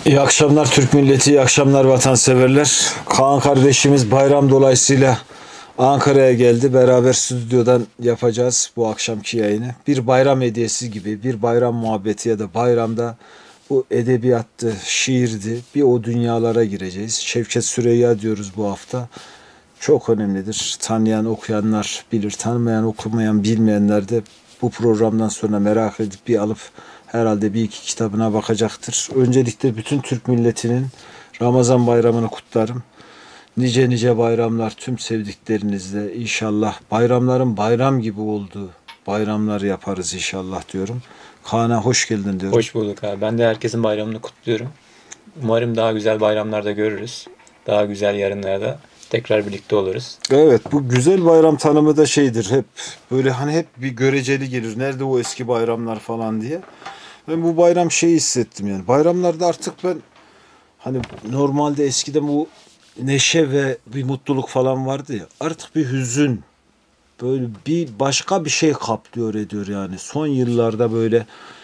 İyi akşamlar Türk milleti, iyi akşamlar vatanseverler. Kaan kardeşimiz bayram dolayısıyla Ankara'ya geldi. Beraber stüdyodan yapacağız bu akşamki yayını. Bir bayram hediyesi gibi, bir bayram muhabbeti ya da bayramda bu edebiyattı, şiirdi. Bir o dünyalara gireceğiz. Şevket Süreyya diyoruz bu hafta. Çok önemlidir. Tanıyan, okuyanlar bilir. Tanımayan, okumayan, bilmeyenler de bu programdan sonra merak edip bir alıp herhalde bir iki kitabına bakacaktır. Öncelikle bütün Türk milletinin Ramazan bayramını kutlarım. Nice nice bayramlar tüm sevdiklerinizle. İnşallah bayramların bayram gibi olduğu bayramlar yaparız inşallah diyorum. Kaan'a hoş geldin diyorum. Hoş bulduk abi. Ben de herkesin bayramını kutluyorum. Umarım daha güzel bayramlarda görürüz. Daha güzel yarınlarda tekrar birlikte oluruz. Evet, bu güzel bayram tanımı da şeydir. Hep böyle hani hep bir göreceli gelir. Nerede o eski bayramlar falan diye. Ben bu bayram şeyi hissettim yani. Bayramlarda artık ben hani normalde eskiden bu neşe ve bir mutluluk falan vardı ya. Artık bir hüzün, böyle bir başka bir şey kaplıyor ediyor yani. Son yıllarda böyle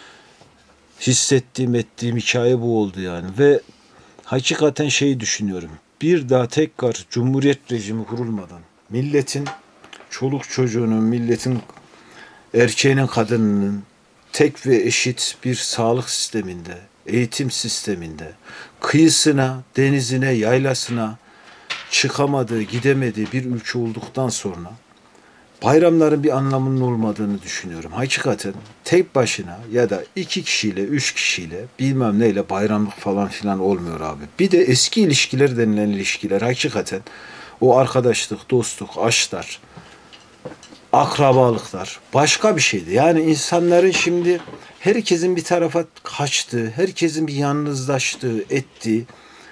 hissettiğim ettiğim hikaye bu oldu yani. Ve hakikaten şeyi düşünüyorum. Bir daha tekrar Cumhuriyet rejimi kurulmadan milletin çoluk çocuğunun, milletin erkeğinin, kadınının tek ve eşit bir sağlık sisteminde, eğitim sisteminde, kıyısına, denizine, yaylasına çıkamadığı, gidemediği bir ülke olduktan sonra bayramların bir anlamının olmadığını düşünüyorum. Hakikaten tek başına ya da iki kişiyle, üç kişiyle bilmem neyle bayramlık falan filan olmuyor abi. Bir de eski ilişkiler denilen ilişkiler hakikaten o arkadaşlık, dostluk, aşklar, akrabalıklar başka bir şeydi. Yani insanların şimdi herkesin bir tarafa kaçtığı, herkesin bir yalnızlaştığı, ettiği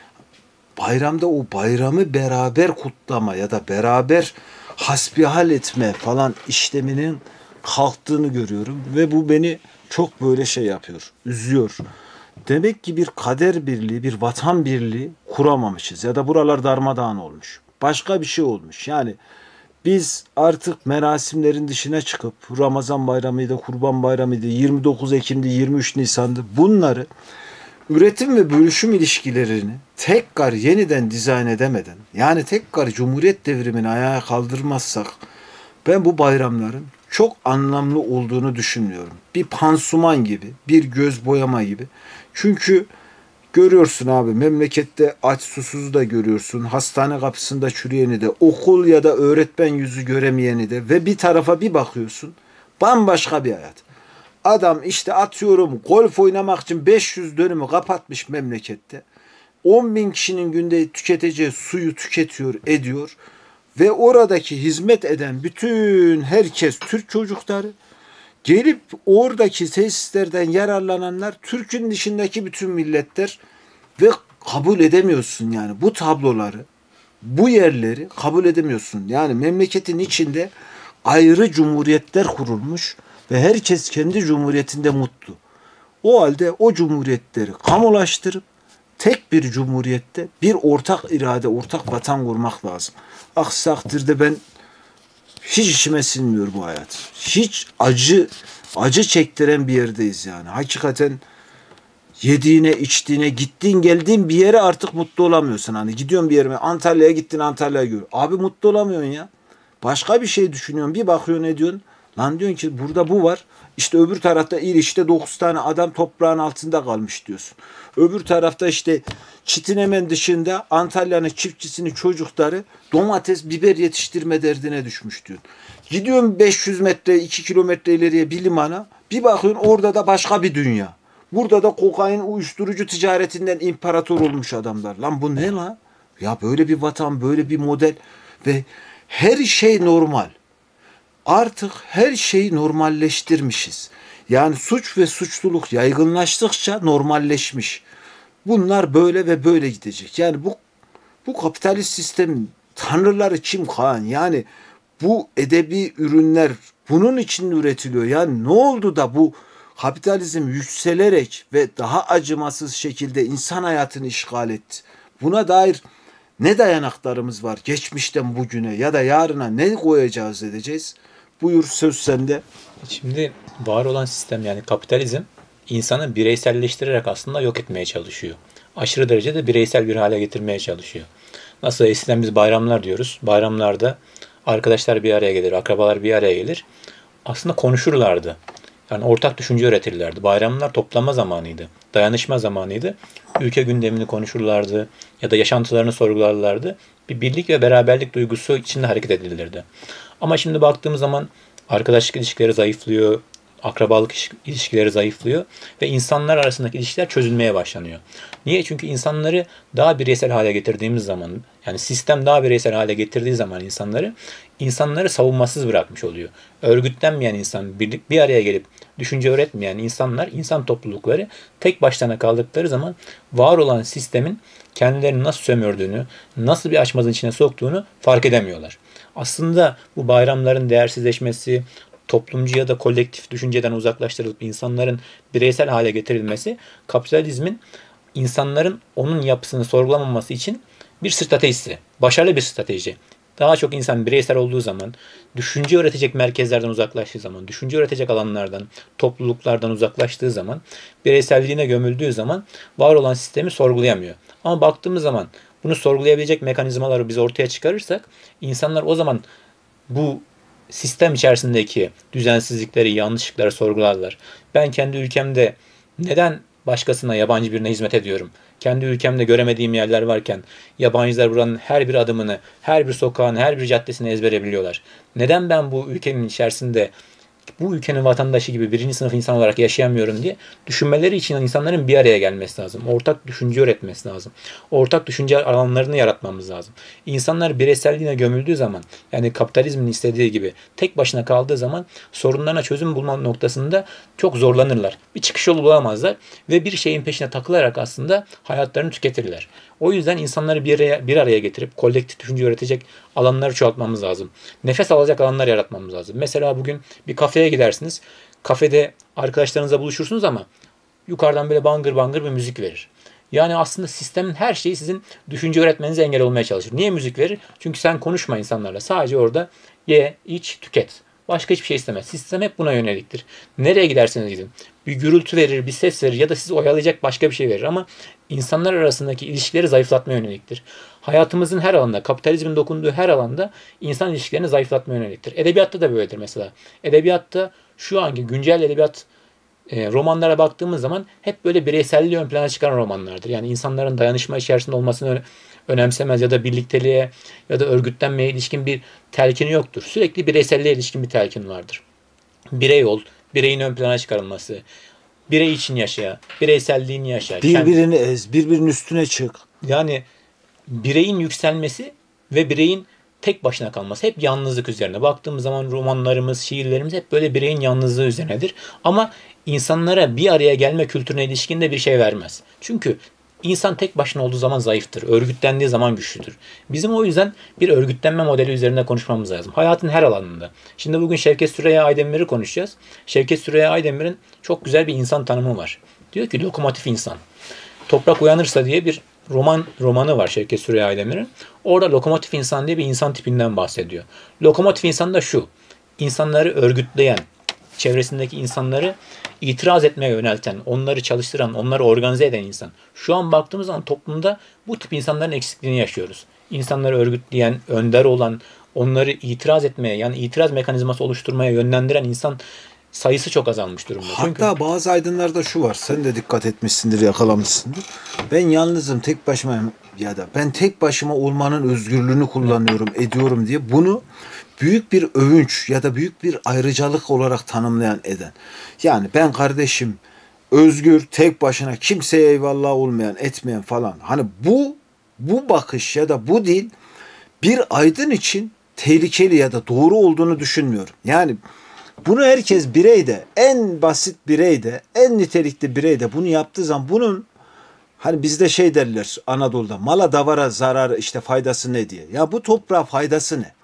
bayramda o bayramı beraber kutlama ya da beraber hasbihal etme falan işleminin kalktığını görüyorum ve bu beni çok böyle şey yapıyor, üzüyor. Demek ki bir kader birliği, bir vatan birliği kuramamışız ya da buralar darmadağın olmuş. Başka bir şey olmuş. Yani biz artık merasimlerin dışına çıkıp Ramazan bayramıydı, Kurban bayramıydı, 29 Ekim'di, 23 Nisan'dı bunları üretim ve bölüşüm ilişkilerini tekrar yeniden dizayn edemeden, yani tekrar Cumhuriyet devrimini ayağa kaldırmazsak ben bu bayramların çok anlamlı olduğunu düşünmüyorum. Bir pansuman gibi, bir göz boyama gibi. Çünkü görüyorsun abi memlekette aç susuzu da görüyorsun. Hastane kapısında çürüyeni de, okul ya da öğretmen yüzü göremeyeni de ve bir tarafa bir bakıyorsun. Bambaşka bir hayat. Adam işte atıyorum golf oynamak için 500 dönümü kapatmış memlekette. 10 bin kişinin günde tüketeceği suyu tüketiyor, ediyor. Ve oradaki hizmet eden bütün herkes Türk çocukları. Gelip oradaki tesislerden yararlananlar Türk'ün dışındaki bütün milletler ve kabul edemiyorsun yani bu tabloları, bu yerleri kabul edemiyorsun. Yani memleketin içinde ayrı cumhuriyetler kurulmuş ve herkes kendi cumhuriyetinde mutlu. O halde o cumhuriyetleri kamulaştırıp tek bir cumhuriyette bir ortak irade, ortak vatan kurmak lazım. Aksi takdirde ben hiç içime sinmiyor bu hayat. Hiç acı çektiren bir yerdeyiz yani. Hakikaten yediğine, içtiğine, gittiğin geldiğin bir yere artık mutlu olamıyorsun. Hani gidiyorsun bir yere, Antalya'ya gittin, Antalya'ya gör. Abi mutlu olamıyorsun ya. Başka bir şey düşünüyorsun. Bir bakıyorsun ne diyorsun? Lan diyorsun ki burada bu var. İşte öbür tarafta İliç'te 9 tane adam toprağın altında kalmış diyorsun. Öbür tarafta işte çitin hemen dışında Antalya'nın çiftçisinin çocukları domates, biber yetiştirme derdine düşmüş diyorsun. Gidiyorsun 500 metre, 2 kilometre ileriye bir limana. Bir bakıyorsun orada da başka bir dünya. Burada da kokain, uyuşturucu ticaretinden imparator olmuş adamlar. Lan bu ne lan? Ya böyle bir vatan, böyle bir model ve her şey normal. Artık her şeyi normalleştirmişiz. Yani suç ve suçluluk yaygınlaştıkça normalleşmiş. Bunlar böyle ve böyle gidecek. Yani bu kapitalist sistemin tanrıları kim Kaan? Yani bu edebi ürünler bunun için üretiliyor. Yani ne oldu da bu kapitalizm yükselerek ve daha acımasız şekilde insan hayatını işgal etti? Buna dair ne dayanaklarımız var geçmişten bugüne ya da yarına ne koyacağız edeceğiz? Buyur söz sende. Şimdi var olan sistem yani kapitalizm insanı bireyselleştirerek aslında yok etmeye çalışıyor. aşırı derecede bireysel bir hale getirmeye çalışıyor. Nasıl eskiden biz bayramlar diyoruz. Bayramlarda arkadaşlar bir araya gelir, akrabalar bir araya gelir. Aslında konuşurlardı. Yani ortak düşünce üretirlerdi. Bayramlar toplama zamanıydı. Dayanışma zamanıydı. Ülke gündemini konuşurlardı ya da yaşantılarını sorgularlardı. Bir birlik ve beraberlik duygusu içinde hareket edilirdi. Ama şimdi baktığımız zaman arkadaşlık ilişkileri zayıflıyor, akrabalık ilişkileri zayıflıyor ve insanlar arasındaki ilişkiler çözülmeye başlanıyor. Niye? Çünkü insanları daha bireysel hale getirdiğimiz zaman, yani sistem daha bireysel hale getirdiği zaman insanları savunmasız bırakmış oluyor. Örgütlenmeyen insan, bir araya gelip düşünce üretmeyen insanlar, insan toplulukları tek başlarına kaldıkları zaman var olan sistemin kendilerini nasıl sömürdüğünü, nasıl bir açmazın içine soktuğunu fark edemiyorlar. Aslında bu bayramların değersizleşmesi, toplumcu ya da kolektif düşünceden uzaklaştırılıp insanların bireysel hale getirilmesi, kapitalizmin insanların onun yapısını sorgulamaması için bir stratejisi, başarılı bir strateji. Daha çok insan bireysel olduğu zaman, düşünce üretecek merkezlerden uzaklaştığı zaman, düşünce üretecek alanlardan, topluluklardan uzaklaştığı zaman, bireyselliğine gömüldüğü zaman var olan sistemi sorgulayamıyor. Ama baktığımız zaman bunu sorgulayabilecek mekanizmaları biz ortaya çıkarırsak, insanlar o zaman bu sistem içerisindeki düzensizlikleri, yanlışlıkları sorgularlar. Ben kendi ülkemde neden başkasına, yabancı birine hizmet ediyorum? Kendi ülkemde göremediğim yerler varken yabancılar buranın her bir adımını, her bir sokağını, her bir caddesini ezbere biliyorlar. Neden ben bu ülkenin içerisinde bu ülkenin vatandaşı gibi birinci sınıf insan olarak yaşayamıyorum diye düşünmeleri için insanların bir araya gelmesi lazım. Ortak düşünce üretmesi lazım. Ortak düşünce alanlarını yaratmamız lazım. İnsanlar bireyselliğine gömüldüğü zaman, yani kapitalizmin istediği gibi tek başına kaldığı zaman sorunlarına çözüm bulma noktasında çok zorlanırlar. Bir çıkış yolu bulamazlar ve bir şeyin peşine takılarak aslında hayatlarını tüketirler. O yüzden insanları bir araya getirip kolektif düşünce üretecek alanları çoğaltmamız lazım. Nefes alacak alanlar yaratmamız lazım. Mesela bugün bir kafeye gidersiniz. Kafede arkadaşlarınızla buluşursunuz ama yukarıdan böyle bangır bangır bir müzik verir. Yani aslında sistemin her şeyi sizin düşünce üretmenize engel olmaya çalışır. Niye müzik verir? Çünkü sen konuşma insanlarla. Sadece orada ye, iç, tüket. Başka hiçbir şey istemez. Sistem hep buna yöneliktir. Nereye giderseniz gidin. Bir gürültü verir, bir ses verir ya da sizi oyalayacak başka bir şey verir. Ama insanlar arasındaki ilişkileri zayıflatmaya yöneliktir. Hayatımızın her alanında, kapitalizmin dokunduğu her alanda insan ilişkilerini zayıflatmaya yöneliktir. Edebiyatta da böyledir mesela. Edebiyatta şu anki güncel edebiyat romanlara baktığımız zaman hep böyle bireyselliği ön plana çıkaran romanlardır. Yani insanların dayanışma içerisinde olmasını önemsemez ya da birlikteliğe ya da örgütlenmeye ilişkin bir telkini yoktur. Sürekli bireyselliğe ilişkin bir telkin vardır. Birey ol, bireyin ön plana çıkarılması, birey için yaşa, bireyselliğini yaşa. Birbirini ez, birbirinin üstüne çık. Yani bireyin yükselmesi ve bireyin tek başına kalması hep yalnızlık üzerine. Baktığımız zaman romanlarımız, şiirlerimiz hep böyle bireyin yalnızlığı üzerinedir. Ama insanlara bir araya gelme kültürüne ilişkin de bir şey vermez. Çünkü insan tek başına olduğu zaman zayıftır. Örgütlendiği zaman güçlüdür. Bizim o yüzden bir örgütlenme modeli üzerinde konuşmamız lazım. Hayatın her alanında. Şimdi bugün Şevket Süreyya Aydemir'i konuşacağız. Şevket Süreyya Aydemir'in çok güzel bir insan tanımı var. Diyor ki lokomotif insan. Toprak Uyanırsa diye bir romanı var Şevket Süreyya Aydemir'in. Orada lokomotif insan diye bir insan tipinden bahsediyor. Lokomotif insan da şu. İnsanları örgütleyen, çevresindeki insanları itiraz etmeye yönelten, onları çalıştıran, onları organize eden insan. Şu an baktığımız zaman toplumda bu tip insanların eksikliğini yaşıyoruz. İnsanları örgütleyen, önder olan, onları itiraz etmeye, yani itiraz mekanizması oluşturmaya yönlendiren insan sayısı çok azalmış durumda. Hatta çünkü bazı aydınlarda şu var. Sen de dikkat etmişsindir, yakalamışsındır. Ben yalnızım, tek başıma ya da ben tek başıma olmanın özgürlüğünü kullanıyorum, ediyorum diye bunu büyük bir övünç ya da büyük bir ayrıcalık olarak tanımlayan eden. Yani ben kardeşim özgür, tek başına kimseye eyvallah olmayan, etmeyen falan. Hani bu bakış ya da bu dil bir aydın için tehlikeli ya da doğru olduğunu düşünmüyorum. Yani bunu herkes bireyde, en basit bireyde, en nitelikli bireyde bunu yaptığı zaman bunun hani bizde şey derler Anadolu'da mala davara zararı işte faydası ne diye. Ya bu toprağa faydası ne?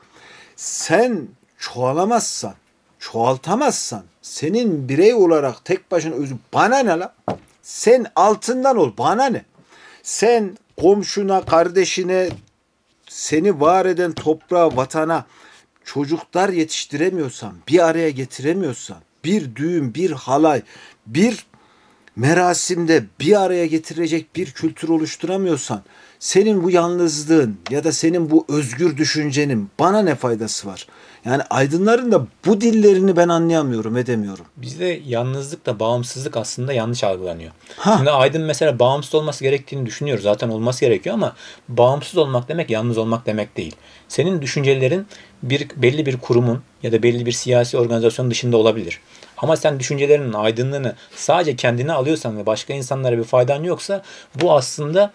Sen çoğalamazsan, çoğaltamazsan senin birey olarak tek başına bana ne la? Sen altından ol bana ne? Sen komşuna, kardeşine, seni var eden toprağa, vatana çocuklar yetiştiremiyorsan, bir araya getiremiyorsan, bir düğün, bir halay, bir merasimde bir araya getirecek bir kültür oluşturamıyorsan senin bu yalnızlığın ya da senin bu özgür düşüncenin bana ne faydası var? Yani aydınların da bu dillerini ben anlayamıyorum, edemiyorum. Bizde yalnızlıkla bağımsızlık aslında yanlış algılanıyor. Ha. Şimdi aydın mesela bağımsız olması gerektiğini düşünüyoruz. Zaten olması gerekiyor ama bağımsız olmak demek yalnız olmak demek değil. Senin düşüncelerin belli bir kurumun ya da belli bir siyasi organizasyonun dışında olabilir. Ama sen düşüncelerinin aydınlığını sadece kendine alıyorsan ve başka insanlara bir faydan yoksa bu aslında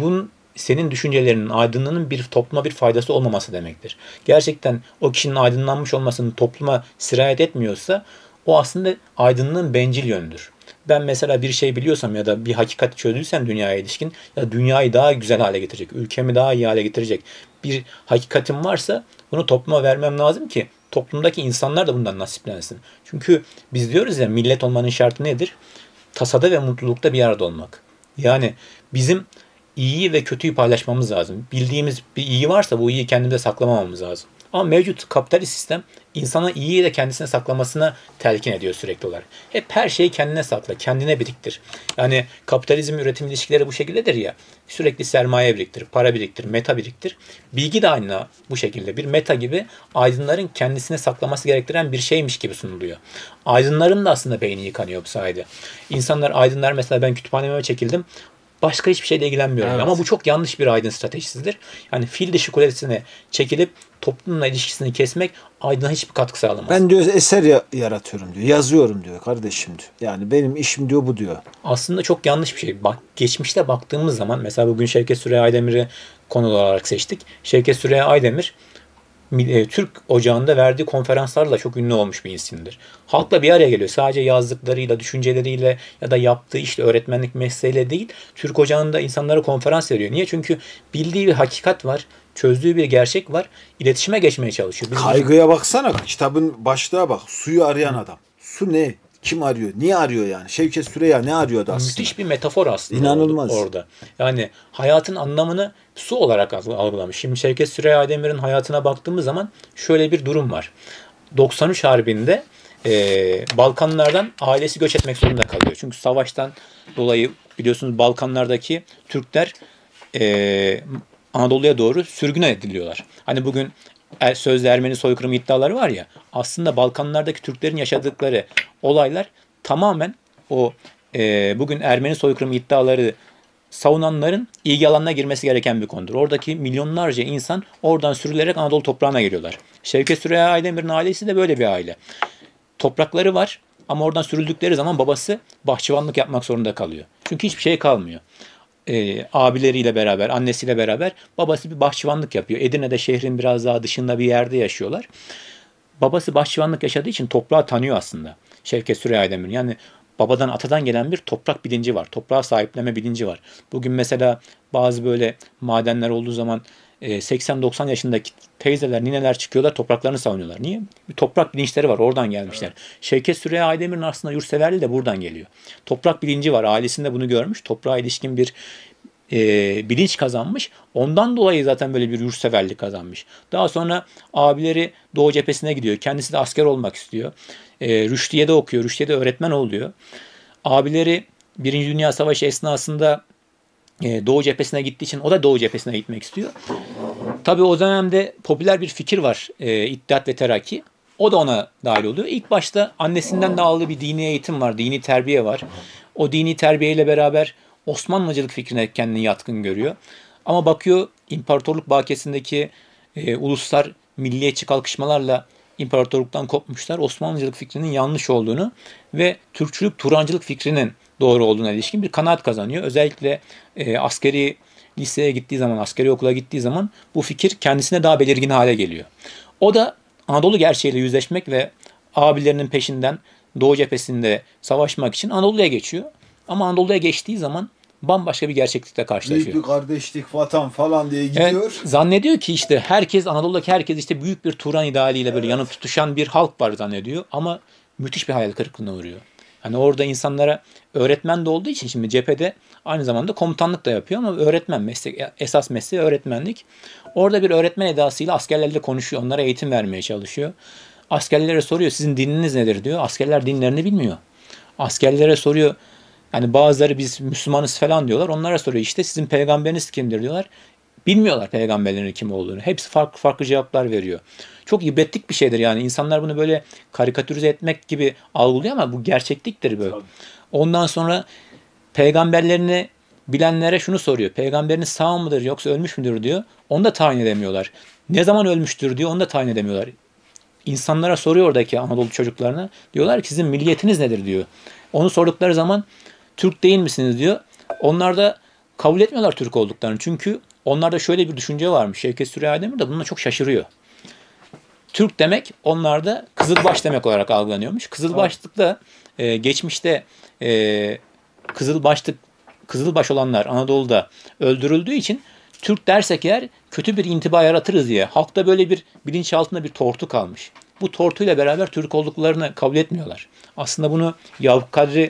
senin düşüncelerinin aydınlığının bir topluma bir faydası olmaması demektir. Gerçekten o kişinin aydınlanmış olmasının topluma sirayet etmiyorsa o aslında aydınlığın bencil yönüdür. Ben mesela bir şey biliyorsam ya da bir hakikati çözdüysem dünyaya ilişkin ya dünyayı daha güzel hale getirecek, ülkemi daha iyi hale getirecek bir hakikatim varsa bunu topluma vermem lazım ki toplumdaki insanlar da bundan nasiplensin. Çünkü biz diyoruz ya millet olmanın şartı nedir? Tasada ve mutlulukta bir arada olmak. Yani bizim iyiyi ve kötüyü paylaşmamız lazım. Bildiğimiz bir iyi varsa bu iyiyi kendimize saklamamamız lazım. Ama mevcut kapitalist sistem insana iyiyi de kendisine saklamasına telkin ediyor sürekli olarak. Hep her şeyi kendine sakla, kendine biriktir. Yani kapitalizm üretim ilişkileri bu şekildedir ya. Sürekli sermaye biriktir, para biriktir, meta biriktir. Bilgi de aynı bu şekilde. Bir meta gibi aydınların kendisine saklaması gerektiren bir şeymiş gibi sunuluyor. Aydınların da aslında beyni yıkanıyor bu sayede. Aydınlar mesela ben kütüphaneme çekildim. Başka hiçbir şeyle ilgilenmiyorum. Evet. Ama bu çok yanlış bir aydın stratejisidir. Yani fil dişi kulesine çekilip toplumla ilişkisini kesmek aydına hiçbir katkı sağlamaz. Ben diyor eser yaratıyorum diyor. Yazıyorum diyor kardeşim diyor. Yani benim işim diyor bu diyor. Aslında çok yanlış bir şey. Bak, geçmişte baktığımız zaman mesela bugün Şevket Süreyya Aydemir'i konu olarak seçtik. Şevket Süreyya Aydemir Türk Ocağı'nda verdiği konferanslarla çok ünlü olmuş bir isimdir. Halkla bir araya geliyor. Sadece yazdıklarıyla, düşünceleriyle ya da yaptığı işte öğretmenlik mesleğiyle değil, Türk Ocağı'nda insanlara konferans veriyor. Niye? Çünkü bildiği bir hakikat var, çözdüğü bir gerçek var, iletişime geçmeye çalışıyor. Kaygıya baksana, kitabın başlığa bak. Suyu arayan adam. Su ne? Kim arıyor? Niye arıyor yani? Şevket Süreyya ne arıyordu aslında? Müthiş bir metafor aslında. İnanılmaz. Orada. Yani hayatın anlamını su olarak algılamış. Şimdi Şevket Süreyya Aydemir'in hayatına baktığımız zaman şöyle bir durum var. 93 Harbi'nde Balkanlardan ailesi göç etmek zorunda kalıyor. Çünkü savaştan dolayı biliyorsunuz Balkanlardaki Türkler Anadolu'ya doğru sürgün ediliyorlar. Hani bugün sözde Ermeni soykırımı iddiaları var ya, aslında Balkanlardaki Türklerin yaşadıkları olaylar tamamen o bugün Ermeni soykırımı iddiaları savunanların ilgi alanına girmesi gereken bir konudur. Oradaki milyonlarca insan oradan sürülerek Anadolu toprağına geliyorlar. Şevket Süreyya Aydemir'in ailesi de böyle bir aile. Toprakları var ama oradan sürüldükleri zaman babası bahçıvanlık yapmak zorunda kalıyor. Çünkü hiçbir şey kalmıyor. Abileriyle beraber, annesiyle beraber babası bir bahçıvanlık yapıyor. Edirne'de şehrin biraz daha dışında bir yerde yaşıyorlar. Babası bahçıvanlık yaşadığı için toprağı tanıyor aslında. Şevket Süreyya Aydemir. Yani babadan atadan gelen bir toprak bilinci var. Toprağa sahipleme bilinci var. Bugün mesela bazı böyle madenler olduğu zaman 80-90 yaşındaki teyzeler, nineler çıkıyorlar, topraklarını savunuyorlar. Niye? Bir toprak bilinçleri var. Oradan gelmişler. Evet. Şevket Süreyya Aydemir'in aslında yurtseverliği de buradan geliyor. Toprak bilinci var. Ailesinde bunu görmüş. Toprağa ilişkin bir bilinç kazanmış. Ondan dolayı zaten böyle bir yurtseverlik kazanmış. Daha sonra abileri Doğu cephesine gidiyor. Kendisi de asker olmak istiyor. Rüştiye'de okuyor. Rüştiye'de öğretmen oluyor. Abileri Birinci Dünya Savaşı esnasında Doğu cephesine gittiği için o da Doğu cephesine gitmek istiyor. Tabii o dönemde popüler bir fikir var. İttihat ve Terakki. O da ona dahil oluyor. İlk başta annesinden de aldığı bir dini eğitim var. Dini terbiye var. O dini terbiyeyle beraber Osmanlıcılık fikrine kendini yatkın görüyor. Ama bakıyor imparatorluk bakiyesindeki uluslar milliyetçi kalkışmalarla imparatorluktan kopmuşlar. Osmanlıcılık fikrinin yanlış olduğunu ve Türkçülük, Turancılık fikrinin doğru olduğuna ilişkin bir kanaat kazanıyor. Özellikle askeri liseye gittiği zaman, askeri okula gittiği zaman bu fikir kendisine daha belirgin hale geliyor. O da Anadolu gerçeğiyle yüzleşmek ve abilerinin peşinden Doğu cephesinde savaşmak için Anadolu'ya geçiyor. Ama Anadolu'ya geçtiği zaman bambaşka bir gerçeklikle karşılaşıyor. Büyük bir kardeşlik, vatan falan diye gidiyor. Evet, zannediyor ki işte Anadolu'daki herkes işte büyük bir Turan idealiyle böyle yanıp tutuşan bir halk var zannediyor. Ama müthiş bir hayal kırıklığına uğruyor. Hani orada insanlara öğretmen de olduğu için şimdi cephede aynı zamanda komutanlık da yapıyor ama öğretmen esas mesleği öğretmenlik. Orada bir öğretmen edasıyla askerlerle konuşuyor. Onlara eğitim vermeye çalışıyor. Askerlere soruyor sizin dininiz nedir diyor. Askerler dinlerini bilmiyor. Askerlere soruyor Yani bazıları biz Müslümanız falan diyorlar. Onlara soruyor işte sizin peygamberiniz kimdir diyorlar. Bilmiyorlar peygamberlerin kim olduğunu. Hepsi farklı farklı cevaplar veriyor. Çok ibretlik bir şeydir yani. İnsanlar bunu böyle karikatürize etmek gibi algılıyor ama bu gerçekliktir böyle. Tabii. Ondan sonra peygamberlerini bilenlere şunu soruyor. Peygamberiniz sağ mıdır yoksa ölmüş müdür diyor. Onu da tayin edemiyorlar. Ne zaman ölmüştür diyor. Onu da tayin edemiyorlar. İnsanlara soruyor oradaki Anadolu çocuklarına. Diyorlar ki sizin milliyetiniz nedir diyor. Onu sordukları zaman Türk değil misiniz diyor. Onlar da kabul etmiyorlar Türk olduklarını. Çünkü onlarda şöyle bir düşünce varmış. Şevket Süreyya Aydemir de bununla çok şaşırıyor. Türk demek onlarda Kızılbaş demek olarak algılanıyormuş. Kızılbaşlık da geçmişte Kızılbaşlık Kızılbaş olanlar Anadolu'da öldürüldüğü için Türk dersek eğer kötü bir intiba yaratırız diye halkta böyle bir bilinçaltında bir tortu kalmış. Bu tortuyla beraber Türk olduklarını kabul etmiyorlar. Aslında bunu Yakup Kadri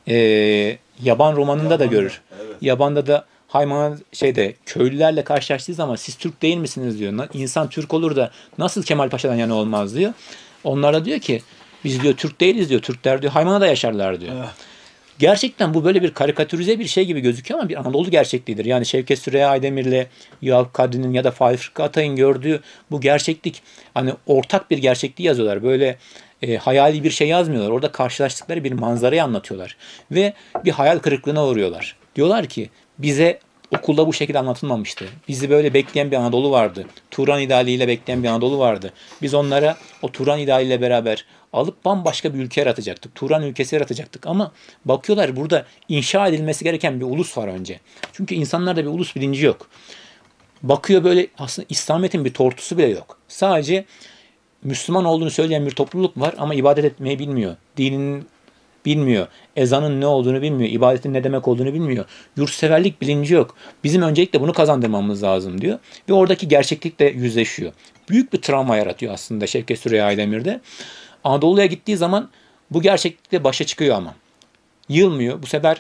Yaban romanında da görür. Evet. Yaban'da da Hayman köylülerle karşılaştığı zaman siz Türk değil misiniz diyor. İnsan Türk olur da nasıl Kemal Paşa'dan yana olmaz diyor. Onlar da diyor ki biz diyor Türk değiliz diyor. Türkler diyor Hayman'a da yaşarlar diyor. Evet. Gerçekten bu böyle bir karikatürize bir şey gibi gözüküyor ama bir Anadolu gerçekliğidir. Yani Şevket Süreyya Aydemir'le Yakup Kadri'nin ya da Faik Rıfkı Atay'ın gördüğü bu gerçeklik hani ortak bir gerçekliği yazıyorlar. Böyle hayali bir şey yazmıyorlar. Orada karşılaştıkları bir manzarayı anlatıyorlar. Ve bir hayal kırıklığına uğruyorlar. Diyorlar ki bize okulda bu şekilde anlatılmamıştı. Bizi böyle bekleyen bir Anadolu vardı. Turan idealiyle bekleyen bir Anadolu vardı. Biz onlara o Turan idealiyle beraber alıp bambaşka bir ülke yaratacaktık. Turan ülkesi yaratacaktık. Ama bakıyorlar burada inşa edilmesi gereken bir ulus var önce. Çünkü insanlarda bir ulus bilinci yok. Bakıyor böyle aslında İslamiyet'in bir tortusu bile yok. Sadece Müslüman olduğunu söyleyen bir topluluk var ama ibadet etmeyi bilmiyor. Dininin bilmiyor. Ezanın ne olduğunu bilmiyor. İbadetin ne demek olduğunu bilmiyor. Yurtseverlik bilinci yok. Bizim öncelikle bunu kazandırmamız lazım diyor. Ve oradaki gerçeklikle yüzleşiyor. Büyük bir travma yaratıyor aslında Şevket Süreyya Aydemir'de. Anadolu'ya gittiği zaman bu gerçeklikle başa çıkıyor ama. Yılmıyor. Bu sefer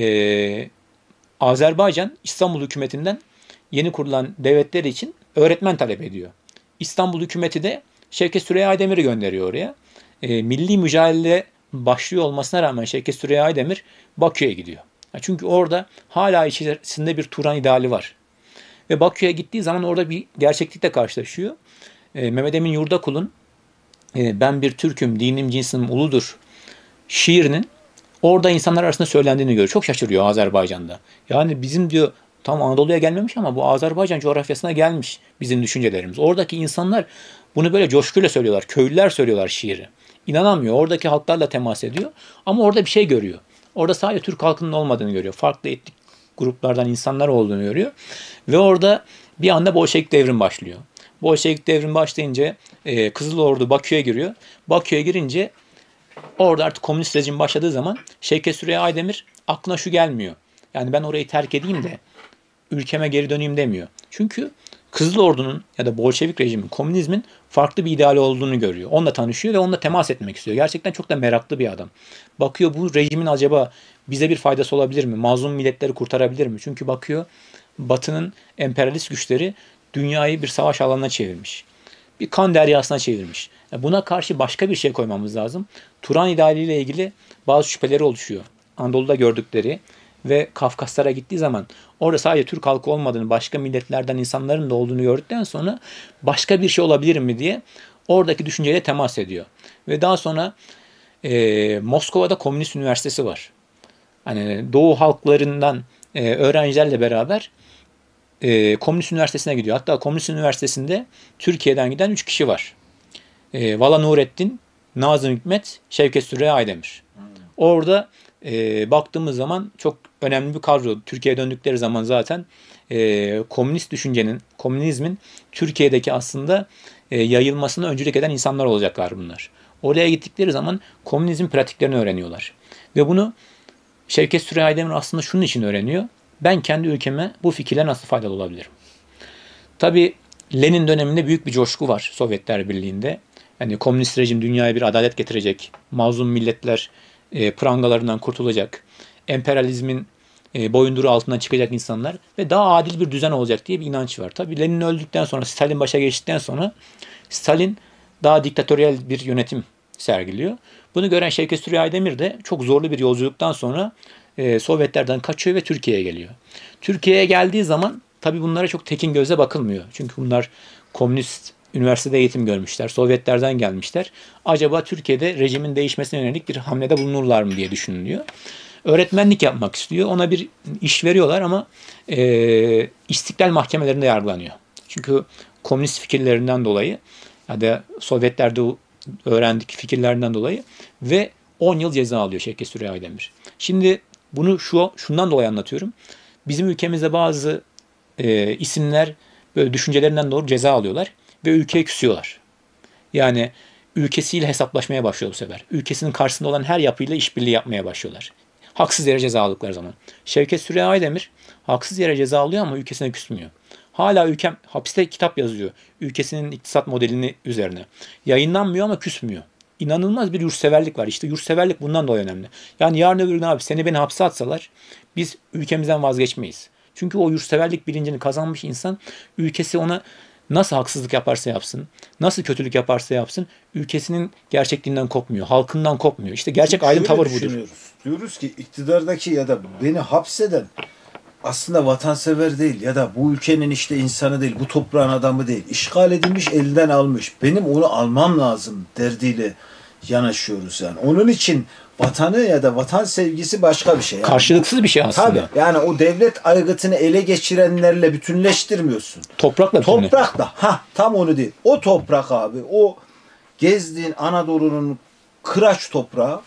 Azerbaycan İstanbul hükümetinden yeni kurulan devletleri için öğretmen talep ediyor. İstanbul hükümeti de Şevket Süreyya Aydemir'i gönderiyor oraya. Milli mücadele başlıyor olmasına rağmen Şevket Süreyya Aydemir Bakü'ye gidiyor. Çünkü orada hala içerisinde bir Turan ideali var. Ve Bakü'ye gittiği zaman orada bir gerçeklikle karşılaşıyor. Mehmet Emin Yurdakul'un ben bir Türk'üm, dinim cinsim uludur şiirinin orada insanlar arasında söylendiğini görüyor. Çok şaşırıyor Azerbaycan'da. Yani bizim diyor tam Anadolu'ya gelmemiş ama bu Azerbaycan coğrafyasına gelmiş bizim düşüncelerimiz. Oradaki insanlar bunu böyle coşkuyla söylüyorlar. Köylüler söylüyorlar şiiri. İnanamıyor. Oradaki halklarla temas ediyor. Ama orada bir şey görüyor. Orada sadece Türk halkının olmadığını görüyor. Farklı etnik gruplardan insanlar olduğunu görüyor. Ve orada bir anda Bolşevik devrim başlıyor. Bolşevik devrim başlayınca Kızıl Ordu Bakü'ye giriyor. Bakü'ye girince orada artık komünist rejim başladığı zaman Şevket Süreyya Aydemir aklına şu gelmiyor. Yani ben orayı terk edeyim de ülkeme geri döneyim demiyor. Çünkü Kızıl Ordu'nun ya da Bolşevik rejimin, komünizmin farklı bir ideali olduğunu görüyor. Onunla tanışıyor ve onunla temas etmek istiyor. Gerçekten çok da meraklı bir adam. Bakıyor bu rejimin acaba bize bir faydası olabilir mi? Mazlum milletleri kurtarabilir mi? Çünkü bakıyor Batı'nın emperyalist güçleri dünyayı bir savaş alanına çevirmiş. Bir kan deryasına çevirmiş. Buna karşı başka bir şey koymamız lazım. Turan idealiyle ilgili bazı şüpheleri oluşuyor. Anadolu'da gördükleri ve Kafkaslara gittiği zaman orada sadece Türk halkı olmadığını, başka milletlerden insanların da olduğunu gördükten sonra başka bir şey olabilir mi diye oradaki düşünceyle temas ediyor. Ve daha sonra Moskova'da Komünist Üniversitesi var. Hani Doğu halklarından öğrencilerle beraber Komünist Üniversitesi'ne gidiyor. Hatta Komünist Üniversitesi'nde Türkiye'den giden 3 kişi var. Vala Nurettin, Nazım Hikmet, Şevket Süreyya Aydemir. Orada baktığımız zaman çok önemli bir kadro. Türkiye'ye döndükleri zaman zaten komünist düşüncenin, komünizmin Türkiye'deki aslında yayılmasına öncülük eden insanlar olacaklar bunlar. Oraya gittikleri zaman komünizm pratiklerini öğreniyorlar. Ve bunu Şevket Süreyya Aydemir aslında şunun için öğreniyor. Ben kendi ülkeme bu fikirle nasıl faydalı olabilirim? Tabii Lenin döneminde büyük bir coşku var Sovyetler Birliği'nde. Yani komünist rejim dünyaya bir adalet getirecek. Mazlum milletler prangalarından kurtulacak. Emperyalizmin boyunduruğu altından çıkacak insanlar ve daha adil bir düzen olacak diye bir inanç var. Tabii Lenin öldükten sonra, Stalin başa geçtikten sonra Stalin daha diktatöryel bir yönetim sergiliyor. Bunu gören Şevket Süreyya Aydemir de çok zorlu bir yolculuktan sonra Sovyetlerden kaçıyor ve Türkiye'ye geliyor. Türkiye'ye geldiği zaman tabii bunlara çok tekin gözle bakılmıyor. Çünkü bunlar komünist üniversitede eğitim görmüşler. Sovyetlerden gelmişler. Acaba Türkiye'de rejimin değişmesine yönelik bir hamlede bulunurlar mı diye düşünülüyor. Öğretmenlik yapmak istiyor. Ona bir iş veriyorlar ama istiklal mahkemelerinde yargılanıyor. Çünkü komünist fikirlerinden dolayı ya da Sovyetlerde öğrendik fikirlerinden dolayı ve 10 yıl ceza alıyor Şevket Süreyya Aydemir. Şimdi bunu şundan dolayı anlatıyorum. Bizim ülkemizde bazı isimler böyle düşüncelerinden doğru ceza alıyorlar ve ülkeye küsüyorlar. Yani ülkesiyle hesaplaşmaya başlıyor bu sefer. Ülkesinin karşısında olan her yapıyla işbirliği yapmaya başlıyorlar. Haksız yere ceza aldıkları zaman. Şevket Süreyya Aydemir haksız yere ceza alıyor ama ülkesine küsmüyor. Hala ülkem hapiste kitap yazıyor. Ülkesinin iktisat modelini üzerine. Yayınlanmıyor ama küsmüyor. İnanılmaz bir yurtseverlik var. İşte yurtseverlik bundan dolayı önemli. Yani yarın öbür gün abi beni hapse atsalar biz ülkemizden vazgeçmeyiz. Çünkü o yurtseverlik bilincini kazanmış insan ülkesi ona nasıl haksızlık yaparsa yapsın, nasıl kötülük yaparsa yapsın ülkesinin gerçekliğinden kopmuyor, halkından kopmuyor. İşte gerçek aydın tavır budur. Diyoruz ki iktidardaki ya da beni hapseden aslında vatansever değil ya da bu ülkenin işte insanı değil, bu toprağın adamı değil. İşgal edilmiş, elinden almış. Benim onu almam lazım derdiyle yanaşıyoruz yani. Onun için vatanı ya da vatan sevgisi başka bir şey. Yani. Karşılıksız bir şey aslında. Tabii. Yani o devlet aygıtını ele geçirenlerle bütünleştirmiyorsun. Toprakla bütünleştir. Toprakla. Tam onu değil. O toprak abi. O gezdiğin Anadolu'nun kıraç toprağı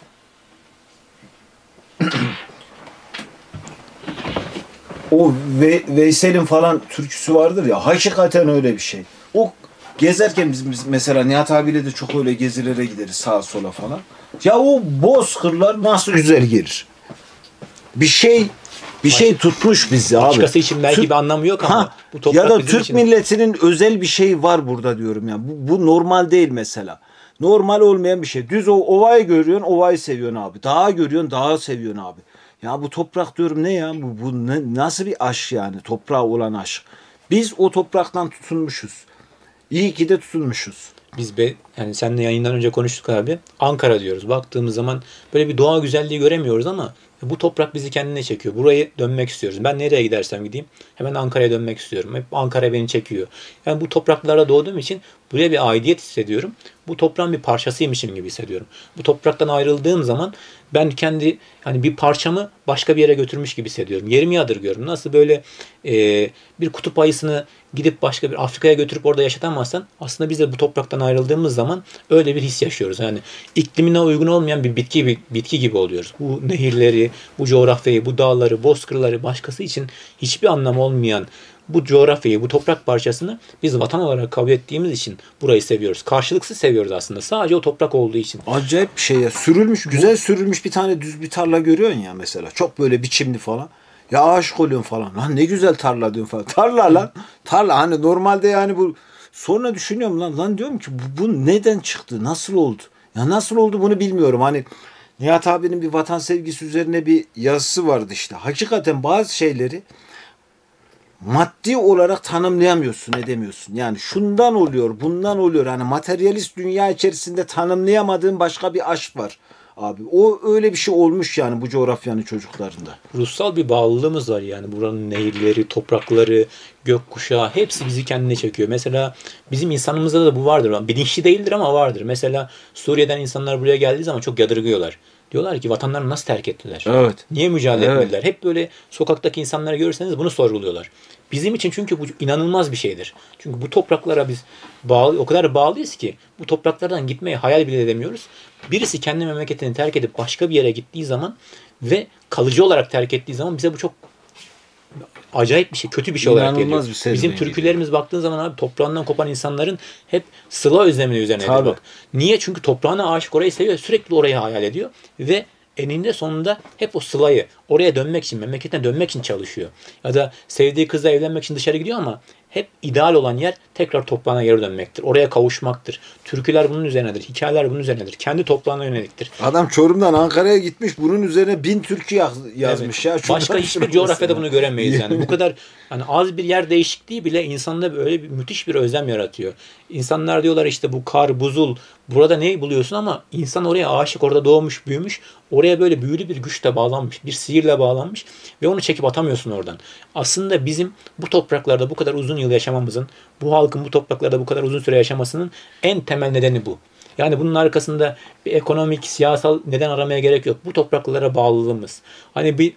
o Veysel'in falan türküsü vardır ya, hakikaten öyle bir şey. O gezerken biz mesela Nihat abiyle de çok öyle gezilere gideriz sağa sola falan. Ya o bozkırlar nasıl güzel gelir. Bir şey tutmuş bizi abi. Başkası için belki bir anlamı yok ama bu toprak ya da bizim Türk için. milletinin özel bir şeyi var burada diyorum ya. Bu normal değil mesela. Normal olmayan bir şey. Düz ovayı görüyorsun, ovayı seviyorsun abi. Dağı görüyorsun, dağı seviyorsun abi. Ya bu toprak diyorum ne ya? Bu nasıl bir aşk yani? Toprağa olan aşk. Biz o topraktan tutunmuşuz. İyi ki de tutunmuşuz. Biz yani seninle yayından önce konuştuk abi. Ankara diyoruz. Baktığımız zaman böyle bir doğa güzelliği göremiyoruz ama bu toprak bizi kendine çekiyor. Burayı dönmek istiyoruz. Ben nereye gidersem gideyim hemen Ankara'ya dönmek istiyorum. Hep Ankara beni çekiyor. Yani bu topraklarda doğduğum için buraya bir aidiyet hissediyorum. Bu toprağın bir parçasıymışım gibi hissediyorum. Bu topraktan ayrıldığım zaman ben kendi hani bir parçamı başka bir yere götürmüş gibi hissediyorum. Yerimi yadırgıyorum. Nasıl böyle bir kutup ayısını gidip başka bir Afrika'ya götürüp orada yaşatamazsan aslında biz de bu topraktan ayrıldığımız zaman öyle bir his yaşıyoruz. Yani iklimine uygun olmayan bir bitki gibi oluyoruz. Bu nehirleri, bu coğrafyayı, bu dağları, bozkırları başkası için hiçbir anlamı olmayan bu coğrafyayı, bu toprak parçasını biz vatan olarak kabul ettiğimiz için burayı seviyoruz. Karşılıksız seviyoruz aslında. Sadece o toprak olduğu için. Acayip bir şey ya. Güzel sürülmüş bir tane düz bir tarla görüyorsun ya mesela. Çok böyle biçimli falan. Ya aşık oluyorsun falan. Lan ne güzel tarla diyorsun falan. Tarla lan. Tarla hani normalde yani bu. Sonra düşünüyorum lan diyorum ki bu neden çıktı? Nasıl oldu? Ya nasıl oldu bunu bilmiyorum. Hani Nihat abinin bir vatan sevgisi üzerine bir yazısı vardı işte. Hakikaten bazı şeyleri maddi olarak tanımlayamıyorsun, edemiyorsun. Yani şundan oluyor, bundan oluyor. Hani materyalist dünya içerisinde tanımlayamadığın başka bir aşk var abi. O öyle bir şey olmuş yani bu coğrafyanın çocuklarında. Ruhsal bir bağlılığımız var yani. Buranın nehirleri, toprakları, gökkuşağı hepsi bizi kendine çekiyor. Mesela bizim insanımızda da bu vardır. Bilinçli değildir ama vardır. Mesela Suriye'den insanlar buraya geldiği zaman çok yadırgıyorlar. Diyorlar ki vatanlarını nasıl terk ettiler? Evet. Niye mücadele etmediler? Hep böyle sokaktaki insanları görürseniz bunu sorguluyorlar. Bizim için çünkü bu inanılmaz bir şeydir. Çünkü bu topraklara biz o kadar bağlıyız ki bu topraklardan gitmeyi hayal bile edemiyoruz. Birisi kendi memleketini terk edip başka bir yere gittiği zaman ve kalıcı olarak terk ettiği zaman bize bu çok acayip bir şey, kötü bir şey olarak geliyor. Bizim türkülerimiz baktığın zaman abi toprağından kopan insanların hep sıla özlemini üzerine ediyor. Bak. Niye? Çünkü toprağına aşık, orayı seviyor, sürekli orayı hayal ediyor ve eninde sonunda hep o sılayı oraya dönmek için, memleketine dönmek için çalışıyor. Ya da sevdiği kızla evlenmek için dışarı gidiyor ama hep ideal olan yer tekrar toprağına geri dönmektir. Oraya kavuşmaktır. Türküler bunun üzerinedir. Hikayeler bunun üzerinedir. Kendi toprağına yöneliktir. Adam Çorum'dan Ankara'ya gitmiş. Bunun üzerine 1000 türkü yazmış. Evet. Ya. Başka hiçbir coğrafyada bunu göremeyiz yani. Bu kadar hani az bir yer değişikliği bile insanda böyle bir müthiş bir özlem yaratıyor. İnsanlar diyorlar işte bu kar, buzul, burada ne buluyorsun ama insan oraya aşık, orada doğmuş, büyümüş. Oraya böyle büyülü bir güçle bağlanmış. Bir sihir zincirle bağlanmış ve onu çekip atamıyorsun oradan. Aslında bizim bu topraklarda bu kadar uzun yıl yaşamamızın, bu halkın bu topraklarda bu kadar uzun süre yaşamasının en temel nedeni bu. Yani bunun arkasında bir ekonomik, siyasal neden aramaya gerek yok. Bu topraklara bağlılığımız. Hani bir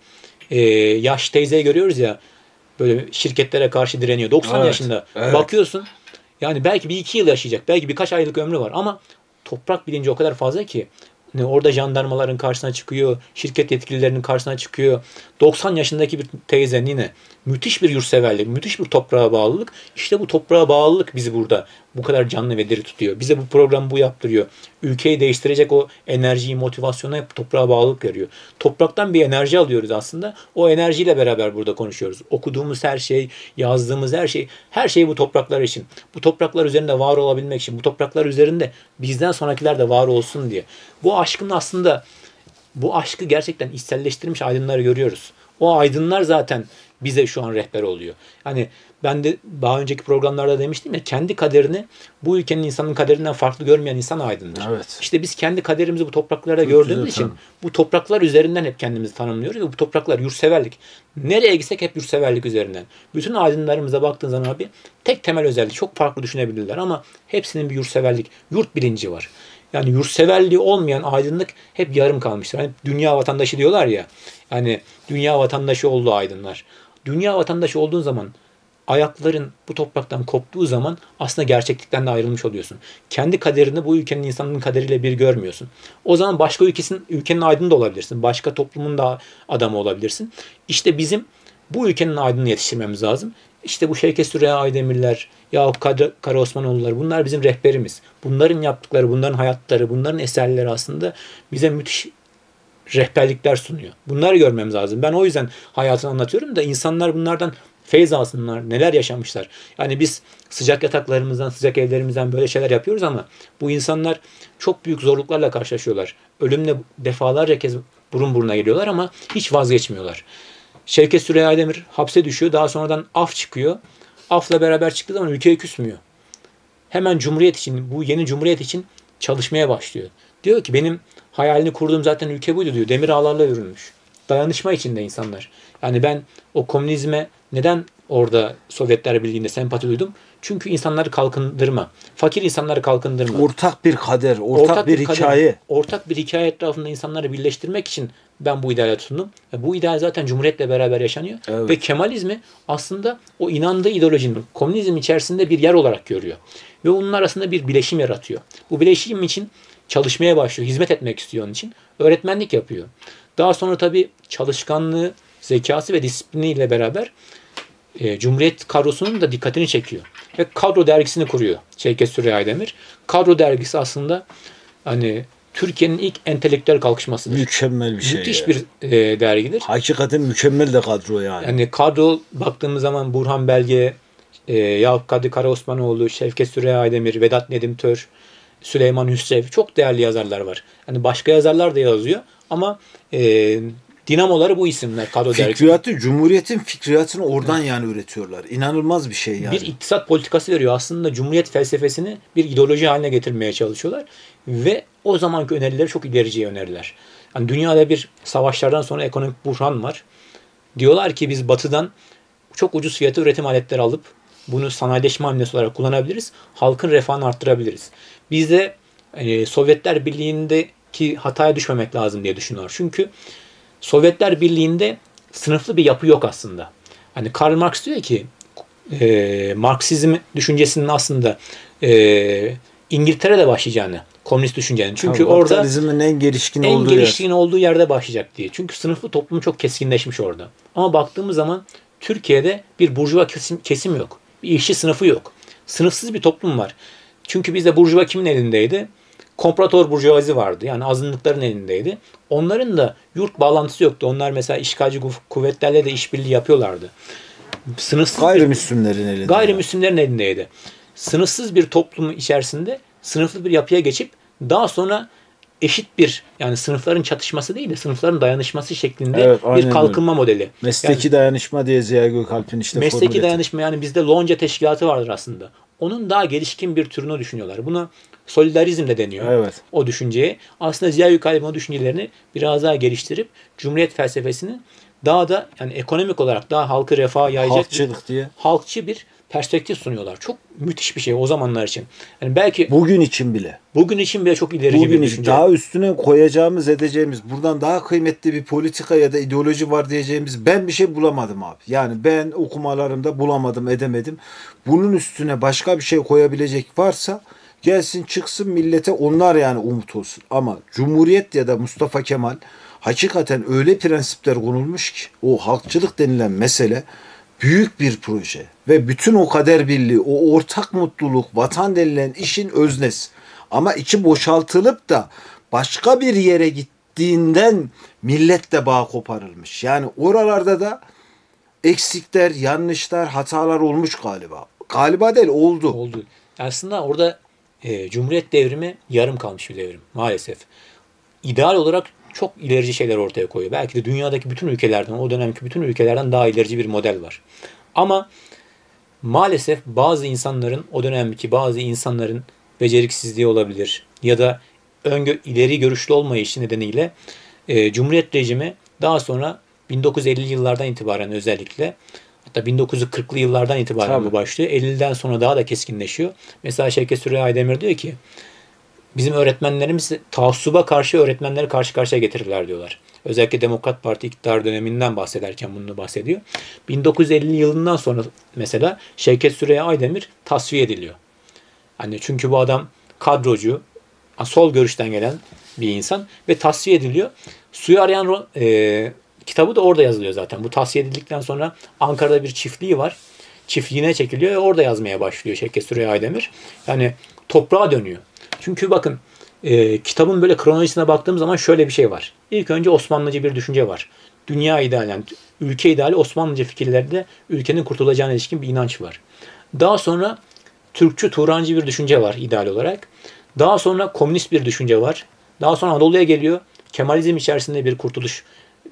yaş teyzeyi görüyoruz ya, böyle şirketlere karşı direniyor. 90 Evet, yaşında. evet. Bakıyorsun yani belki bir iki yıl yaşayacak. Belki birkaç aylık ömrü var ama toprak bilinci o kadar fazla ki. Hani orada jandarmaların karşısına çıkıyor. Şirket yetkililerinin karşısına çıkıyor. 90 yaşındaki bir teyze nine. Müthiş bir yurtseverlik, müthiş bir toprağa bağlılık. İşte bu toprağa bağlılık bizi burada bu kadar canlı ve diri tutuyor. Bize bu program bu yaptırıyor. Ülkeyi değiştirecek o enerjiyi, motivasyonu hep toprağa bağlılık veriyor. Topraktan bir enerji alıyoruz aslında. O enerjiyle beraber burada konuşuyoruz. Okuduğumuz her şey, yazdığımız her şey bu topraklar için. Bu topraklar üzerinde var olabilmek için, bu topraklar üzerinde bizden sonrakiler de var olsun diye. Bu aşkın aslında, bu aşkı gerçekten içselleştirmiş aydınları görüyoruz. O aydınlar zaten bize şu an rehber oluyor. Hani ben de daha önceki programlarda demiştim ya, kendi kaderini bu ülkenin insanın kaderinden farklı görmeyen insan aydındır. Evet. İşte biz kendi kaderimizi bu topraklarda Çok gördüğümüz güzel için tanım. bu topraklar üzerinden hep kendimizi tanımlıyoruz ve bu topraklar yurtseverlik. Nereye gitsek hep yurtseverlik üzerinden. Bütün aydınlarımıza baktığın zaman abi tek temel özellik, çok farklı düşünebilirler ama hepsinin bir yurtseverlik, yurt bilinci var. Yani yurtseverliği olmayan aydınlık hep yarım kalmıştır. Hani dünya vatandaşı diyorlar ya. Yani dünya vatandaşı oldu aydınlar. Dünya vatandaşı olduğun zaman, ayakların bu topraktan koptuğu zaman aslında gerçeklikten de ayrılmış oluyorsun. Kendi kaderini bu ülkenin insanının kaderiyle bir görmüyorsun. O zaman başka ülkenin aydını da olabilirsin. Başka toplumun da adamı olabilirsin. İşte bizim bu ülkenin aydını yetiştirmemiz lazım. İşte bu Şevket Süreyya Aydemirler, Yakup Karaosmanoğulları, bunlar bizim rehberimiz. Bunların yaptıkları, bunların hayatları, bunların eserleri aslında bize müthiş rehberlikler sunuyor. Bunları görmemiz lazım. Ben o yüzden hayatını anlatıyorum da insanlar bunlardan feyz alsınlar. Neler yaşamışlar. Yani biz sıcak yataklarımızdan, sıcak evlerimizden böyle şeyler yapıyoruz ama bu insanlar çok büyük zorluklarla karşılaşıyorlar. Ölümle defalarca kez burun buruna geliyorlar ama hiç vazgeçmiyorlar. Şevket Süreyya Aydemir hapse düşüyor. Daha sonradan af çıkıyor. Afla beraber çıktığı zaman ülkeye küsmüyor. Hemen Cumhuriyet için, bu yeni Cumhuriyet için çalışmaya başlıyor. Diyor ki benim hayalini kurduğum zaten ülke buydu diyor. Demir ağlarla örülmüş. Dayanışma içinde insanlar. Yani ben o komünizme neden orada Sovyetler Birliği'nde sempati duydum? Çünkü insanları kalkındırma. Fakir insanları kalkındırma. Ortak bir kader, ortak bir hikaye. Ortak bir hikaye etrafında insanları birleştirmek için ben bu ideale tutundum. Bu ideal zaten Cumhuriyet'le beraber yaşanıyor. Evet. Ve Kemalizmi aslında o inandığı ideolojinin komünizm içerisinde bir yer olarak görüyor. Ve onun arasında bir bileşim yaratıyor. Bu bileşim için çalışmaya başlıyor. Hizmet etmek istiyor onun için. Öğretmenlik yapıyor. Daha sonra tabii çalışkanlığı, zekası ve disipliniyle beraber Cumhuriyet kadrosunun da dikkatini çekiyor. Ve Kadro dergisini kuruyor Şevket Süreyya Aydemir. Kadro dergisi aslında hani Türkiye'nin ilk entelektüel kalkışmasıdır. Mükemmel bir şey. Müthiş ya. bir dergidir. Hakikaten mükemmel de kadro yani. Yani kadro baktığımız zaman Burhan Belge, Yakup Kadri Karaosmanoğlu, Şevket Süreyya Aydemir, Vedat Nedim Tör, Süleyman Hüsrev, çok değerli yazarlar var. Yani başka yazarlar da yazıyor ama dinamoları bu isimler kadro dergisi. Fikriyatı, Cumhuriyet'in fikriyatını oradan yani üretiyorlar. İnanılmaz bir şey yani. Bir iktisat politikası veriyor. Aslında Cumhuriyet felsefesini bir ideoloji haline getirmeye çalışıyorlar. Ve o zamanki önerileri çok ilericiye öneriler. Yani dünyada bir savaşlardan sonra ekonomik buhran var. Diyorlar ki biz batıdan çok ucuz fiyata üretim aletleri alıp bunu sanayileşme hamlesi olarak kullanabiliriz. Halkın refahını arttırabiliriz. Biz de Sovyetler Birliği'ndeki hataya düşmemek lazım diye düşünüyorlar. Çünkü Sovyetler Birliği'nde sınıflı bir yapı yok aslında. Hani Karl Marx diyor ki Marksizm düşüncesinin aslında İngiltere'de başlayacağını, komünist düşüncenin. Çünkü orada kapitalizmin en gelişkin olduğu yerde başlayacak diye. Çünkü sınıflı toplum çok keskinleşmiş orada. Ama baktığımız zaman Türkiye'de bir burjuva kesim yok. Bir işçi sınıfı yok. Sınıfsız bir toplum var. Çünkü bizde burjuva kimin elindeydi? Komprador burjuvazi vardı. Yani azınlıkların elindeydi. Onların da yurt bağlantısı yoktu. Onlar mesela işgalci kuvvetlerle de işbirliği yapıyorlardı. Gayrimüslimlerin elindeydi. Sınıfsız bir toplum içerisinde sınıflı bir yapıya geçip daha sonra eşit bir, yani sınıfların çatışması değil de sınıfların dayanışması şeklinde bir kalkınma modeli. Mesleki dayanışma diye Ziya Gökalp'in işte mesleki dayanışma, yani bizde Lonca teşkilatı vardır aslında. onun daha gelişkin bir türünü düşünüyorlar. Buna solidarizm de deniyor. Evet. O düşünceye. Aslında Ziya Gökalp'in o düşüncelerini biraz daha geliştirip Cumhuriyet felsefesini daha da yani ekonomik olarak daha halkı refaha yayacak Halkçılık diye. halkçı bir perspektif sunuyorlar. Çok müthiş bir şey o zamanlar için. Yani belki Bugün için bile. bugün için bile çok ilerici Bugün bir için düşünce. daha üstüne koyacağımız, edeceğimiz, buradan daha kıymetli bir politika ya da ideoloji var diyeceğimiz ben bir şey bulamadım abi. Yani ben okumalarımda bulamadım, edemedim. Bunun üstüne başka bir şey koyabilecek varsa gelsin çıksın, millete onlar yani umut olsun. Ama Cumhuriyet ya da Mustafa Kemal hakikaten öyle prensipler konulmuş ki o halkçılık denilen mesele büyük bir proje ve bütün o kader birliği, o ortak mutluluk, vatan denilen işin öznesi. Ama içi boşaltılıp da başka bir yere gittiğinden milletle bağ koparılmış. Yani oralarda da eksikler, yanlışlar, hatalar olmuş galiba. Galiba değil, oldu. Oldu. Aslında orada Cumhuriyet devrimi yarım kalmış bir devrim maalesef. İdeal olarak çok ilerici şeyler ortaya koyuyor. Belki de dünyadaki bütün ülkelerden, o dönemki bütün ülkelerden daha ilerici bir model var. Ama maalesef bazı insanların, o dönemki bazı insanların beceriksizliği olabilir ya da ileri görüşlü olmayışı nedeniyle Cumhuriyet rejimi daha sonra 1950'li yıllardan itibaren özellikle hatta 1940'lı yıllardan itibaren Tabii. bu başlıyor. 50'den sonra daha da keskinleşiyor. Mesela Şevket Süreyya Aydemir diyor ki bizim öğretmenlerimiz taassuba karşı öğretmenleri karşı karşıya getirirler diyorlar. Özellikle Demokrat Parti iktidar döneminden bahsederken bunu bahsediyor. 1950 yılından sonra mesela Şevket Süreyya Aydemir tasfiye ediliyor. Hani çünkü bu adam kadrocu, sol görüşten gelen bir insan ve tasfiye ediliyor. Suyu arayan kitabı da orada yazılıyor zaten. Bu tasfiye edildikten sonra Ankara'da bir çiftliği var. Çiftliğine çekiliyor ve orada yazmaya başlıyor Şevket Süreyya Aydemir. Yani toprağa dönüyor. Çünkü bakın kitabın böyle kronolojisine baktığım zaman şöyle bir şey var. İlk önce Osmanlıcı bir düşünce var. Dünya ideali, yani ülke ideali Osmanlıcı fikirlerde ülkenin kurtulacağına ilişkin bir inanç var. Daha sonra Türkçü, Turancı bir düşünce var ideal olarak. Daha sonra komünist bir düşünce var. Daha sonra Anadolu'ya geliyor. Kemalizm içerisinde bir kurtuluş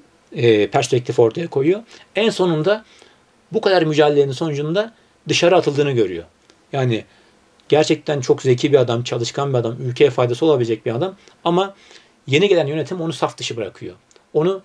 perspektifi ortaya koyuyor. En sonunda bu kadar mücadelenin sonucunda dışarı atıldığını görüyor. Yani gerçekten çok zeki bir adam, çalışkan bir adam, ülkeye faydası olabilecek bir adam. Ama yeni gelen yönetim onu saf dışı bırakıyor. Onu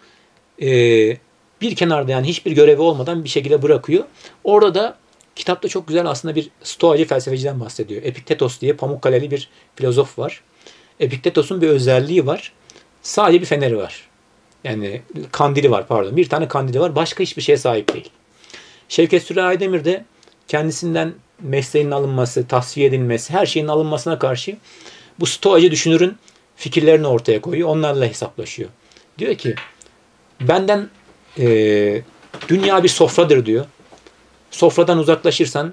bir kenarda yani hiçbir görevi olmadan bir şekilde bırakıyor. Orada da kitapta çok güzel aslında bir Stoacı felsefeciden bahsediyor. Epiktetos diye Pamukkale'li bir filozof var. Epiktetos'un bir özelliği var. Sadece bir feneri var. Yani kandili var pardon. Bir tane kandili var. Başka hiçbir şeye sahip değil. Şevket Süreyya Aydemir de kendisinden mesleğinin alınması, tasfiye edilmesi, her şeyin alınmasına karşı bu Stoacı düşünürün fikirlerini ortaya koyuyor. Onlarla hesaplaşıyor. Diyor ki benden dünya bir sofradır diyor. Sofradan uzaklaşırsan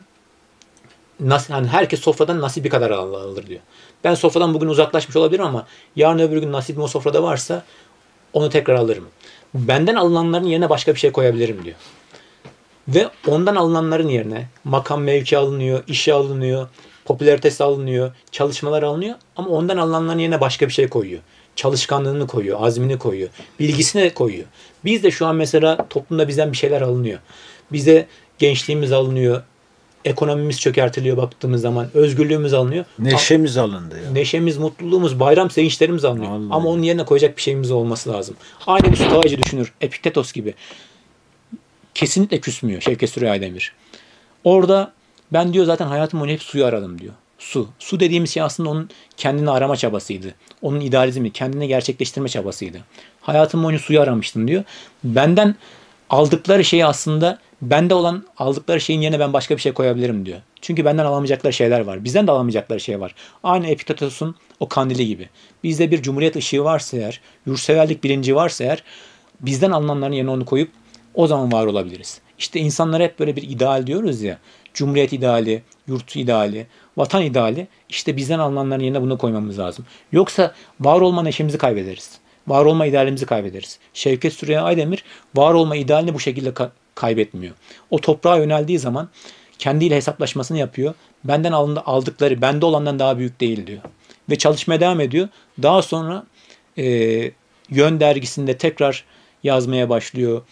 hani herkes sofradan nasibi kadar alır diyor. Ben sofradan bugün uzaklaşmış olabilirim ama yarın öbür gün nasibim o sofrada varsa onu tekrar alırım. Benden alınanların yerine başka bir şey koyabilirim diyor. Ve ondan alınanların yerine makam mevki alınıyor, işe alınıyor, popülaritesi alınıyor, çalışmalar alınıyor ama ondan alınanların yerine başka bir şey koyuyor. Çalışkanlığını koyuyor, azmini koyuyor, bilgisini koyuyor. Biz de şu an mesela toplumda bizden bir şeyler alınıyor. Bize gençliğimiz alınıyor, ekonomimiz çökertiliyor baktığımız zaman, özgürlüğümüz alınıyor. Neşemiz alındı ya. Neşemiz, mutluluğumuz, bayram sevinçlerimiz alınıyor. Vallahi. Ama onun yerine koyacak bir şeyimiz olması lazım. Aynı bu Stoacı düşünür, Epiktetos gibi. Kesinlikle küsmüyor Şevket Süreyya Aydemir. Orada ben diyor zaten hayatım boyunca hep suyu aradım diyor. Su. Su dediğimiz şey aslında onun kendini arama çabasıydı. Onun idealizmi, kendini gerçekleştirme çabasıydı. Hayatım boyunca suyu aramıştım diyor. Benden aldıkları şeyi aslında bende olan aldıkları şeyin yerine ben başka bir şey koyabilirim diyor. Çünkü benden alamayacakları şeyler var. Bizden de alamayacakları şey var. Aynı Epiktetos'un o kandili gibi. Bizde bir cumhuriyet ışığı varsa eğer, yurtseverlik bilinci varsa eğer bizden alınanların yerine onu koyup o zaman var olabiliriz. İşte insanlara hep böyle bir ideal diyoruz ya. Cumhuriyet ideali, yurt ideali, vatan ideali. İşte bizden alınanların yerine bunu koymamız lazım. Yoksa var olma neşemizi kaybederiz. Var olma idealimizi kaybederiz. Şevket Süreyya Aydemir var olma idealini bu şekilde kaybetmiyor. O toprağa yöneldiği zaman kendiyle hesaplaşmasını yapıyor. Benden aldıkları bende olandan daha büyük değil diyor. Ve çalışmaya devam ediyor. Daha sonra Yön dergisinde tekrar yazmaya başlıyor.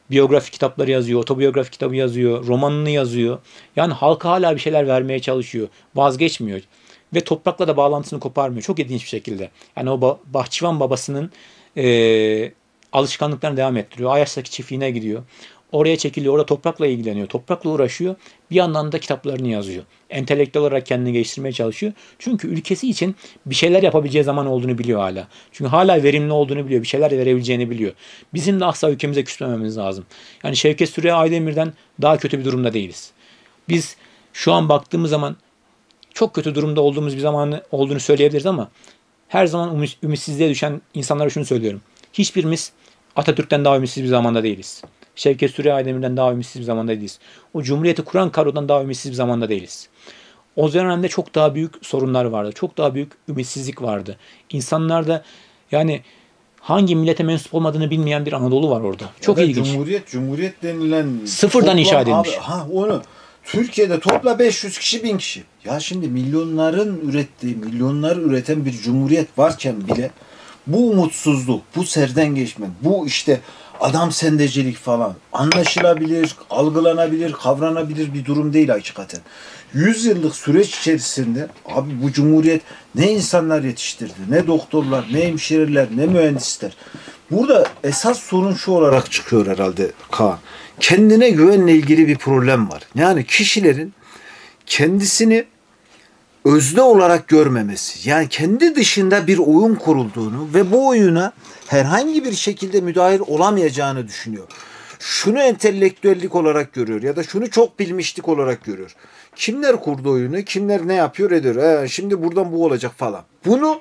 biyografi kitapları yazıyor, otobiyografi kitabı yazıyor, romanını yazıyor. Yani halka hala bir şeyler vermeye çalışıyor. Vazgeçmiyor. Ve toprakla da bağlantısını koparmıyor. Çok ilginç bir şekilde. Yani o bahçıvan babasının alışkanlıklarını devam ettiriyor. Ayaş'taki çiftliğine gidiyor. Oraya çekiliyor. Orada toprakla ilgileniyor. Toprakla uğraşıyor. Bir yandan da kitaplarını yazıyor. Entelektüel olarak kendini geliştirmeye çalışıyor. Çünkü ülkesi için bir şeyler yapabileceği zaman olduğunu biliyor hala. Çünkü hala verimli olduğunu biliyor. Bir şeyler de verebileceğini biliyor. Bizim de asla ülkemize küsmememiz lazım. Yani Şevket Süreyya Aydemir'den daha kötü bir durumda değiliz. Biz şu an baktığımız zaman çok kötü durumda olduğumuz bir zamanı olduğunu söyleyebiliriz ama her zaman ümitsizliğe düşen insanlara şunu söylüyorum. Hiçbirimiz Atatürk'ten daha ümitsiz bir zamanda değiliz. Şevket Süreyya Aydemir'den daha ümitsiz bir zamanda değiliz. O Cumhuriyeti kuran kadrodan daha ümitsiz bir zamanda değiliz. O dönemde çok daha büyük sorunlar vardı. Çok daha büyük ümitsizlik vardı. İnsanlarda yani hangi millete mensup olmadığını bilmeyen bir Anadolu var orada. Çok evet, ilginç. Cumhuriyet denilen sıfırdan inşa edilmiş. Onu Türkiye'de topla 500 kişi 1000 kişi. Ya şimdi milyonların ürettiği, milyonları üreten bir cumhuriyet varken bile bu umutsuzluk, bu serden geçme, bu işte adam sendecilik falan anlaşılabilir, algılanabilir, kavranabilir bir durum değil hakikaten. 100 yıllık süreç içerisinde abi bu cumhuriyet ne insanlar yetiştirdi, ne doktorlar, ne hemşireler, ne mühendisler. Burada esas sorun şu olarak çıkıyor herhalde Kaan. Kendine güvenle ilgili bir problem var. Yani kişilerin kendisini özne olarak görmemesi. Yani kendi dışında bir oyun kurulduğunu ve bu oyuna herhangi bir şekilde müdahil olamayacağını düşünüyor. Şunu entelektüellik olarak görüyor ya da şunu çok bilmişlik olarak görüyor. Kimler kurdu oyunu, kimler ne yapıyor ediyor. Şimdi buradan bu olacak falan. Bunu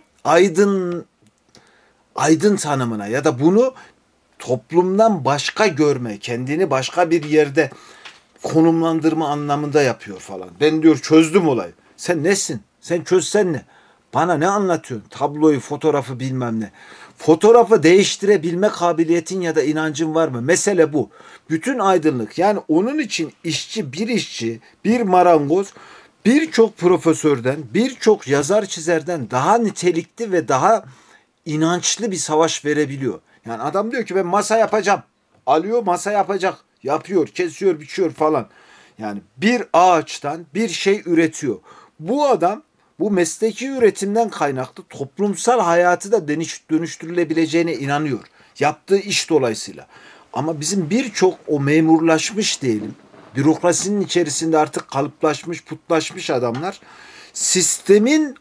aydın tanımına ya da bunu toplumdan başka görme, kendini başka bir yerde konumlandırma anlamında yapıyor falan. Ben diyor çözdüm olayı. Sen nesin? Sen çözsen ne? Bana ne anlatıyorsun? Tabloyu, fotoğrafı bilmem ne. Fotoğrafı değiştirebilme kabiliyetin ya da inancın var mı? Mesele bu. Bütün aydınlık yani onun için işçi, bir marangoz birçok profesörden, birçok yazar çizerden daha nitelikli ve daha inançlı bir savaş verebiliyor. Yani adam diyor ki ben masa yapacağım. Alıyor masa yapacak. Yapıyor, kesiyor, biçiyor falan. Yani bir ağaçtan bir şey üretiyor. Bu adam bu mesleki üretimden kaynaklı toplumsal hayatı da dönüştürülebileceğine inanıyor. Yaptığı iş dolayısıyla. Ama bizim birçok o memurlaşmış diyelim, bürokrasinin içerisinde artık kalıplaşmış, putlaşmış adamlar sistemin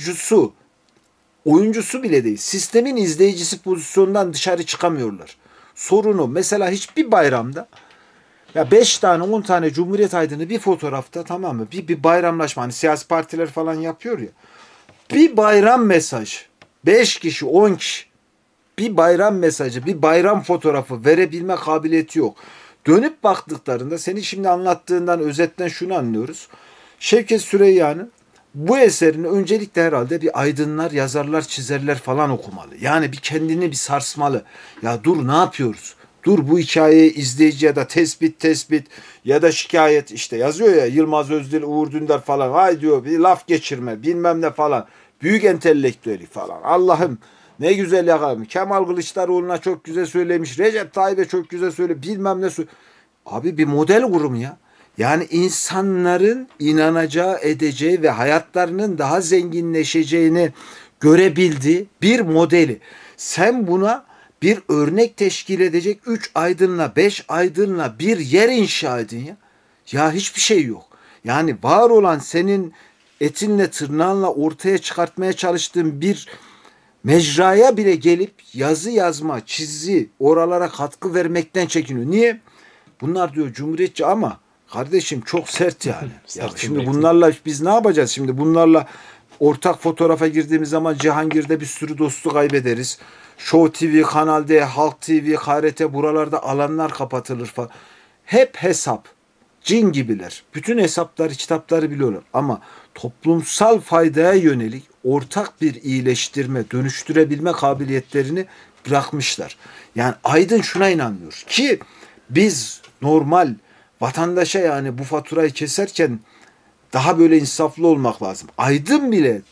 oyuncusu bile değil, sistemin izleyicisi pozisyonundan dışarı çıkamıyorlar. Sorunu mesela hiçbir bayramda ya 5 tane 10 tane Cumhuriyet aydını bir fotoğrafta tamam mı? Bir bayramlaşma hani siyasi partiler falan yapıyor ya. Bir bayram mesajı 5 kişi 10 kişi bir bayram mesajı bir bayram fotoğrafı verebilme kabiliyeti yok. Dönüp baktıklarında senin şimdi anlattığından özetten şunu anlıyoruz. Şevket Süreyya'nın bu eserini öncelikle herhalde bir aydınlar, yazarlar, çizerler falan okumalı. Yani bir kendini bir sarsmalı. Ya dur ne yapıyoruz? Dur bu hikayeyi izleyici ya da tespit ya da şikayet işte yazıyor ya Yılmaz Özdil, Uğur Dündar falan. Hay diyor bir laf geçirme bilmem ne falan. Büyük entelektüeli falan. Allah'ım ne güzel yakalamış. Kemal Kılıçdaroğlu'na çok güzel söylemiş. Recep Tayyip'e çok güzel söyle bilmem ne söyle. Abi bir model kurum ya. Yani insanların inanacağı, edeceği ve hayatlarının daha zenginleşeceğini görebildiği bir modeli. Sen buna bir örnek teşkil edecek 3 aydınla 5 aydınla bir yer inşa edin ya. Ya hiçbir şey yok. Yani var olan senin etinle tırnağınla ortaya çıkartmaya çalıştığın bir mecraya bile gelip yazı yazma, çizi, oralara katkı vermekten çekiniyor. Niye? Bunlar diyor cumhuriyetçi ama kardeşim çok sert yani. Ya şimdi bunlarla biz ne yapacağız? Şimdi bunlarla ortak fotoğrafa girdiğimiz zaman Cihangir'de bir sürü dostu kaybederiz. Show TV, Kanal D, Halk TV, KRT buralarda alanlar kapatılır falan. Hep hesap. Cin gibiler. Bütün hesapları, kitapları biliyorlar. Ama toplumsal faydaya yönelik ortak bir iyileştirme, dönüştürebilme kabiliyetlerini bırakmışlar. Yani Aydın şuna inanmıyor ki biz normal vatandaşa yani bu faturayı keserken daha böyle insaflı olmak lazım. Aydın bile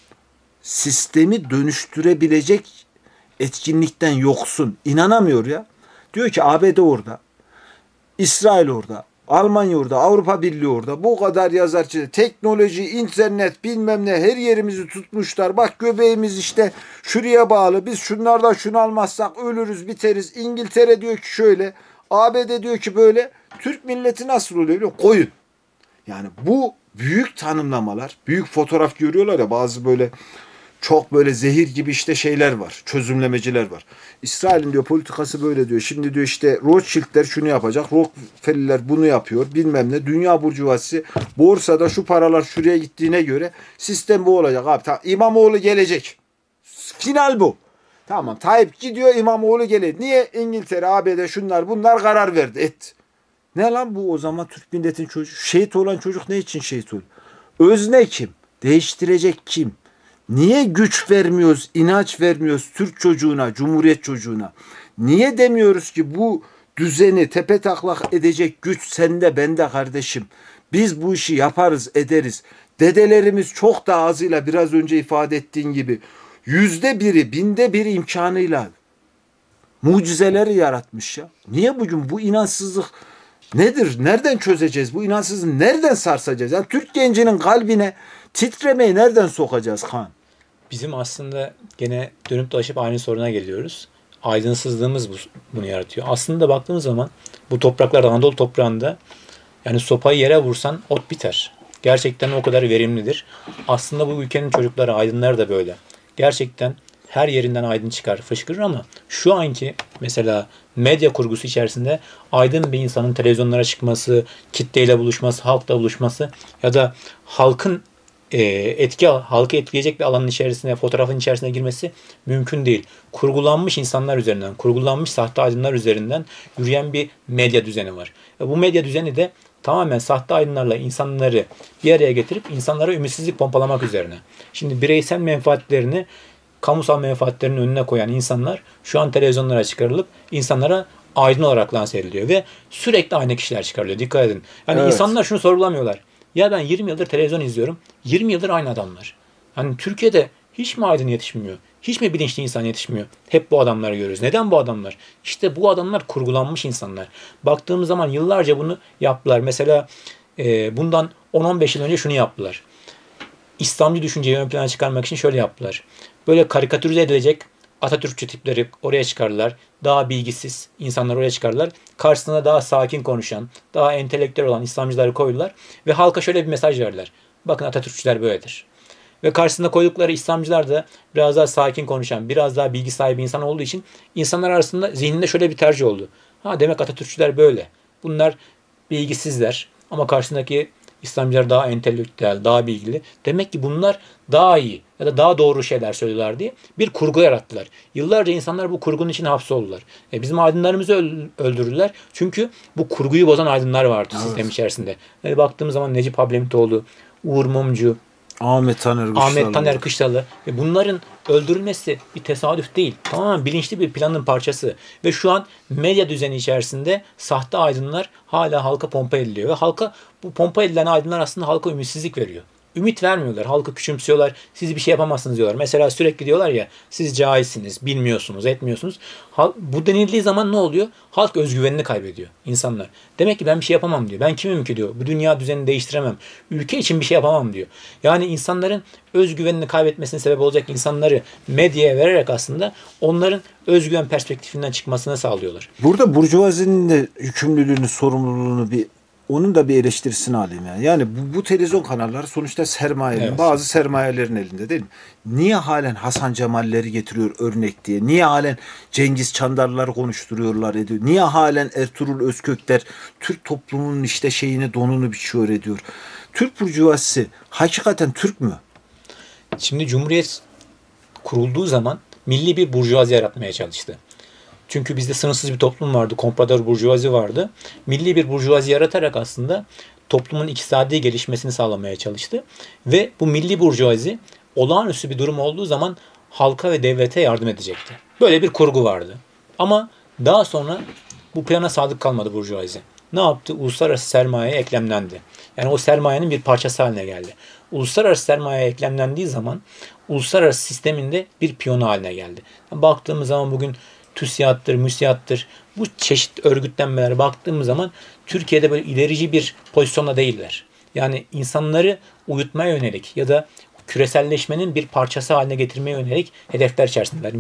sistemi dönüştürebilecek etkinlikten yoksun. İnanamıyor ya. Diyor ki ABD orada. İsrail orada, Almanya orada, Avrupa Birliği orada. Bu kadar yazar çizer. Teknoloji, internet bilmem ne her yerimizi tutmuşlar. Bak göbeğimiz işte şuraya bağlı. Biz şunlardan şunu almazsak ölürüz biteriz. İngiltere diyor ki şöyle. ABD diyor ki böyle. Türk milleti nasıl oluyor biliyor musun? Koyun. Yani bu büyük tanımlamalar, büyük fotoğraf görüyorlar ya bazı böyle çok böyle zehir gibi işte şeyler var. Çözümlemeciler var. İsrail'in diyor politikası böyle diyor. Şimdi diyor işte Rothschild'ler şunu yapacak. Rockefeller'ler bunu yapıyor. Bilmem ne. Dünya burjuvazisi borsada şu paralar şuraya gittiğine göre sistem bu olacak. Abi tamam. İmamoğlu gelecek. Final bu. Tamam. Tayyip gidiyor İmamoğlu gelecek. Niye? İngiltere, ABD şunlar bunlar karar verdi. Et. Ne lan bu o zaman Türk milletin çocuğu? Şehit olan çocuk ne için şehit oldu? Özne kim? Değiştirecek kim? Niye güç vermiyoruz, inanç vermiyoruz Türk çocuğuna, Cumhuriyet çocuğuna? Niye demiyoruz ki bu düzeni tepetaklak edecek güç sende, bende kardeşim. Biz bu işi yaparız, ederiz. Dedelerimiz çok daha azıyla biraz önce ifade ettiğin gibi %1'i, binde 1 imkanıyla mucizeleri yaratmış ya. Niye bugün bu inançsızlık nedir? Nereden çözeceğiz? Bu inançsızlığı nereden sarsacağız? Yani Türk gencinin kalbine titremeyi nereden sokacağız Han? Bizim aslında gene dönüp dolaşıp aynı soruna geliyoruz. Aydınsızlığımız bunu yaratıyor. Aslında baktığımız zaman bu topraklarda, Anadolu toprağında yani sopayı yere vursan ot biter. Gerçekten o kadar verimlidir. Aslında bu ülkenin çocukları, aydınlar da böyle. Gerçekten her yerinden aydın çıkar, fışkırır ama şu anki mesela medya kurgusu içerisinde aydın bir insanın televizyonlara çıkması, kitleyle buluşması, halkla buluşması ya da halkı etkileyecek bir alanın içerisine, fotoğrafın içerisine girmesi mümkün değil. Kurgulanmış insanlar üzerinden, kurgulanmış sahte aydınlar üzerinden yürüyen bir medya düzeni var. Bu medya düzeni de tamamen sahte aydınlarla insanları bir araya getirip insanlara ümitsizlik pompalamak üzerine. Şimdi bireysel menfaatlerini kamusal menfaatlerinin önüne koyan insanlar şu an televizyonlara çıkarılıp insanlara aydın olarak lanse ediliyor ve sürekli aynı kişiler çıkarılıyor. Dikkat edin. Yani Evet. insanlar şunu sorgulamıyorlar. Ya ben 20 yıldır televizyon izliyorum. 20 yıldır aynı adamlar. Hani Türkiye'de hiç mi aydın yetişmiyor? Hiç mi bilinçli insan yetişmiyor? Hep bu adamları görüyoruz. Neden bu adamlar? İşte bu adamlar kurgulanmış insanlar. Baktığımız zaman yıllarca bunu yaptılar. Mesela bundan 10-15 yıl önce şunu yaptılar. İslamcı düşünceyi ön plana çıkarmak için şöyle yaptılar. Böyle karikatürize edilecek Atatürkçü tipleri oraya çıkardılar. Daha bilgisiz insanlar oraya çıkardılar. Karşısına daha sakin konuşan, daha entelektüel olan İslamcıları koydular. Ve halka şöyle bir mesaj verdiler. Bakın Atatürkçüler böyledir. Ve karşısında koydukları İslamcılar da biraz daha sakin konuşan, biraz daha bilgi sahibi insan olduğu için insanlar arasında zihninde şöyle bir tercih oldu. Ha demek Atatürkçüler böyle. Bunlar bilgisizler ama karşısındaki İslamcılar daha entelektüel, daha bilgili. Demek ki bunlar daha iyi ya da daha doğru şeyler söylüyorlar diye bir kurgu yarattılar. Yıllarca insanlar bu kurgunun içine hapsoldular. Bizim aydınlarımızı öldürdüler. Çünkü bu kurguyu bozan aydınlar vardı sistem içerisinde. Yani baktığımız zaman Necip Hablemitoğlu, Uğur Mumcu, Ahmet Taner Kışlalı ve bunların öldürülmesi bir tesadüf değil. Tamamen bilinçli bir planın parçası. Ve şu an medya düzeni içerisinde sahte aydınlar hala halka pompa ediliyor. Ve halka bu pompa edilen aydınlar aslında halka ümitsizlik veriyor. Ümit vermiyorlar. Halkı küçümsüyorlar. Siz bir şey yapamazsınız diyorlar. Mesela sürekli diyorlar ya siz cahilsiniz, bilmiyorsunuz, etmiyorsunuz. Bu denildiği zaman ne oluyor? Halk özgüvenini kaybediyor insanlar. Demek ki ben bir şey yapamam diyor. Ben kimim ki diyor. Bu dünya düzenini değiştiremem. Ülke için bir şey yapamam diyor. Yani insanların özgüvenini kaybetmesine sebep olacak insanları medyaya vererek aslında onların özgüven perspektifinden çıkmasını sağlıyorlar. Burada burjuvazinin de yükümlülüğünü, sorumluluğunu onun da bir eleştirisini alayım yani. Yani bu televizyon kanalları sonuçta sermayenin, Evet. bazı sermayelerin elinde değil mi? Niye halen Hasan Cemalleri getiriyor örnek diye? Niye halen Cengiz Çandarları konuşturuyorlar ediyor? Niye halen Ertuğrul Özkökler Türk toplumunun işte şeyini, donunu biçiyor ediyor? Türk burjuvazisi hakikaten Türk mü? Şimdi Cumhuriyet kurulduğu zaman milli bir burjuvazi yaratmaya çalıştı. Çünkü bizde sınırsız bir toplum vardı, komprador burjuvazi vardı. Milli bir burjuvazi yaratarak aslında toplumun iktisadi gelişmesini sağlamaya çalıştı. Ve bu milli burjuvazi olağanüstü bir durum olduğu zaman halka ve devlete yardım edecekti. Böyle bir kurgu vardı. Ama daha sonra bu plana sadık kalmadı burjuvazi. Ne yaptı? Uluslararası sermayeye eklemlendi. Yani o sermayenin bir parçası haline geldi. Uluslararası sermayeye eklemlendiği zaman uluslararası sisteminde bir piyonu haline geldi. Baktığımız zaman bugün TÜSİAD'tır, MÜSİAD'tır. Bu çeşit örgütlenmelere baktığımız zaman Türkiye'de böyle ilerici bir pozisyonda değiller. Yani insanları uyutmaya yönelik ya da küreselleşmenin bir parçası haline getirmeye yönelik hedefler içerisindeler.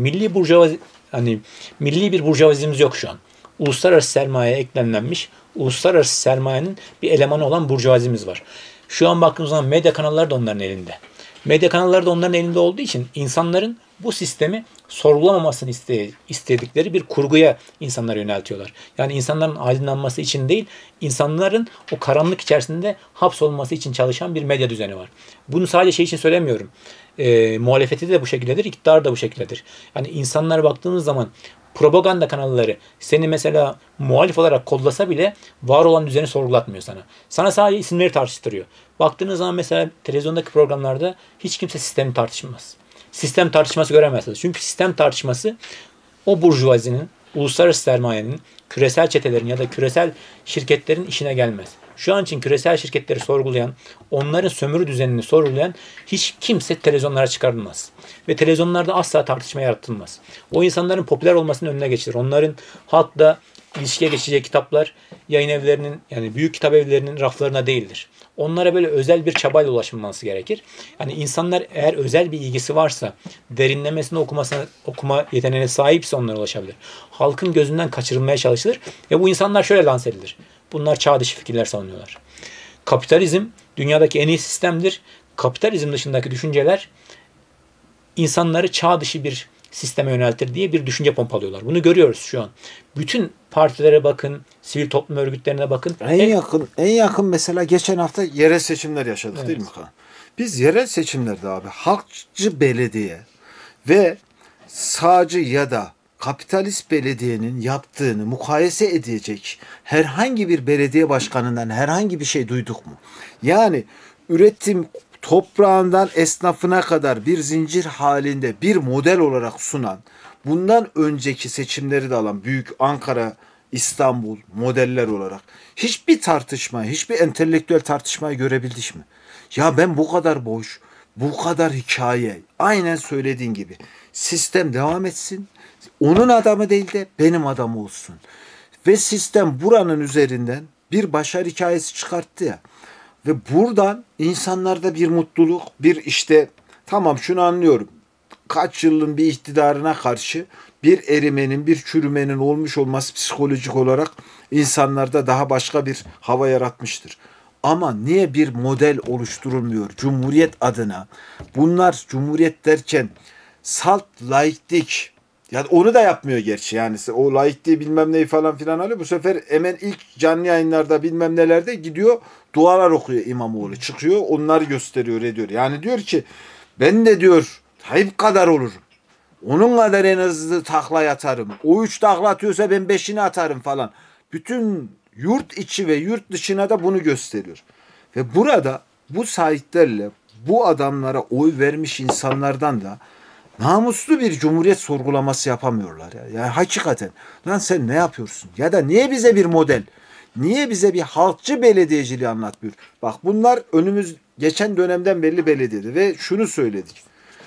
Milli bir burjuvazimiz yok şu an. Uluslararası sermayeye eklemlenmiş, uluslararası sermayenin bir elemanı olan burjuvazimiz var. Şu an baktığımız zaman medya kanalları da onların elinde. Medya kanalları da onların elinde olduğu için insanların bu sistemi sorgulamamasını istedikleri bir kurguya insanları yöneltiyorlar. Yani insanların aydınlanması için değil, insanların o karanlık içerisinde hapsolması için çalışan bir medya düzeni var. Bunu sadece şey için söylemiyorum. Muhalefeti de bu şekildedir, iktidar da bu şekildedir. Yani insanlara baktığımız zaman propaganda kanalları seni mesela muhalif olarak kodlasa bile var olan düzeni sorgulatmıyor sana. Sana sadece isimleri tartıştırıyor. Baktığınız zaman mesela televizyondaki programlarda hiç kimse sistemi tartışmaz. Sistem tartışması göremezsiniz. Çünkü sistem tartışması o burjuvazinin, uluslararası sermayenin, küresel çetelerin ya da küresel şirketlerin işine gelmez. Şu an için küresel şirketleri sorgulayan, onların sömürü düzenini sorgulayan hiç kimse televizyonlara çıkarılmaz. Ve televizyonlarda asla tartışma yaratılmaz. O insanların popüler olmasının önüne geçilir. Onların halkla ilişkiye geçeceği kitaplar yayın evlerinin, yani büyük kitap evlerinin raflarına değildir. Onlara böyle özel bir çabayla ulaşılması gerekir. Yani insanlar eğer özel bir ilgisi varsa, derinlemesine okuma yeteneğine sahipse onlara ulaşabilir. Halkın gözünden kaçırılmaya çalışılır ve bu insanlar şöyle lanse edilir. Bunlar çağ dışı fikirler savunuyorlar. Kapitalizm dünyadaki en iyi sistemdir. Kapitalizm dışındaki düşünceler insanları çağ dışı bir sisteme yöneltir diye bir düşünce pompalıyorlar. Bunu görüyoruz şu an. Bütün partilere bakın, sivil toplum örgütlerine bakın. En yakın mesela geçen hafta yerel seçimler yaşadık, evet, değil mi Kaan? Biz yerel seçimlerde abi halkçı belediye ve sağcı ya da kapitalist belediyenin yaptığını mukayese edecek herhangi bir belediye başkanından herhangi bir şey duyduk mu? Yani üretim toprağından esnafına kadar bir zincir halinde bir model olarak sunan, bundan önceki seçimleri de alan büyük Ankara, İstanbul modeller olarak hiçbir tartışma, hiçbir entelektüel tartışmayı görebildik mi? Ya ben bu kadar boş, bu kadar hikaye, aynen söylediğin gibi sistem devam etsin. Onun adamı değil de benim adam olsun. Ve sistem buranın üzerinden bir başarı hikayesi çıkarttı ya. Ve buradan insanlarda bir mutluluk, bir işte tamam şunu anlıyorum. Kaç yılın bir iktidarına karşı bir erimenin, bir çürümenin olmuş olması psikolojik olarak insanlarda daha başka bir hava yaratmıştır. Ama niye bir model oluşturulmuyor Cumhuriyet adına? Bunlar Cumhuriyet derken salt laiklik, yani onu da yapmıyor gerçi, yani o laikliği bilmem neyi falan filan alıyor. Bu sefer hemen ilk canlı yayınlarda bilmem nelerde gidiyor dualar okuyor İmamoğlu, çıkıyor onları gösteriyor ediyor. Yani diyor ki ben de diyor Tayyip kadar olurum. Onun kadar en hızlı takla atarım. O 3 takla atıyorsa ben 5'ini atarım falan. Bütün yurt içi ve yurt dışına da bunu gösteriyor. Ve burada bu sahiplerle bu adamlara oy vermiş insanlardan da namuslu bir cumhuriyet sorgulaması yapamıyorlar ya. Yani hakikaten lan sen ne yapıyorsun? Ya da niye bize bir model? Niye bize bir halkçı belediyeciliği anlatmıyor? Bak bunlar geçen dönemden belli belediyedi ve şunu söyledik.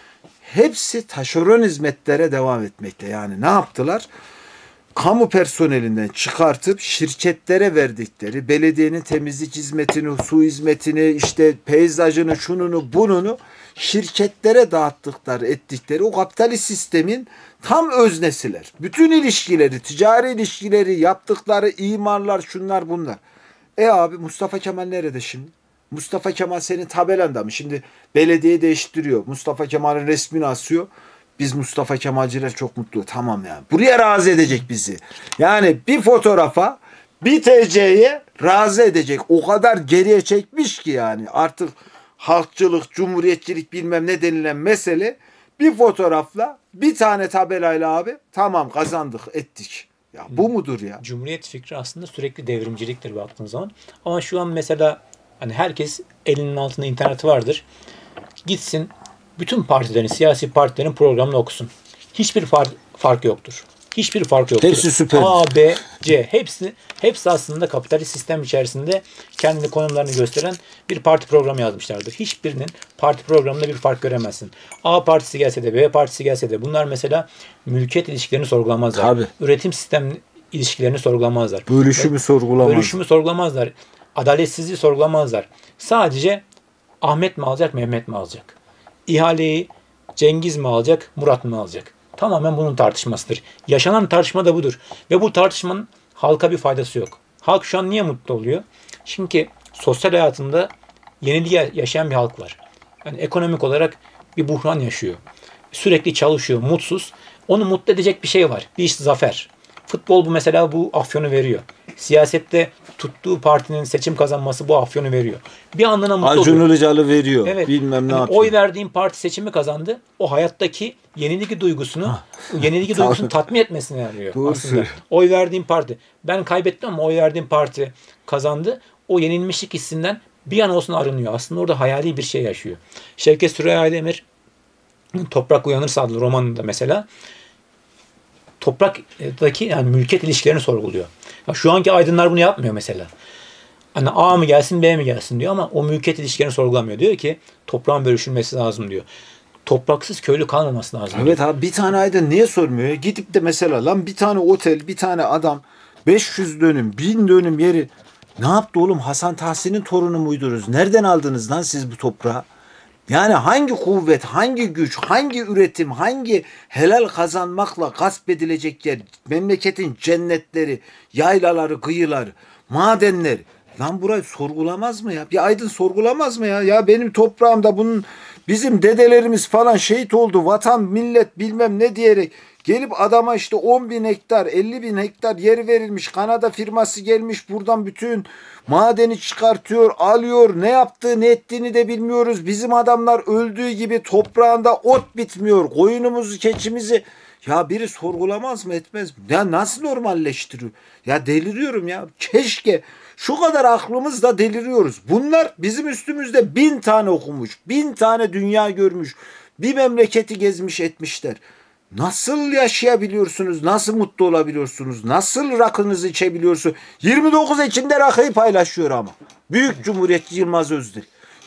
Hepsi taşeron hizmetlere devam etmekte. Yani ne yaptılar? Kamu personelinden çıkartıp şirketlere verdikleri belediyenin temizlik hizmetini, su hizmetini, işte peyzajını, şununu, bununu şirketlere dağıttıkları, ettikleri o kapitalist sistemin tam öznesiler. Bütün ilişkileri, ticari ilişkileri, yaptıkları imarlar, şunlar bunlar. Abi Mustafa Kemal nerede şimdi? Mustafa Kemal senin tabelanda mı? Şimdi belediye değiştiriyor. Mustafa Kemal'in resmini asıyor. Biz Mustafa Kemalciler çok mutlu. Tamam yani. Buraya razı edecek bizi. Yani bir fotoğrafa, bir TC'ye razı edecek. O kadar geriye çekmiş ki yani. Artık halkçılık, cumhuriyetçilik bilmem ne denilen mesele bir fotoğrafla, bir tane tabelayla abi tamam kazandık, ettik. Ya bu mudur ya? Cumhuriyet fikri aslında sürekli devrimciliktir baktığın zaman. Ama şu an mesela hani herkes elinin altında interneti vardır. Gitsin bütün partilerin, siyasi partilerin programını okusun. Hiçbir fark yoktur. Hiçbir fark yoktur. Hepsi süper. A, B, C. Hepsi aslında kapitalist sistem içerisinde kendini konumlarını gösteren bir parti programı yazmışlardır. Hiçbirinin parti programında bir fark göremezsin. A partisi gelse de B partisi gelse de bunlar mesela mülkiyet ilişkilerini sorgulamazlar. Tabii. Üretim sistem ilişkilerini sorgulamazlar. Bölüşümü sorgulamazlar. Bölüşümü sorgulamazlar. Adaletsizliği sorgulamazlar. Sadece Ahmet mi alacak, Mehmet mi alacak? İhaleyi Cengiz mi alacak, Murat mı alacak? Tamamen bunun tartışmasıdır. Yaşanan tartışma da budur. Ve bu tartışmanın halka bir faydası yok. Halk şu an niye mutlu oluyor? Çünkü sosyal hayatında yeniliği yaşayan bir halk var. Yani ekonomik olarak bir buhran yaşıyor. Sürekli çalışıyor, mutsuz. Onu mutlu edecek bir şey var. Bir zafer. Futbol bu mesela bu afyonu veriyor. Siyasette tuttuğu partinin seçim kazanması bu afyonu veriyor. Bir anlamda mutlu oluyor. Acun Ilıcalı veriyor. Evet. Bilmem ne Yani yapıyor. oy verdiğim parti seçimi kazandı. O hayattaki yenilik duygusunu tatmin etmesine yarıyor Doğru aslında. söylüyor. Oy verdiğim parti. Ben kaybettim ama oy verdiğim parti kazandı. O yenilmişlik hissinden bir an olsun arınıyor. Aslında orada hayali bir şey yaşıyor. Şevket Süreyya Aydemir Toprak Uyanırsa adlı romanında mesela topraktaki yani mülkiyet ilişkilerini sorguluyor. Ya şu anki aydınlar bunu yapmıyor mesela. Hani A mı gelsin B mi gelsin diyor ama o mülkiyet ilişkilerini sorgulamıyor. Diyor ki toprağın bölüşülmesi lazım diyor. Topraksız köylü kalmaması lazım. Evet abi, bir tane aydın niye sormuyor ya? Gidip de mesela lan bir tane otel, bir tane adam 500 dönüm, 1000 dönüm yeri ne yaptı oğlum? Hasan Tahsin'in torunu muydunuz? Nereden aldınız lan siz bu toprağı? Yani hangi kuvvet, hangi güç, hangi üretim, hangi helal kazanmakla gasp edilecek yer, memleketin cennetleri, yaylaları, kıyıları, madenler. Lan burayı sorgulamaz mı ya? Bir aydın sorgulamaz mı ya? Ya benim toprağımda bunun bizim dedelerimiz falan şehit oldu. Vatan, millet bilmem ne diyerek gelip adama işte 10 bin hektar, 50 bin hektar yer verilmiş. Kanada firması gelmiş buradan bütün madeni çıkartıyor, alıyor. Ne yaptığı, ne ettiğini de bilmiyoruz. Bizim adamlar öldüğü gibi toprağında ot bitmiyor. Koyunumuzu, keçimizi. Ya biri sorgulamaz mı, etmez mi? Ya nasıl normalleştiriyor? Ya deliriyorum ya. Keşke şu kadar aklımızla deliriyoruz. Bunlar bizim üstümüzde 1000 tane okumuş, 1000 tane dünya görmüş, bir memleketi gezmiş etmişler. Nasıl yaşayabiliyorsunuz? Nasıl mutlu olabiliyorsunuz? Nasıl rakınızı içebiliyorsunuz? 29 Ekim'de rakıyı paylaşıyor ama. Büyük Cumhuriyetçi Yılmaz Özdil.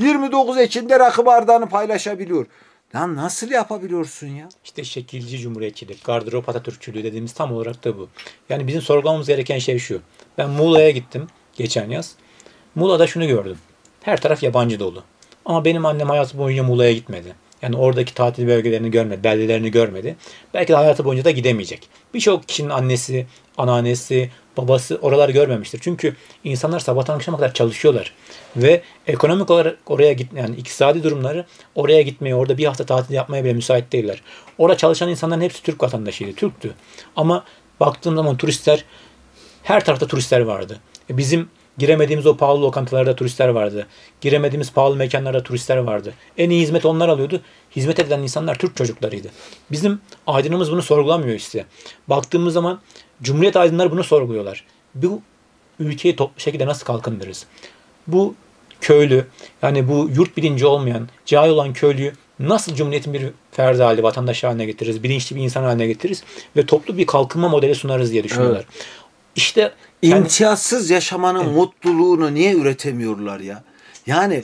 29 Ekim'de rakı bardağını paylaşabiliyor. Lan nasıl yapabiliyorsun ya? İşte şekilci cumhuriyetçilik, gardırop Atatürkçülüğü dediğimiz tam olarak da bu. Yani bizim sorgulamamız gereken şey şu. Ben Muğla'ya gittim geçen yaz. Muğla'da şunu gördüm. Her taraf yabancı dolu. Ama benim annem hayatı boyunca Muğla'ya gitmedi. Yani oradaki tatil bölgelerini görmedi, beldelerini görmedi. Belki de hayatı boyunca da gidemeyecek. Birçok kişinin annesi, anneannesi, babası oraları görmemiştir. Çünkü insanlar sabahtan akşama kadar çalışıyorlar. Ve ekonomik olarak oraya yani iktisadi durumları oraya gitmeye, orada bir hafta tatil yapmaya bile müsait değiller. Orada çalışan insanların hepsi Türk vatandaşıydı, Türktü. Ama baktığım zaman turistler, her tarafta turistler vardı. Bizim giremediğimiz o pahalı lokantalarda turistler vardı. Giremediğimiz pahalı mekanlarda turistler vardı. En iyi hizmet onlar alıyordu. Hizmet edilen insanlar Türk çocuklarıydı. Bizim aydınımız bunu sorgulamıyor işte. Baktığımız zaman Cumhuriyet aydınları bunu sorguluyorlar. Bu ülkeyi toplu şekilde nasıl kalkındırırız? Bu köylü, yani bu yurt bilinci olmayan, cahil olan köylüyü nasıl Cumhuriyet'in bir ferdi hali, vatandaş haline getiririz, bilinçli bir insan haline getiririz ve toplu bir kalkınma modeli sunarız diye düşünüyorlar. Evet. İşte İmtiyazsız yaşamanın mutluluğunu niye üretemiyorlar ya? Yani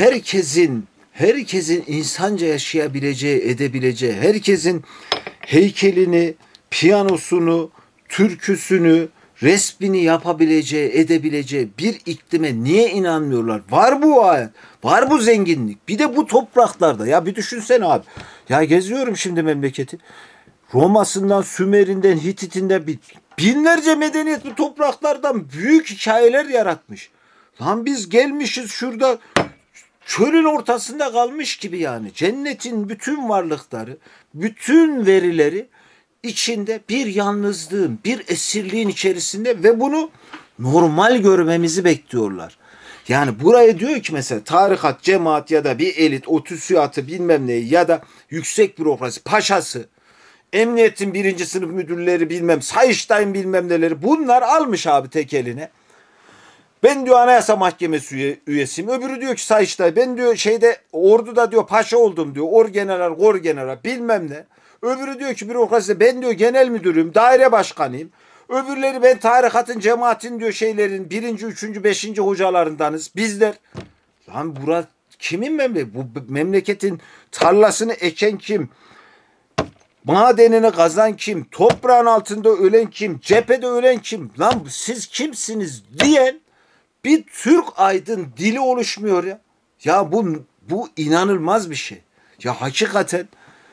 herkesin insanca yaşayabileceği, edebileceği, herkesin heykelini, piyanosunu, türküsünü, resmini yapabileceği, edebileceği bir iklime niye inanmıyorlar? Var bu hayat, var bu zenginlik. Bir de bu topraklarda. Ya bir düşünsene abi. Ya geziyorum şimdi memleketi. Roma'sından, Sümer'inden, Hitit'inden binlerce medeniyet bu topraklardan büyük hikayeler yaratmış. Lan biz gelmişiz şurada çölün ortasında kalmış gibi yani. Cennetin bütün varlıkları, bütün verileri içinde bir yalnızlığın, bir esirliğin içerisinde ve bunu normal görmemizi bekliyorlar. Yani buraya diyor ki mesela tarikat, cemaat ya da bir elit, o TÜSİAD'ı bilmem neyi ya da yüksek bürokrasi, paşası, emniyetin birinci sınıf müdürleri bilmem, Sayıştay'ın bilmem neleri bunlar almış abi tek eline. Ben diyor Anayasa Mahkemesi üyesiyim. Öbürü diyor ki Sayıştay. Ben diyor orduda diyor paşa oldum diyor. Orgeneral, gorgeneral bilmem ne. Öbürü diyor ki bürokraside ben diyor genel müdürüm, daire başkanıyım. Öbürleri ben tarikatın, cemaatin diyor şeylerin birinci, üçüncü, beşinci hocalarındanız. Bizler. Lan burası kimin memleketi? Bu memleketin tarlasını eken kim? Madenini kazan kim? Toprağın altında ölen kim? Cephede ölen kim? Lan siz kimsiniz diyen bir Türk aydın dili oluşmuyor ya. Ya bu inanılmaz bir şey. Ya hakikaten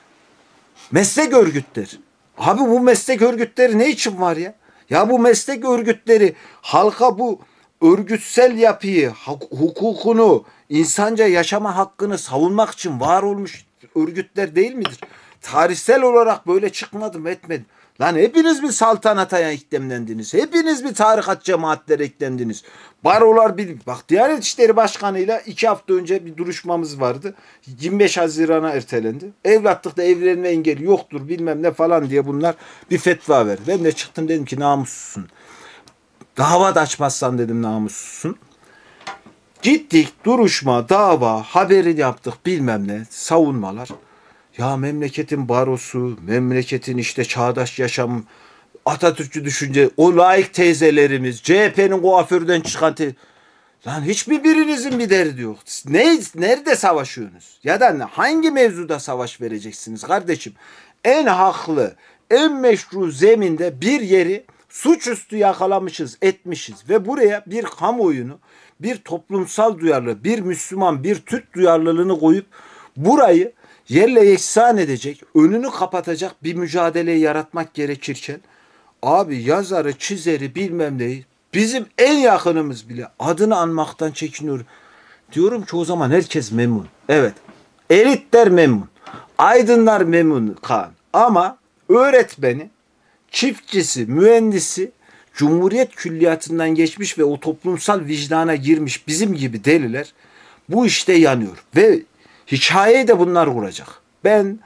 meslek örgütleri. Abi bu meslek örgütleri ne için var ya? Ya bu meslek örgütleri halka bu örgütsel yapıyı, hukukunu, insanca yaşama hakkını savunmak için var olmuş örgütler değil midir? Tarihsel olarak böyle çıkmadı mı etmedi. Lan hepiniz bir saltanata eklemlendiniz. Hepiniz bir tarikat cemaatlere eklendiniz. Barolar bir... Bak Diyanet İşleri Başkanı'yla 2 hafta önce bir duruşmamız vardı. 25 Haziran'a ertelendi. Evlatlıkta evlenme engeli yoktur bilmem ne falan diye bunlar bir fetva verdi. Ben de çıktım dedim ki namussuzsun. Dava da açmazsan dedim namussuzsun. Gittik duruşma, dava, haberini yaptık bilmem ne, savunmalar. Ya memleketin barosu, memleketin işte çağdaş yaşam, Atatürkçü düşünce, o laik teyzelerimiz, CHP'nin kuaförden çıkan lan hiçbir birinizin bir derdi yok. Nerede savaşıyorsunuz? Ya da hangi mevzuda savaş vereceksiniz kardeşim? En haklı, en meşru zeminde bir yeri suçüstü yakalamışız, etmişiz ve buraya bir kamuoyunu, bir toplumsal duyarlı, bir Müslüman, bir Türk duyarlılığını koyup burayı yerle yeksan edecek, önünü kapatacak bir mücadeleyi yaratmak gerekirken abi yazarı, çizeri bilmem neyi bizim en yakınımız bile adını anmaktan çekiniyor. Diyorum ki o zaman herkes memnun. Evet. Elitler memnun. Aydınlar memnun Kaan. Ama öğretmeni, çiftçisi, mühendisi Cumhuriyet külliyatından geçmiş ve o toplumsal vicdana girmiş bizim gibi deliler bu işte yanıyor. Ve hikayeyi de bunlar kuracak. Ben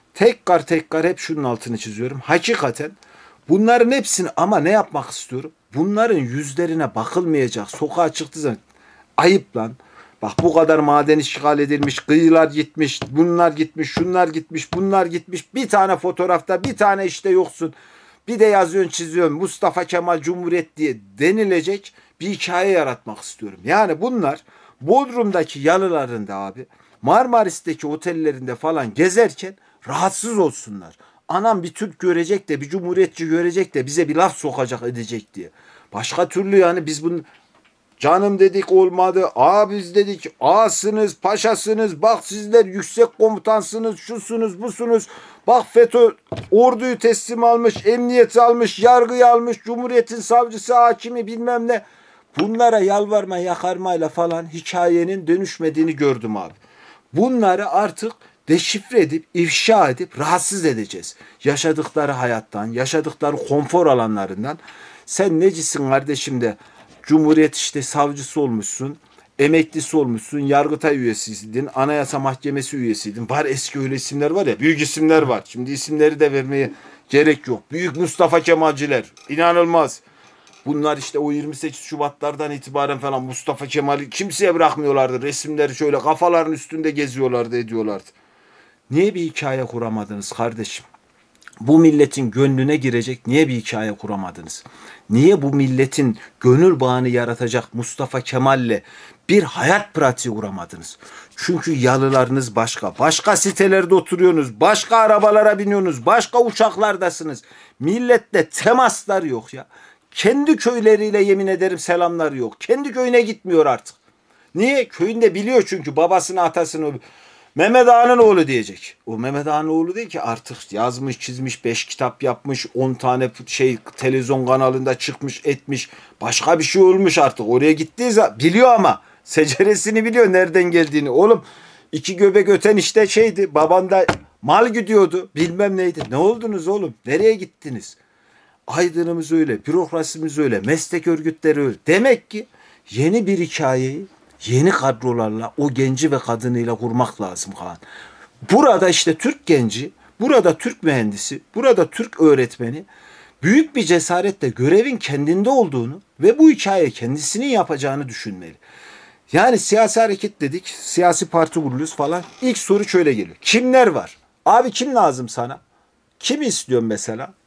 tekrar hep şunun altını çiziyorum. Hakikaten bunların hepsini ama ne yapmak istiyorum? Bunların yüzlerine bakılmayacak. Sokağa çıktığı zaman ayıp lan. Bak bu kadar maden işgal edilmiş, kıyılar gitmiş, bunlar gitmiş, şunlar gitmiş, bunlar gitmiş. Bir tane fotoğrafta bir tane işte yoksun. Bir de yazıyorsun çiziyorsun Mustafa Kemal Cumhuriyet diye denilecek bir hikaye yaratmak istiyorum. Yani bunlar Bodrum'daki yalılarında abi Marmaris'teki otellerinde falan gezerken rahatsız olsunlar. Anam bir Türk görecek de bir Cumhuriyetçi görecek de bize bir laf sokacak edecek diye. Başka türlü yani biz bunu canım dedik olmadı. Biz dedik ağasınız, paşasınız. Bak sizler yüksek komutansınız, şusunuz, busunuz. Bak FETÖ orduyu teslim almış, emniyeti almış, yargıyı almış, Cumhuriyet'in savcısı, hakimi bilmem ne. Bunlara yalvarma, yakarmayla falan hikayenin dönüşmediğini gördüm abi. Bunları artık deşifre edip, ifşa edip rahatsız edeceğiz. Yaşadıkları hayattan, yaşadıkları konfor alanlarından. Sen necisin kardeşim de Cumhuriyet işte savcısı olmuşsun, emeklisi olmuşsun, Yargıtay üyesiydin, Anayasa Mahkemesi üyesiydin. Var eski öyle isimler var ya, büyük isimler var. Şimdi isimleri de vermeye gerek yok. Büyük Mustafa Kemalciler, inanılmaz. Bunlar işte o 28 Şubatlardan itibaren falan Mustafa Kemal'i kimseye bırakmıyorlardı. Resimleri şöyle kafaların üstünde geziyorlardı, ediyorlardı. Niye bir hikaye kuramadınız kardeşim? Bu milletin gönlüne girecek niye bir hikaye kuramadınız? Niye bu milletin gönül bağını yaratacak Mustafa Kemal'le bir hayat pratiği kuramadınız? Çünkü yalılarınız başka. Başka sitelerde oturuyorsunuz. Başka arabalara biniyorsunuz. Başka uçaklardasınız. Milletle temaslar yok ya. Kendi köyleriyle yemin ederim selamları yok. Kendi köyüne gitmiyor artık. Niye? Köyünde biliyor çünkü babasını, atasını... Mehmet Ağa'nın oğlu diyecek. O Mehmet Ağa'nın oğlu değil ki artık yazmış, çizmiş, 5 kitap yapmış, 10 tane televizyon kanalında çıkmış, etmiş. Başka bir şey olmuş artık. Oraya gittiği zaman biliyor ama seceresini biliyor nereden geldiğini. Oğlum 2 göbek öten işte baban da mal gidiyordu bilmem neydi. Ne oldunuz oğlum? Nereye gittiniz? Aydınımız öyle, bürokrasimiz öyle, meslek örgütleri öyle. Demek ki yeni bir hikayeyi yeni kadrolarla o genci ve kadınıyla kurmak lazım Kaan. Burada işte Türk genci, burada Türk mühendisi, burada Türk öğretmeni büyük bir cesaretle görevin kendinde olduğunu ve bu hikaye kendisinin yapacağını düşünmeli. Yani siyasi hareket dedik, siyasi parti kuruluyoruz falan. İlk soru şöyle geliyor. Kimler var? Abi kim lazım sana? Kimi istiyorsun mesela?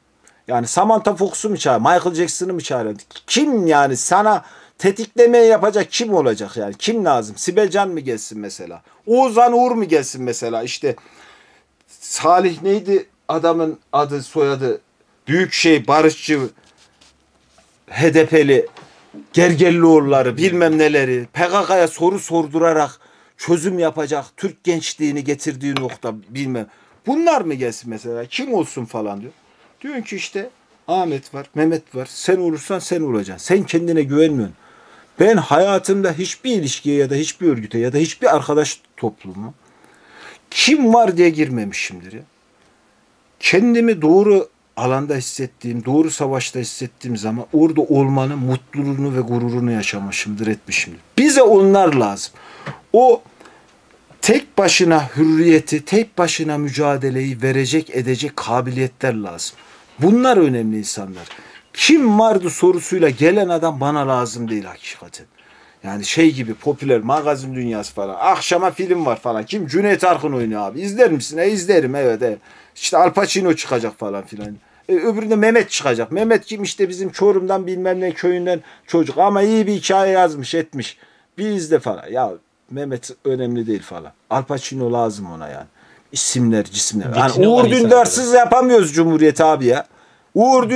Yani Samantha Fox'u mu çağır, Michael Jackson'ı mı çağır? Kim yani sana tetiklemeyi yapacak kim olacak yani? Kim lazım? Sibel Can mı gelsin mesela? Oğuzhan Uğur mu gelsin mesela? İşte Salih neydi adamın adı soyadı? Büyük barışçı, HDP'li, Gergerlioğulları bilmem neleri PKK'ya soru sordurarak çözüm yapacak Türk gençliğini getirdiği nokta bilmem. Bunlar mı gelsin mesela? Kim olsun falan diyor. Diyorsun ki işte Ahmet var, Mehmet var. Sen olursan sen olacaksın. Sen kendine güvenmiyorsun. Ben hayatımda hiçbir ilişkiye ya da hiçbir örgüte ya da hiçbir arkadaş topluluğuna kim var diye girmemişimdir ya. Kendimi doğru alanda hissettiğim, doğru savaşta hissettiğim zaman orada olmanın mutluluğunu ve gururunu yaşamışımdır, etmişimdir. Bize onlar lazım. O tek başına hürriyeti, tek başına mücadeleyi verecek, edecek kabiliyetler lazım. Bunlar önemli insanlar. Kim vardı sorusuyla gelen adam bana lazım değil hakikaten. Yani gibi popüler magazin dünyası falan. Akşama film var falan. Kim? Cüneyt Arkın oynuyor abi. İzler misin? İzlerim evet. İşte Al Pacino çıkacak falan filan. Öbüründe Mehmet çıkacak. Mehmet kim? İşte bizim Çorum'dan bilmem ne köyünden çocuk. Ama iyi bir hikaye yazmış etmiş. Bir izle falan. Ya Mehmet önemli değil falan. Al Pacino lazım ona yani. İsimler, cisimler. Yani Uğur Dündar'sız yapamıyoruz Cumhuriyet abi ya. Uğur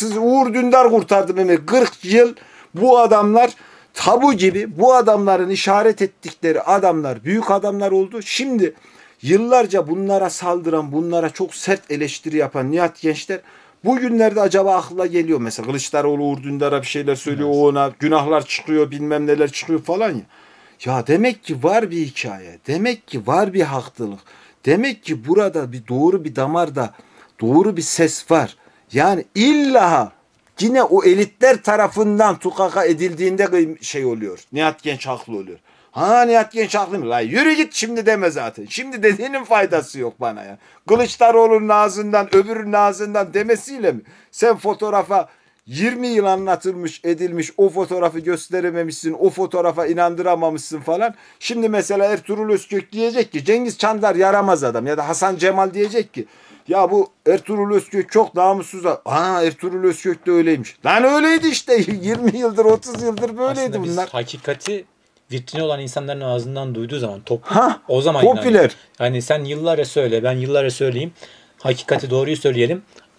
Dündar kurtardı Mehmet. 40 yıl bu adamlar tabu gibi, bu adamların işaret ettikleri adamlar büyük adamlar oldu. Şimdi yıllarca bunlara saldıran, bunlara çok sert eleştiri yapan Nihat Gençler bugünlerde acaba akla geliyor. Mesela Kılıçdaroğlu Uğur Dündar'a bir şeyler söylüyor, o ona günahlar çıkıyor, bilmem neler çıkıyor falan ya. Ya demek ki var bir hikaye, demek ki var bir haklılık, demek ki burada bir doğru bir damarda doğru bir ses var. Yani illa yine o elitler tarafından tukaka edildiğinde oluyor. Nihat Genç haklı oluyor. Nihat Genç haklı mı? La yürü git şimdi deme zaten. Şimdi dediğinin faydası yok bana ya. Kılıçdaroğlu'nun ağzından öbürünün ağzından demesiyle mi? Sen fotoğrafa 20 yıl anlatılmış edilmiş o fotoğrafı gösterememişsin, o fotoğrafa inandıramamışsın falan. Şimdi mesela Ertuğrul Özkök diyecek ki Cengiz Çandar yaramaz adam ya da Hasan Cemal diyecek ki ya bu Ertuğrul Özkök çok namussuz. Ertuğrul Özkök de öyleymiş. Lan öyleydi işte 20 yıldır 30 yıldır böyleydi aslında bunlar. Biz hakikati vitrini olan insanların ağzından duyduğu zaman toplum o zaman popüler. inanıyor. Yani sen yıllarca söyle, ben yıllarca söyleyeyim. Hakikati doğruyu söyleyelim.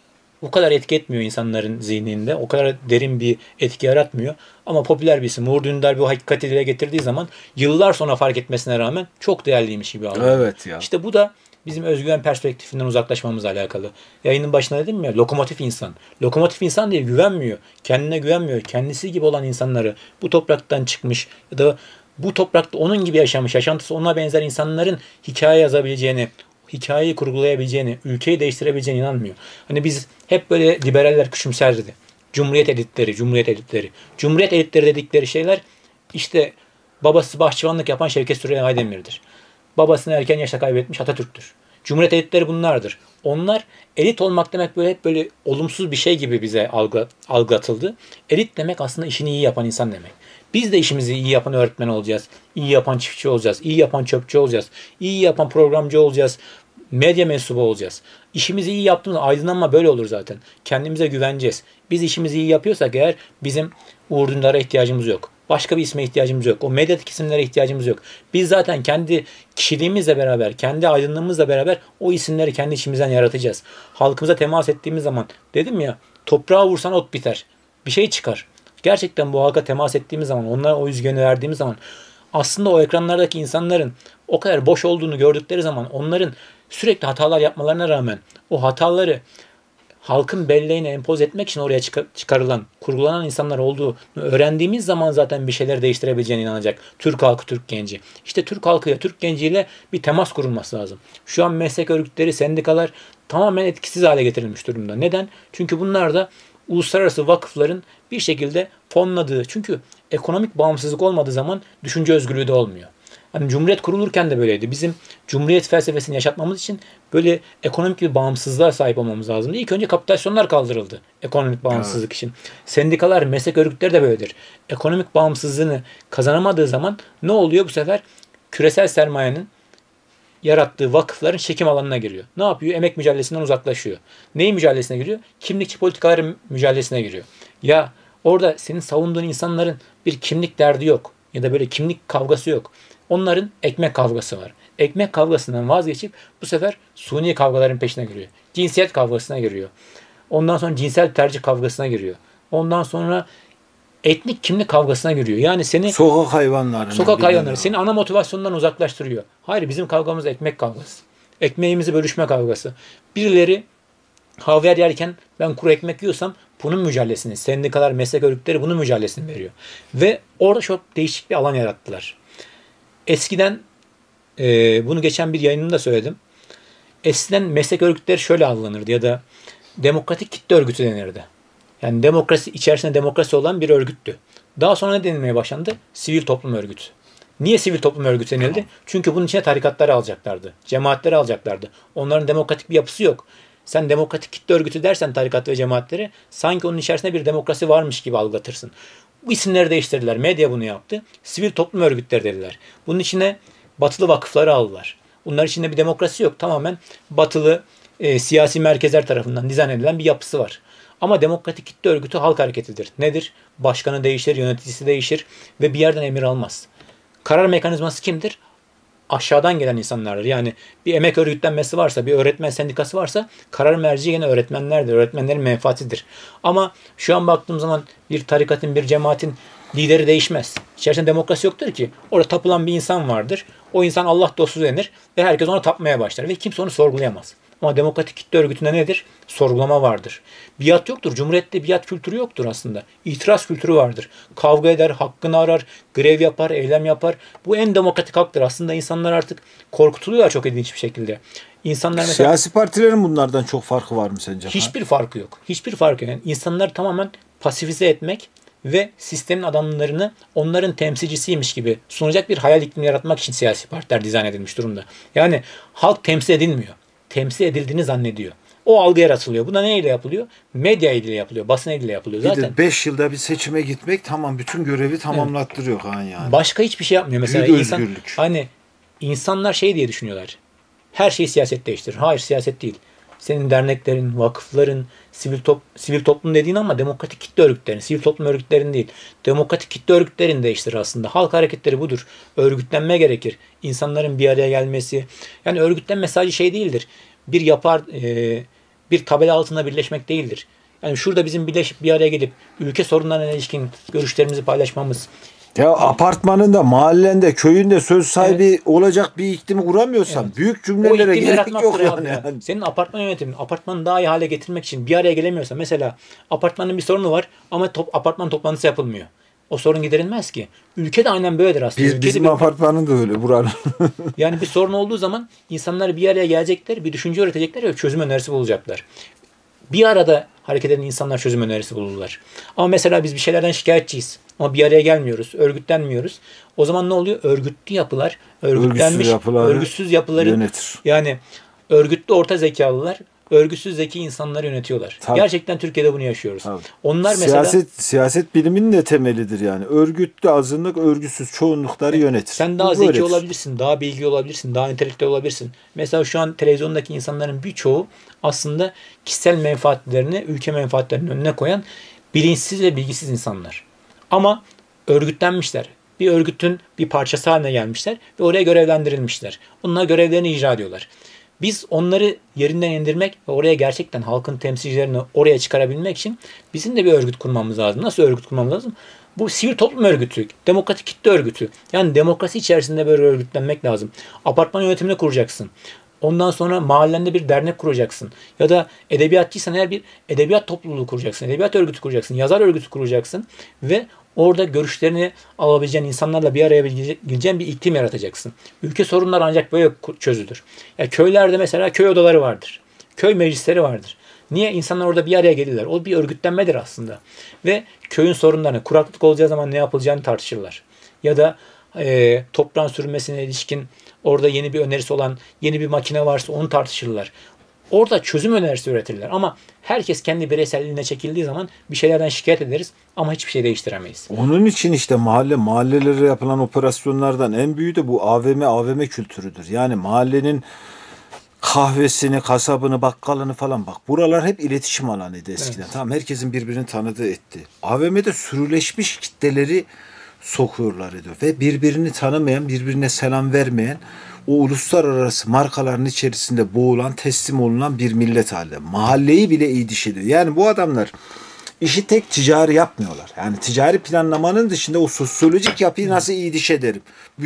O kadar etki etmiyor insanların zihninde. O kadar derin bir etki yaratmıyor. Ama popüler bir isim. Uğur Dündar bu hakikati dile getirdiği zaman yıllar sonra fark etmesine rağmen çok değerliymiş gibi algılıyor. Evet ya. İşte bu da bizim özgüven perspektifinden uzaklaşmamızla alakalı. Yayının başında dedim ya, lokomotif insan. Lokomotif insan diye güvenmiyor. Kendine güvenmiyor. Kendisi gibi olan insanları, bu topraktan çıkmış ya da bu toprakta onun gibi yaşamış, yaşantısı ona benzer insanların hikaye yazabileceğini, hikayeyi kurgulayabileceğini, ülkeyi değiştirebileceğine inanmıyor. Hani biz hep böyle liberaller küçümserdi. Cumhuriyet elitleri, Cumhuriyet elitleri. Cumhuriyet elitleri dedikleri şeyler işte babası bahçıvanlık yapan Şevket Süreyya Aydemir'dir. Babasını erken yaşta kaybetmiş Atatürk'tür. Cumhuriyet elitleri bunlardır. Onlar elit olmak demek böyle hep böyle olumsuz bir şey gibi bize algılatıldı. Elit demek aslında işini iyi yapan insan demek. Biz de işimizi iyi yapan öğretmen olacağız. İyi yapan çiftçi olacağız. İyi yapan çöpçü olacağız. İyi yapan programcı olacağız. Medya mensubu olacağız. İşimizi iyi yaptığımızda aydınlanma böyle olur zaten. Kendimize güveneceğiz. Biz işimizi iyi yapıyorsak eğer bizim Uğur Dündar'a ihtiyacımız yok. Başka bir isme ihtiyacımız yok. O medyatik isimlere ihtiyacımız yok. Biz zaten kendi kişiliğimizle beraber, kendi aydınlığımızla beraber o isimleri kendi içimizden yaratacağız. Halkımıza temas ettiğimiz zaman dedim ya, toprağa vursan ot biter. Bir şey çıkar. Gerçekten bu halka temas ettiğimiz zaman, onlara o yüzgeni verdiğimiz zaman aslında o ekranlardaki insanların o kadar boş olduğunu gördükleri zaman onların sürekli hatalar yapmalarına rağmen o hataları halkın belleğine empoze etmek için oraya çıkarılan, kurgulanan insanlar olduğunu öğrendiğimiz zaman zaten bir şeyler değiştirebileceğine inanacak. Türk halkı, Türk genci. İşte Türk halkıyla, Türk genciyle bir temas kurulması lazım. Şu an meslek örgütleri, sendikalar tamamen etkisiz hale getirilmiş durumda. Neden? Çünkü bunlar da uluslararası vakıfların bir şekilde fonladığı, çünkü ekonomik bağımsızlık olmadığı zaman düşünce özgürlüğü de olmuyor. Hani Cumhuriyet kurulurken de böyleydi. Bizim Cumhuriyet felsefesini yaşatmamız için böyle ekonomik bir bağımsızlığa sahip olmamız lazımdı. İlk önce kapitülasyonlar kaldırıldı ekonomik bağımsızlık için. Sendikalar, meslek örgütleri de böyledir. Ekonomik bağımsızlığını kazanamadığı zaman ne oluyor bu sefer? Küresel sermayenin yarattığı vakıfların çekim alanına giriyor. Ne yapıyor? Emek mücadelesinden uzaklaşıyor. Neyin mücadelesine giriyor? Kimlikçi politikaların mücadelesine giriyor. Ya orada senin savunduğun insanların bir kimlik derdi yok. Ya da böyle kimlik kavgası yok. Onların ekmek kavgası var. Ekmek kavgasından vazgeçip bu sefer suni kavgaların peşine giriyor. Cinsiyet kavgasına giriyor. Ondan sonra cinsel tercih kavgasına giriyor. Ondan sonra etnik kimlik kavgasına giriyor. Yani seni Sokak hayvanları. sokak hayvanları seni ana motivasyondan uzaklaştırıyor. Hayır, bizim kavgamız ekmek kavgası. Ekmeğimizi bölüşme kavgası. Birileri havyar yerken ben kuru ekmek yiyorsam bunun mücadelesini, sendikalar, meslek örgütleri bunun mücadelesini veriyor. Ve orada çok değişik bir alan yarattılar. Eskiden bunu geçen bir yayınımda söyledim. Eskiden meslek örgütleri şöyle algılanırdı ya da demokratik kitle örgütü denirdi. Yani demokrasi içerisinde demokrasi olan bir örgüttü. Daha sonra ne denilmeye başlandı? Sivil toplum örgütü. Niye sivil toplum örgütü denildi? Çünkü bunun içine tarikatları alacaklardı. Cemaatleri alacaklardı. Onların demokratik bir yapısı yok. Sen demokratik kitle örgütü dersen tarikat ve cemaatleri sanki onun içerisinde bir demokrasi varmış gibi algılatırsın. Bu isimleri değiştirdiler. Medya bunu yaptı. Sivil toplum örgütleri dediler. Bunun içine batılı vakıfları aldılar. Bunların içinde bir demokrasi yok. Tamamen batılı siyasi merkezler tarafından dizayn edilen bir yapısı var. Ama demokratik kitle örgütü halk hareketidir. Nedir? Başkanı değişir, yöneticisi değişir ve bir yerden emir almaz. Karar mekanizması kimdir? Aşağıdan gelen insanlardır. Yani bir emek örgütlenmesi varsa, bir öğretmen sendikası varsa karar merci yine öğretmenlerdir. Öğretmenlerin menfaatidir. Ama şu an baktığım zaman bir tarikatın, bir cemaatin lideri değişmez. İçerisinde demokrasi yoktur ki. Orada tapılan bir insan vardır. O insan Allah dostu denir ve herkes ona tapmaya başlar ve kimse onu sorgulayamaz. Ama demokratik kitle örgütünde nedir? Sorgulama vardır. Biat yoktur. Cumhuriyette biat kültürü yoktur aslında. İtiraz kültürü vardır. Kavga eder, hakkını arar, grev yapar, eylem yapar. Bu en demokratik haktır. Aslında insanlar artık korkutuluyor çok ilginç bir şekilde. İnsanlar mesela Siyasi partilerin bunlardan çok farkı var mı sence? hiçbir farkı yok. Hiçbir farkı yok. Yani insanları tamamen pasifize etmek ve sistemin adamlarını onların temsilcisiymiş gibi sunacak bir hayal iklimi yaratmak için siyasi partiler dizayn edilmiş durumda. Yani halk temsil edilmiyor. Temsil edildiğini zannediyor. O algı yaratılıyor. Bu da neyle yapılıyor? Medya ile yapılıyor. Basın ile yapılıyor. Bir Zaten de 5 yılda bir seçime gitmek tamam bütün görevi tamamlattırıyor Han yani. başka hiçbir şey yapmıyor. Mesela Büyük insan özgürlük. hani insanlar şey diye düşünüyorlar. Her şey siyaset değiştirir. Hayır, siyaset değil. Senin derneklerin, vakıfların, sivil toplum dediğin ama demokratik kitle örgütlerin, sivil toplum örgütlerin değil. Demokratik kitle örgütlerin değiştirir aslında. Halk hareketleri budur. Örgütlenme gerekir. İnsanların bir araya gelmesi. Yani örgütlenme sadece şey değildir. Bir tabela altında birleşmek değildir. Yani şurada bizim bir araya gelip ülke sorunlarına ilişkin görüşlerimizi paylaşmamız. Ya apartmanında, mahallende, köyünde söz sahibi olacak bir iklimi kuramıyorsan büyük O cümlelere iklimi gerek yaratmaktır yok abi yani. ya. Senin apartman yönetimin, apartmanı daha iyi hale getirmek için bir araya gelemiyorsa mesela apartmanın bir sorunu var ama apartman toplantısı yapılmıyor. O sorun giderilmez ki. Ülke de aynen böyledir aslında. Ülkede Bizim apartmanın da öyle buranın. yani bir sorun olduğu zaman insanlar bir araya gelecekler, bir düşünce üretecekler ve çözüm önerisi bulacaklar. Bir arada hareket eden insanlar çözüm önerisi bulurlar. Ama mesela biz bir şeylerden şikayetçiyiz. Ama bir araya gelmiyoruz, örgütlenmiyoruz. O zaman ne oluyor? Örgütlü yapılar, örgütlenmiş, örgütsüz yapıları yönetir. yani örgütlü orta zekalılar, örgütsüz zeki insanları yönetiyorlar. Tabii. Gerçekten Türkiye'de bunu yaşıyoruz. Tabii. Onlar mesela Siyaset biliminin de temelidir yani. Örgütlü azınlık, örgütsüz çoğunlukları yönetir. sen daha Bu zeki böyledir. olabilirsin, daha bilgi olabilirsin, daha entelektüel olabilirsin. Mesela şu an televizyondaki insanların birçoğu aslında kişisel menfaatlerini, ülke menfaatlerinin önüne koyan bilinçsiz ve bilgisiz insanlar. Ama örgütlenmişler. Bir örgütün bir parçası haline gelmişler ve oraya görevlendirilmişler. Onlar görevlerini icra ediyorlar. Biz onları yerinden indirmek ve oraya gerçekten halkın temsilcilerini oraya çıkarabilmek için bizim de bir örgüt kurmamız lazım. Nasıl örgüt kurmamız lazım? Bu sivil toplum örgütü, demokratik kitle örgütü. Yani demokrasi içerisinde böyle örgütlenmek lazım. Apartman yönetimini kuracaksın. Ondan sonra mahallende bir dernek kuracaksın. Ya da edebiyatçıysan eğer bir edebiyat topluluğu kuracaksın. Edebiyat örgütü kuracaksın. Yazar örgütü kuracaksın. Ve orada görüşlerini alabileceğin insanlarla bir araya geleceğin bir iklim yaratacaksın. Ülke sorunları ancak böyle çözülür. Ya köylerde mesela köy odaları vardır. Köy meclisleri vardır. Niye? İnsanlar orada bir araya gelirler. O bir örgütlenmedir aslında. Ve köyün sorunlarını, kuraklık olacağı zaman ne yapılacağını tartışırlar. Ya da toprağın sürülmesine ilişkin orada yeni bir önerisi olan yeni bir makine varsa onu tartışırlar. Orada çözüm önerisi üretirler. Ama herkes kendi bireyselliğine çekildiği zaman bir şeylerden şikayet ederiz ama hiçbir şey değiştiremeyiz. Onun için işte mahallelere yapılan operasyonlardan en büyüğü de bu AVM kültürüdür. Yani mahallenin kahvesini, kasabını, bakkalını falan bak. Buralar hep iletişim alanıydı eskiden. Evet. Tamam, herkesin birbirini tanıdığı etti. AVM'de sürüleşmiş kitleleri sokuyorlar ediyor. Ve birbirini tanımayan, birbirine selam vermeyen, o uluslararası markaların içerisinde boğulan, teslim olunan bir millet halinde. Mahalleyi bile iyi diş ediyor. Yani bu adamlar işi tek ticari yapmıyorlar. Yani ticari planlamanın dışında o sosyolojik yapıyı nasıl iyi diş ederim?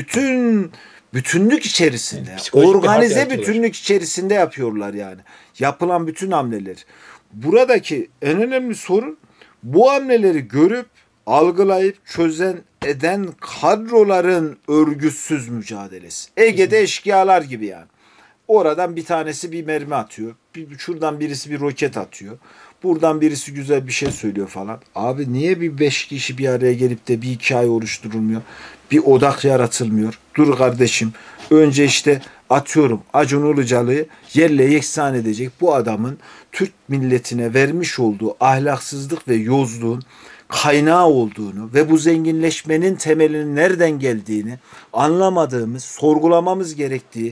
Bütünlük içerisinde, organize bütünlük içerisinde yapıyorlar yani. Yapılan bütün hamleler. Buradaki en önemli sorun bu hamleleri görüp, algılayıp, eden kadroların örgütsüz mücadelesi. Ege'de eşkıyalar gibi yani. Oradan bir tanesi bir mermi atıyor. Şuradan birisi bir roket atıyor. Buradan birisi güzel bir şey söylüyor falan. Abi niye bir 5 kişi bir araya gelip de bir hikaye oluşturulmuyor? Bir odak yaratılmıyor. Dur kardeşim. Önce işte atıyorum Acun Ilıcalı'yı yerle yeksan edecek bu adamın Türk milletine vermiş olduğu ahlaksızlık ve yozluğun kaynağı olduğunu ve bu zenginleşmenin temelinin nereden geldiğini anlamadığımız, sorgulamamız gerektiği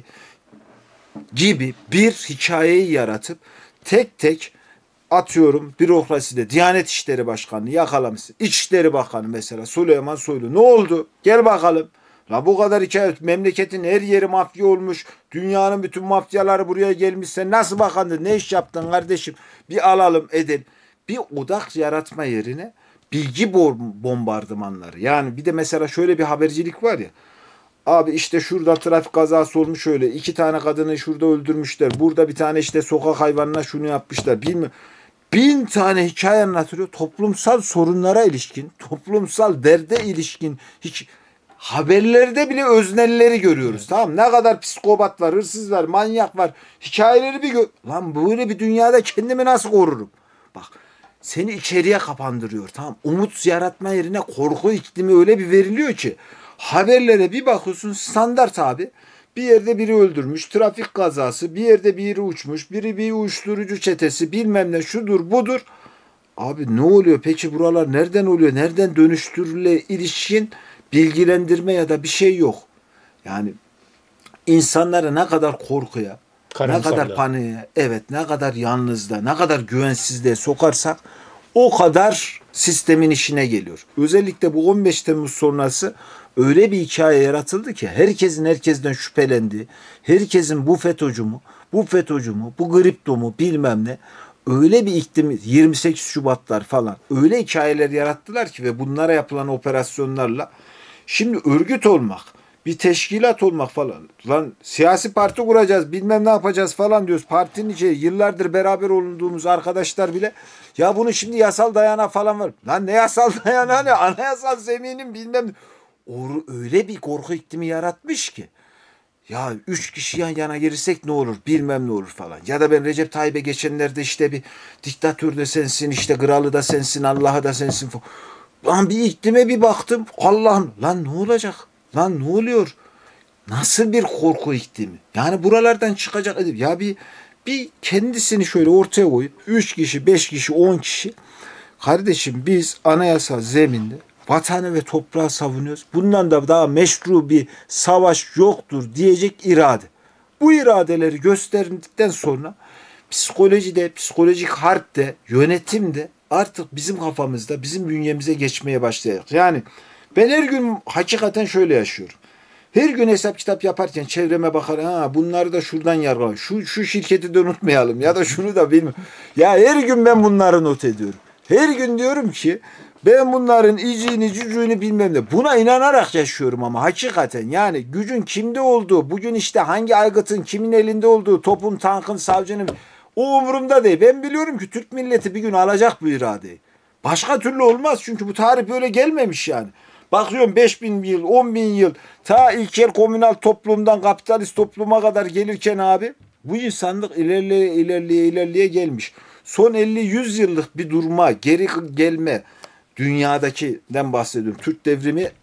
gibi bir hikayeyi yaratıp tek tek atıyorum bürokraside Diyanet İşleri Başkanı'nı yakalamışsın. İçişleri Bakanı mesela Süleyman Soylu. Ne oldu? Gel bakalım. La bu kadar hikaye, memleketin her yeri mafya olmuş. Dünyanın bütün mafyaları buraya gelmiş. Sen nasıl bakandı? Ne iş yaptın kardeşim? Bir alalım edelim. Bir odak yaratma yerine bilgi bombardımanları. Yani bir de mesela şöyle bir habercilik var ya. Abi işte şurada trafik kazası olmuş şöyle. 2 tane kadını şurada öldürmüşler. Burada bir tane işte sokak hayvanına şunu yapmışlar. Bilmiyorum. 1000 tane hikaye anlatılıyor. Toplumsal sorunlara ilişkin, toplumsal derde ilişkin hiç haberlerde bile öznelleri görüyoruz. Evet. Tamam, ne kadar psikopat var, hırsız var, manyak var. Hikayeleri bir lan böyle bir dünyada kendimi nasıl korurum? Bak, seni içeriye kapandırıyor. Tamam, umut yaratma yerine korku iklimi öyle bir veriliyor ki haberlere bir bakıyorsun standart abi. Bir yerde biri öldürmüş, trafik kazası, bir yerde biri uçmuş, biri bir uyuşturucu çetesi, bilmem ne şudur budur. Abi ne oluyor? Peki buralar nereden oluyor? Nereden dönüştürüle ilişkin bilgilendirme ya da bir şey yok. Yani insanları ne kadar korkuya, ne kadar paniğe, evet ne kadar yalnızlığa, ne kadar güvensizliğe sokarsak o kadar sistemin işine geliyor. Özellikle bu 15 Temmuz sonrası öyle bir hikaye yaratıldı ki herkesin herkesten şüphelendiği, herkesin bu FETÖ'cü mü, bu gripto mu bilmem ne, öyle bir iklim 28 Şubatlar falan öyle hikayeler yarattılar ki ve bunlara yapılan operasyonlarla şimdi örgüt olmak, bir teşkilat olmak falan. Lan siyasi parti kuracağız, bilmem ne yapacağız falan diyoruz. Partinin içi yıllardır beraber olduğumuz arkadaşlar bile ya bunu şimdi yasal dayanağı falan var. Lan ne yasal dayanağı ne? Anayasal zeminin bilmem ne. Öyle bir korku iklimi yaratmış ki. Ya 3 kişi yan yana gelirsek ne olur bilmem ne olur falan. Ya da ben Recep Tayyip'e geçenlerde işte bir diktatör de sensin, işte kralı da sensin, Allah'ı da sensin falan. Lan bir iklime bir baktım. Allah'ım lan ne olacak? Lan ne oluyor? Nasıl bir korku iklimi? Yani buralardan çıkacak edip ya bir kendisini şöyle ortaya koyup 3 kişi, 5 kişi, 10 kişi kardeşim biz anayasal zeminde vatanı ve toprağı savunuyoruz. Bundan da daha meşru bir savaş yoktur diyecek irade. Bu iradeleri gösterdikten sonra psikolojide, psikolojik harpte, yönetimde artık bizim kafamızda, bizim bünyemize geçmeye başlayacak. Yani ben her gün hakikaten şöyle yaşıyorum. Her gün hesap kitap yaparken çevreme bakar. Ha bunları da şuradan yargılayalım. Şu şirketi de unutmayalım ya da şunu da bilmiyorum. Ya her gün ben bunları not ediyorum. Her gün diyorum ki ben bunların iciğini cücüğünü bilmem ne. Buna inanarak yaşıyorum ama hakikaten. Yani gücün kimde olduğu, bugün işte hangi aygıtın kimin elinde olduğu, topun, tankın, savcının o umurumda değil. Ben biliyorum ki Türk milleti bir gün alacak bu iradeyi. Başka türlü olmaz çünkü bu tarih böyle gelmemiş yani. Bakıyorum 5000 yıl, 10.000 yıl ta ilkel komünal toplumdan kapitalist topluma kadar gelirken abi bu insanlık ilerleye gelmiş. Son 50-100 yıllık bir durma, geri gelme dünyadakinden bahsediyorum. Türk devrimi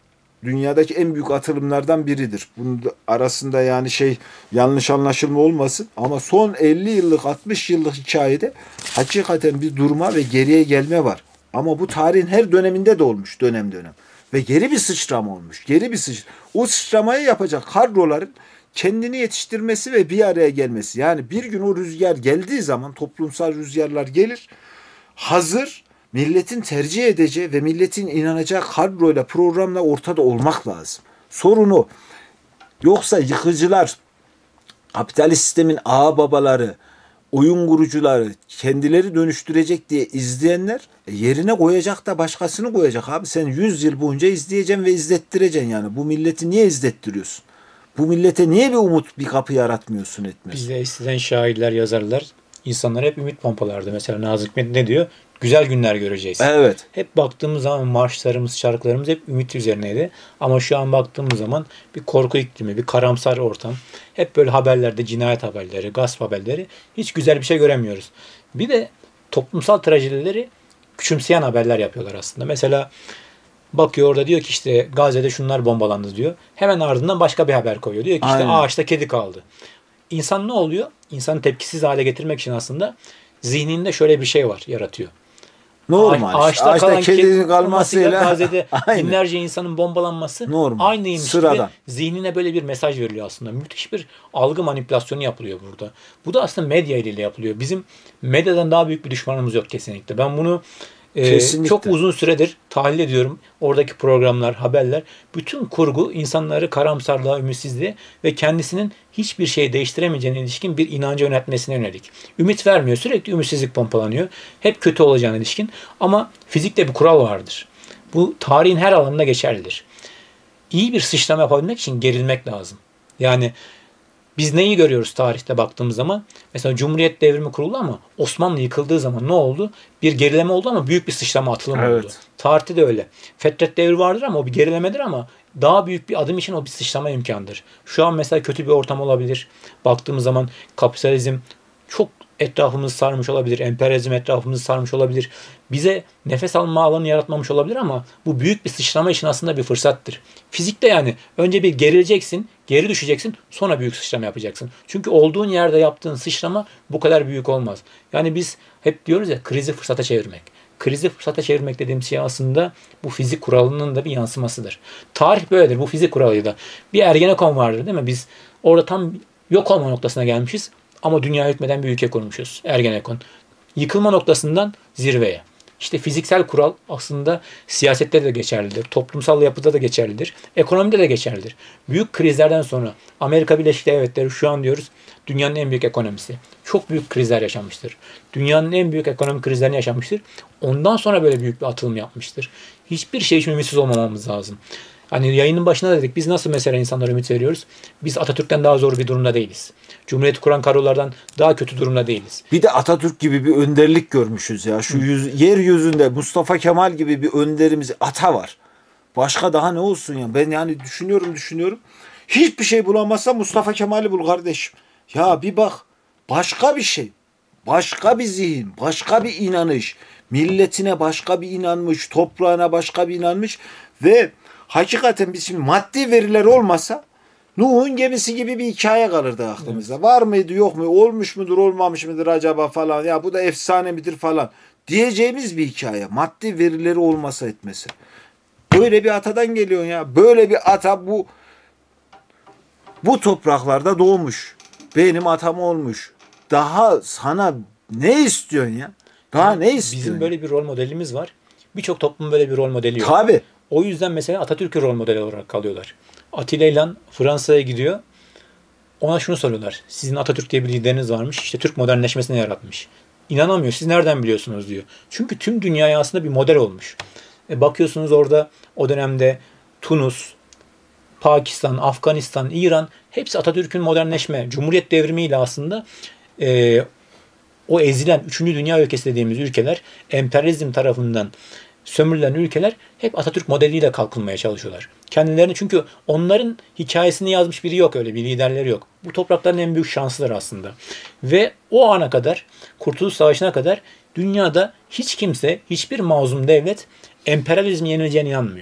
dünyadaki en büyük atılımlardan biridir. Bunun arasında yani yanlış anlaşılma olmasın ama son 50 yıllık 60 yıllık hikayede hakikaten bir durma ve geriye gelme var. Ama bu tarihin her döneminde de olmuş dönem dönem. Ve geri bir sıçrama olmuş. O sıçramayı yapacak kadroların kendini yetiştirmesi ve bir araya gelmesi. Yani bir gün o rüzgar geldiği zaman toplumsal rüzgarlar gelir. Hazır milletin tercih edeceği ve milletin inanacağı kadroyla programla ortada olmak lazım. Sorun o. Yoksa yıkıcılar, kapitalist sistemin ağababaları, oyun kurucuları kendileri dönüştürecek diye izleyenler yerine koyacak da başkasını koyacak abi. Sen 100 yıl boyunca izleyeceksin ve izlettireceksin yani. Bu milleti niye izlettiriyorsun? Bu millete niye bir umut, bir kapı yaratmıyorsun etmez? Bizde eskiden şairler, yazarlar insanlara hep ümit pompalardı. Mesela Nazım Hikmet ne diyor? Güzel günler göreceğiz. Evet. Hep baktığımız zaman marşlarımız, şarkılarımız hep ümit üzerineydi. Ama şu an baktığımız zaman bir korku iklimi, bir karamsar ortam. Hep böyle haberlerde cinayet haberleri, gasp haberleri. Hiç güzel bir şey göremiyoruz. Bir de toplumsal trajedileri küçümseyen haberler yapıyorlar aslında. Mesela bakıyor orada diyor ki işte Gazze'de şunlar bombalandı diyor. Hemen ardından başka bir haber koyuyor. Diyor ki işte Aynen. ağaçta kedi kaldı. İnsan ne oluyor? İnsanı tepkisiz hale getirmek için aslında zihninde şöyle bir şey var, yaratıyor. Normal. Ağaçta kalan kedinin kalmasıyla Gazze'de aynen. binlerce insanın bombalanması Normal. aynıymış Sıradan. gibi zihnine böyle bir mesaj veriliyor aslında. Müthiş bir algı manipülasyonu yapılıyor burada. Bu da aslında medya ile yapılıyor. Bizim medyadan daha büyük bir düşmanımız yok kesinlikle. Ben bunu Kesinlikle. çok uzun süredir tahlil ediyorum. Oradaki programlar, haberler, bütün kurgu insanları karamsarlığa, ümitsizliğe ve kendisinin hiçbir şey değiştiremeyeceğine ilişkin bir inanca yöneltmesine yönelik. Ümit vermiyor. Sürekli ümitsizlik pompalanıyor. Hep kötü olacağına ilişkin. Ama fizikte bir kural vardır. Bu tarihin her alanında geçerlidir. İyi bir sıçrama yapabilmek için gerilmek lazım. Yani biz neyi görüyoruz tarihte baktığımız zaman? Mesela Cumhuriyet devrimi kuruldu ama Osmanlı yıkıldığı zaman ne oldu? Bir gerileme oldu ama büyük bir sıçrama, atılım oldu. Tarihte de öyle. Fetret devri vardır ama o bir gerilemedir ama daha büyük bir adım için o bir sıçrama imkanıdır. Şu an mesela kötü bir ortam olabilir. Baktığımız zaman kapitalizm çok etrafımızı sarmış olabilir. Emperyalizm etrafımızı sarmış olabilir. Bize nefes alma alanı yaratmamış olabilir ama bu büyük bir sıçrama için aslında bir fırsattır. Fizikte yani önce bir gerileceksin, geri düşeceksin, sonra büyük sıçrama yapacaksın. Çünkü olduğun yerde yaptığın sıçrama bu kadar büyük olmaz. Yani biz hep diyoruz ya, krizi fırsata çevirmek. Krizi fırsata çevirmek dediğim şey aslında bu fizik kuralının da bir yansımasıdır. Tarih böyledir. Bu fizik kuralıydı. Bir Ergenekon vardır değil mi? Biz orada tam yok olma noktasına gelmişiz. Ama dünya hükmeden bir ülke kurmuşuz. Ergenekon. Yıkılma noktasından zirveye. İşte fiziksel kural aslında siyasette de geçerlidir. Toplumsal yapıda da geçerlidir. Ekonomide de geçerlidir. Büyük krizlerden sonra Amerika Birleşik Devletleri şu an diyoruz dünyanın en büyük ekonomisi. Çok büyük krizler yaşamıştır. Dünyanın en büyük ekonomik krizlerini yaşamıştır. Ondan sonra böyle büyük bir atılım yapmıştır. Hiçbir şey için ümitsiz olmamamız lazım. Hani yayının başında da dedik, biz nasıl mesela insanlara ümit veriyoruz? Biz Atatürk'ten daha zor bir durumda değiliz. Cumhuriyeti kuran kadrolardan daha kötü durumda değiliz. Bir de Atatürk gibi bir önderlik görmüşüz ya. Yeryüzünde Mustafa Kemal gibi bir önderimiz, ata var. Başka daha ne olsun ya? Ben yani düşünüyorum. Hiçbir şey bulamazsa Mustafa Kemal'i bul kardeşim. Ya bir bak. Başka bir şey. Başka bir zihin. Başka bir inanış. Milletine başka bir inanmış. Toprağına başka bir inanmış. Ve hakikaten biz şimdi maddi veriler olmasa Nuh'un gemisi gibi bir hikaye kalırdı aklımızda. Evet. Var mıydı yok mu? Olmuş mudur olmamış mıdır acaba falan. Ya bu da efsane midir falan. Diyeceğimiz bir hikaye. Maddi verileri olmasa etmesi. Böyle bir atadan geliyor ya. Böyle bir ata bu topraklarda doğmuş. Benim atam olmuş. Daha sana ne istiyorsun ya? Daha ne istiyorsun? Bizim böyle bir rol modelimiz var. Birçok toplum böyle bir rol modeli yok. Tabii. O yüzden mesela Atatürk'ü rol modeli olarak kalıyorlar. Atilla ile Fransa'ya gidiyor. Ona şunu soruyorlar. Sizin Atatürk diye bir lideriniz varmış. İşte Türk modernleşmesini yaratmış. İnanamıyor. Siz nereden biliyorsunuz diyor. Çünkü tüm dünyaya aslında bir model olmuş. Bakıyorsunuz orada o dönemde Tunus, Pakistan, Afganistan, İran hepsi Atatürk'ün modernleşme, Cumhuriyet devrimiyle aslında o ezilen 3. Dünya ülkesi dediğimiz ülkeler, emperyalizm tarafından sömürülen ülkeler hep Atatürk modeliyle kalkınmaya çalışıyorlar. Kendilerini, çünkü onların hikayesini yazmış biri yok, öyle bir liderleri yok. Bu toprakların en büyük şansıdır aslında. Ve o ana kadar, Kurtuluş Savaşı'na kadar dünyada hiç kimse, hiçbir mazlum devlet emperyalizmin yenileceğine inanmıyor.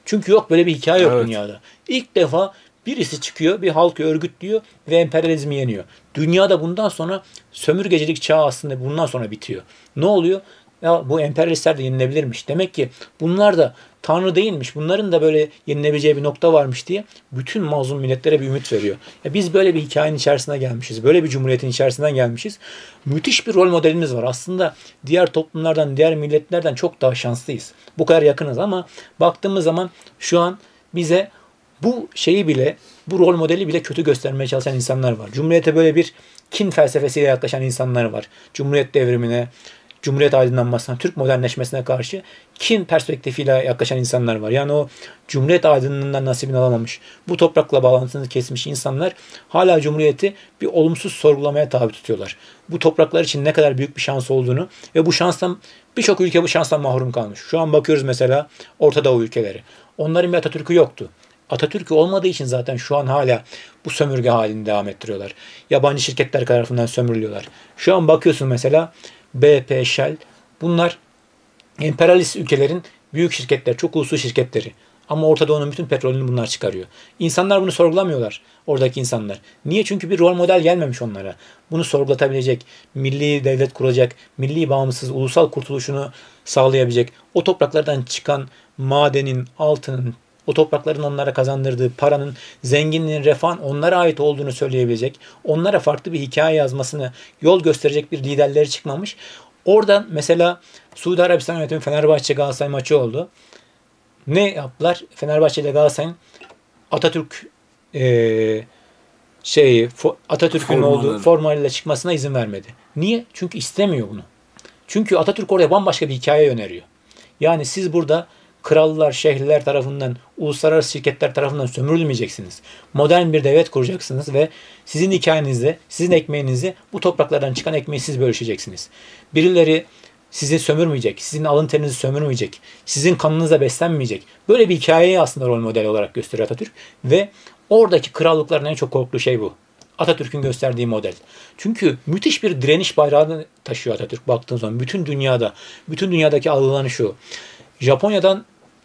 Çünkü yok, böyle bir hikaye yok Evet. dünyada. İlk defa birisi çıkıyor, bir halkı örgütlüyor ve emperyalizmi yeniyor. Dünyada bundan sonra sömürgecilik çağı aslında bundan sonra bitiyor. Ne oluyor? Ya bu emperyalistler de yenilebilirmiş. Demek ki bunlar da Tanrı değilmiş. Bunların da böyle yenilebileceği bir nokta varmış diye bütün mazlum milletlere bir ümit veriyor. Ya biz böyle bir hikayenin içerisine gelmişiz. Böyle bir cumhuriyetin içerisinden gelmişiz. Müthiş bir rol modelimiz var. Aslında diğer toplumlardan, diğer milletlerden çok daha şanslıyız. Bu kadar yakınız ama baktığımız zaman şu an bize bu şeyi bile, bu rol modeli bile kötü göstermeye çalışan insanlar var. Cumhuriyete böyle bir kin felsefesiyle yaklaşan insanlar var. Cumhuriyet devrimine, Cumhuriyet aydınlanmasına, Türk modernleşmesine karşı kin perspektifiyle yaklaşan insanlar var. Yani o Cumhuriyet aydınlığından nasibini alamamış, bu toprakla bağlantısını kesmiş insanlar hala Cumhuriyeti bir olumsuz sorgulamaya tabi tutuyorlar. Bu topraklar için ne kadar büyük bir şans olduğunu ve bu şanstan birçok ülke bu şanstan mahrum kalmış. Şu an bakıyoruz mesela Orta Doğu ülkeleri. Onların bir Atatürk'ü yoktu. Atatürk'ü olmadığı için zaten şu an hala bu sömürge halini devam ettiriyorlar. Yabancı şirketler tarafından sömürülüyorlar. Şu an bakıyorsun mesela BP, Shell, bunlar emperyalist ülkelerin büyük şirketler, çok uluslu şirketleri. Ama Orta Doğu'nun bütün petrolünü bunlar çıkarıyor. İnsanlar bunu sorgulamıyorlar. Oradaki insanlar. Niye? Çünkü bir rol model gelmemiş onlara. Bunu sorgulatabilecek, milli devlet kuracak, milli bağımsız, ulusal kurtuluşunu sağlayabilecek, o topraklardan çıkan madenin, altının, o toprakların onlara kazandırdığı paranın, zenginliğin, refahın onlara ait olduğunu söyleyebilecek, onlara farklı bir hikaye yazmasını yol gösterecek bir liderleri çıkmamış. Oradan mesela Suudi Arabistan yönetimi Fenerbahçe Galatasaray maçı oldu. Ne yaptılar? Fenerbahçe ile Galatasaray'ın Atatürk Atatürk'ün olduğu formayla çıkmasına izin vermedi. Niye? Çünkü istemiyor bunu. Çünkü Atatürk oraya bambaşka bir hikaye öneriyor. Yani siz burada krallar, şehirler tarafından, uluslararası şirketler tarafından sömürülmeyeceksiniz. Modern bir devlet kuracaksınız ve sizin hikayenizde, sizin ekmeğinizi, bu topraklardan çıkan ekmeği siz bölüşeceksiniz. Birileri sizi sömürmeyecek, sizin alın terinizi sömürmeyecek, sizin kanınıza beslenmeyecek. Böyle bir hikayeyi aslında rol model olarak gösteriyor Atatürk ve oradaki krallıkların en çok korktuğu şey bu. Atatürk'ün gösterdiği model. Çünkü müthiş bir direniş bayrağını taşıyor Atatürk baktığın zaman. Bütün dünyada, bütün dünyadaki algılanış şu. Japonya'dan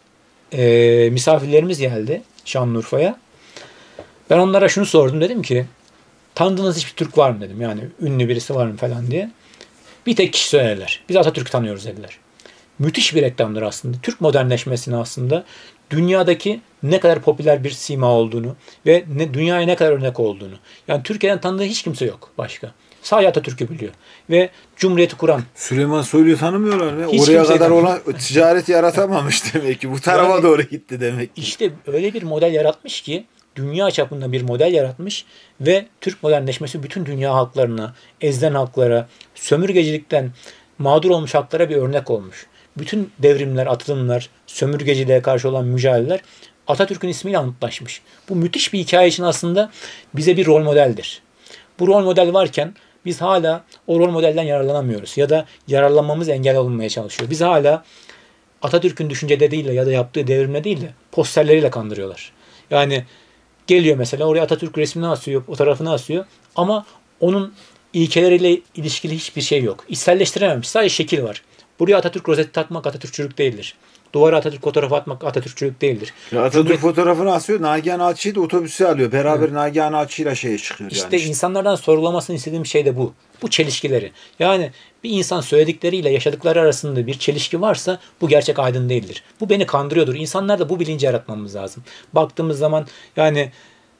misafirlerimiz geldi Şanlıurfa'ya. Ben onlara şunu sordum. Dedim ki tanıdığınız hiçbir Türk var mı dedim. Yani ünlü birisi var mı falan diye. Bir tek kişi söylediler. Biz Atatürk'ü tanıyoruz dediler. Müthiş bir reklamdır aslında. Türk modernleşmesini aslında dünyadaki ne kadar popüler bir sima olduğunu ve dünyaya ne kadar örnek olduğunu. Yani Türkiye'den tanıdığı hiç kimse yok başka. Sadece Atatürk'ü biliyor. Ve Cumhuriyeti kuran. Süleyman Soylu'yu tanımıyorlar mı? Hiç Oraya kimseyi kadar olan ticaret yaratamamış demek ki. Bu tarafa Yani doğru gitti demek ki. İşte öyle bir model yaratmış ki, dünya çapında bir model yaratmış ve Türk modernleşmesi bütün dünya halklarına, ezilen halklara, sömürgecilikten mağdur olmuş halklara bir örnek olmuş. Bütün devrimler, atılımlar, sömürgeciliğe karşı olan mücadeleler Atatürk'ün ismiyle anıtlaşmış. Bu müthiş bir hikaye için aslında bize bir rol modeldir. Bu rol model varken biz hala o rol modelden yararlanamıyoruz ya da yararlanmamız engel olunmaya çalışıyor. Biz hala Atatürk'ün düşünceleriyle ya da yaptığı devrimle değil de posterleriyle kandırıyorlar. Yani geliyor mesela oraya Atatürk resmini asıyor, fotoğrafını asıyor ama onun ilkeleriyle ilişkili hiçbir şey yok. İçselleştirememiş. Sadece şekil var. Buraya Atatürk rozeti takmak Atatürkçülük değildir. Duvara Atatürk fotoğrafı atmak Atatürkçülük değildir. Ya Atatürk fotoğrafını asıyor. Nagihan Alçı'yı da otobüse alıyor. Beraber Nagihan Alçı'yla şeye çıkıyor. İşte insanlardan sorgulamasını istediğim şey de bu. Bu çelişkileri. Yani bir insan söyledikleriyle yaşadıkları arasında bir çelişki varsa bu gerçek aydın değildir. Bu beni kandırıyordur. İnsanlar da bu bilinci yaratmamız lazım. Baktığımız zaman yani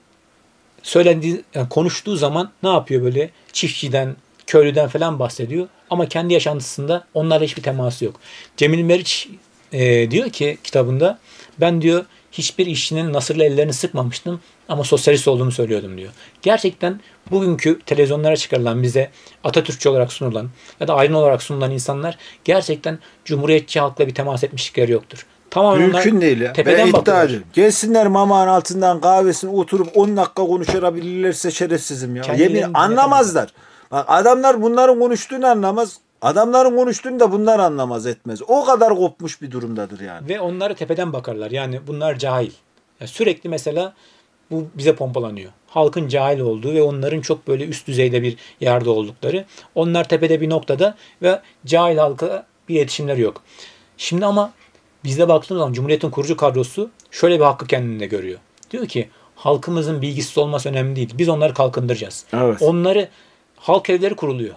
konuştuğu zaman ne yapıyor böyle? Çiftçiden, köylüden falan bahsediyor. Ama kendi yaşantısında onlarla hiçbir teması yok. Cemil Meriç diyor ki kitabında, ben diyor hiçbir işçinin nasırlı ellerini sıkmamıştım ama sosyalist olduğunu söylüyordum diyor. Gerçekten bugünkü televizyonlara çıkarılan, bize Atatürkçü olarak sunulan ya da aydın olarak sunulan insanlar gerçekten cumhuriyetçi halkla bir temas etmişlikleri yoktur. Tamamen mümkün değil ya. Ben iddiacıyım. Gelsinler mamağın altından kahvesini oturup 10 dakika konuşabilirlerse şerefsizim ya. Yemin anlamazlar. Bak adamlar bunların konuştuğunu anlamaz. Adamların konuştuğunu da bunlar anlamaz etmez. O kadar kopmuş bir durumdadır yani. Ve onları tepeden bakarlar. Yani bunlar cahil. Yani sürekli mesela bu bize pompalanıyor. Halkın cahil olduğu ve onların çok böyle üst düzeyde bir yerde oldukları. Onlar tepede bir noktada ve cahil halka bir iletişimleri yok. Şimdi ama Bizde baktığımız zaman Cumhuriyet'in kurucu kadrosu şöyle bir hakkı kendinde görüyor. Diyor ki halkımızın bilgisiz olması önemli değil. Biz onları kalkındıracağız. Evet. Onları halk evleri kuruluyor.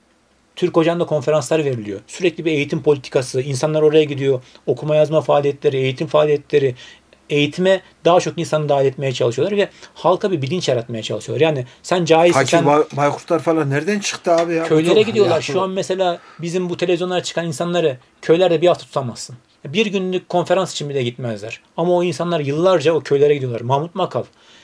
Türk Hoca'nda konferanslar veriliyor. Sürekli bir eğitim politikası. İnsanlar oraya gidiyor. Okuma yazma faaliyetleri, eğitim faaliyetleri. Eğitime daha çok insanı dahil etmeye çalışıyorlar ve halka bir bilinç yaratmaya çalışıyorlar. Yani sen cahilsin, Haki sen Baykurtlar falan nereden çıktı abi ya? köylere gidiyorlar. Ya. Şu an mesela bizim bu televizyonlara çıkan insanları köylerde bir hafta tutamazsın. Bir günlük konferans için bile gitmezler. Ama o insanlar yıllarca o köylere gidiyorlar. Mahmut Makal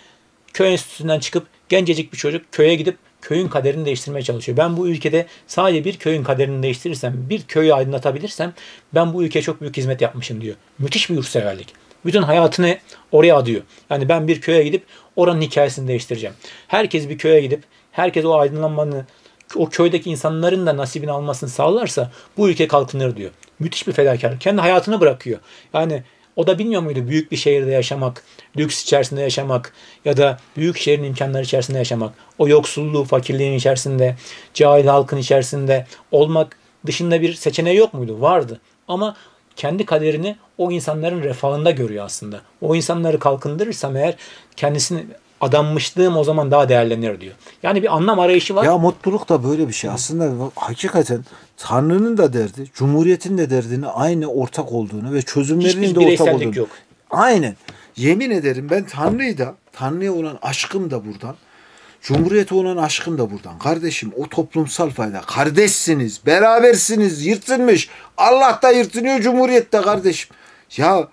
köy enstitüsünden çıkıp gencecik bir çocuk köye gidip köyün kaderini değiştirmeye çalışıyor. Ben bu ülkede sadece bir köyün kaderini değiştirirsem, bir köyü aydınlatabilirsem ben bu ülkeye çok büyük hizmet yapmışım diyor. Müthiş bir yurtseverlik. Bütün hayatını oraya adıyor. Yani ben bir köye gidip oranın hikayesini değiştireceğim. Herkes bir köye gidip herkes o aydınlanmanı, o köydeki insanların da nasibini almasını sağlarsa bu ülke kalkınır diyor. Müthiş bir fedakarlık. Kendi hayatını bırakıyor. Yani o da bilmiyor muydu büyük bir şehirde yaşamak, lüks içerisinde yaşamak ya da büyük şehrin imkanları içerisinde yaşamak, o yoksulluğu, fakirliğin içerisinde, cahil halkın içerisinde olmak dışında bir seçeneği yok muydu? Vardı. Ama kendi kaderini o insanların refahında görüyor aslında. O insanları kalkındırırsam eğer kendisini adanmışlığım o zaman daha değerlenir diyor. Yani bir anlam arayışı var. Ya mutluluk da böyle bir şey. Aslında hakikaten Tanrı'nın da derdi, Cumhuriyet'in de derdini aynı ortak olduğunu ve çözümlerinin Hiçbir de ortak bireysellik olduğunu. yok. Aynen. Yemin ederim ben Tanrı'ya olan aşkım da buradan. Cumhuriyete olan aşkım da buradan. Kardeşim o toplumsal fayda. Kardeşsiniz, berabersiniz, yırtılmış. Allah da yırtınıyor, Cumhuriyet de kardeşim. Ya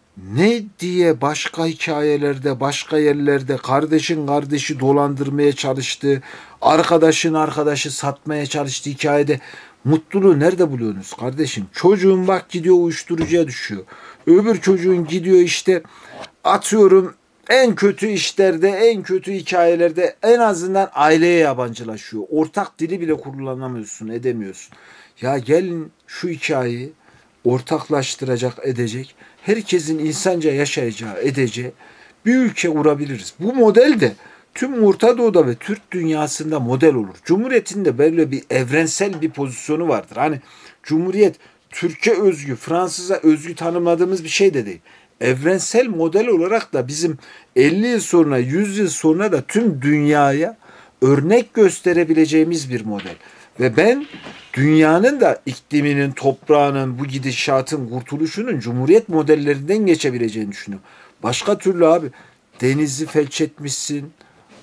ne diye başka hikayelerde, başka yerlerde kardeşin kardeşi dolandırmaya çalıştı, arkadaşın arkadaşı satmaya çalıştı hikayede. Mutluluğu nerede buluyorsunuz kardeşim? Çocuğun bak gidiyor uyuşturucuya düşüyor. Öbür çocuğun gidiyor işte atıyorum en kötü işlerde, en kötü hikayelerde en azından aileye yabancılaşıyor. Ortak dili bile kullanamıyorsun, edemiyorsun. Ya gelin şu hikayeyi ortaklaştıracak, edecek, herkesin insanca yaşayacağı, edeceği bir ülke kurabiliriz. Bu model de tüm Orta Doğu'da ve Türk dünyasında model olur. Cumhuriyet'in de böyle bir evrensel bir pozisyonu vardır. Hani Cumhuriyet Türkiye özgü, Fransız'a özgü tanımladığımız bir şey de değil. Evrensel model olarak da bizim 50 yıl sonra, 100 yıl sonra da tüm dünyaya örnek gösterebileceğimiz bir model. Ve ben dünyanın da ikliminin, toprağının, bu gidişatın, kurtuluşunun Cumhuriyet modellerinden geçebileceğini düşünüyorum. Başka türlü abi denizi felç etmişsin,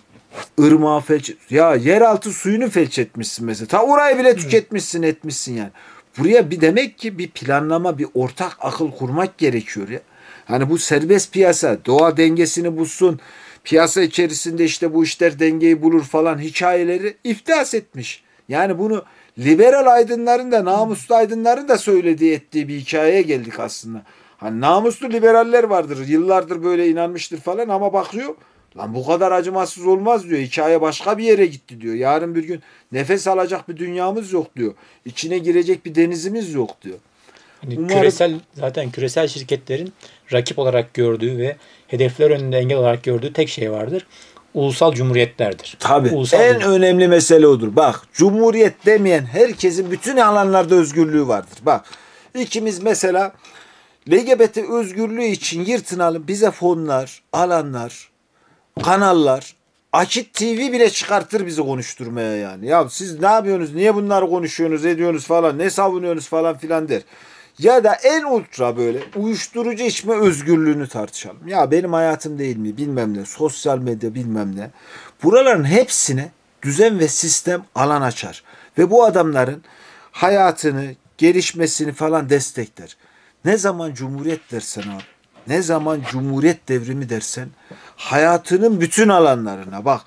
ırmağı felç, ya yeraltı suyunu felç etmişsin mesela. Ta orayı bile tüketmişsin, etmişsin yani. Buraya bir demek ki bir planlama, bir ortak akıl kurmak gerekiyor ya. Hani bu serbest piyasa, doğa dengesini bulsun, piyasa içerisinde işte bu işler dengeyi bulur falan hikayeleri iflas etmiş. Yani bunu liberal aydınların da namuslu aydınların da söylediği ettiği bir hikayeye geldik aslında. Hani namuslu liberaller vardır, yıllardır böyle inanmıştır falan ama bakıyor, lan bu kadar acımasız olmaz diyor. Hikaye başka bir yere gitti diyor. Yarın bir gün nefes alacak bir dünyamız yok diyor. İçine girecek bir denizimiz yok diyor. Hani küresel şirketlerin rakip olarak gördüğü ve hedefler önünde engel olarak gördüğü tek şey vardır. Ulusal cumhuriyetlerdir. Tabii. Ulusal En önemli mesele odur. Bak, cumhuriyet demeyen herkesin bütün alanlarda özgürlüğü vardır. Bak, ikimiz mesela LGBT özgürlüğü için yırtınalım. Bize fonlar, alanlar, kanallar, Akit TV bile çıkartır bizi konuşturmaya yani. Ya siz ne yapıyorsunuz? Niye bunları konuşuyorsunuz, ediyorsunuz falan? Ne savunuyorsunuz falan filan der. Ya da en ultra böyle uyuşturucu içme özgürlüğünü tartışalım. Ya benim hayatım değil mi bilmem ne, sosyal medya bilmem ne. Buraların hepsine düzen ve sistem alan açar. Ve bu adamların hayatını, gelişmesini falan destekler. Ne zaman cumhuriyet dersen abi, ne zaman cumhuriyet devrimi dersen hayatının bütün alanlarına bak.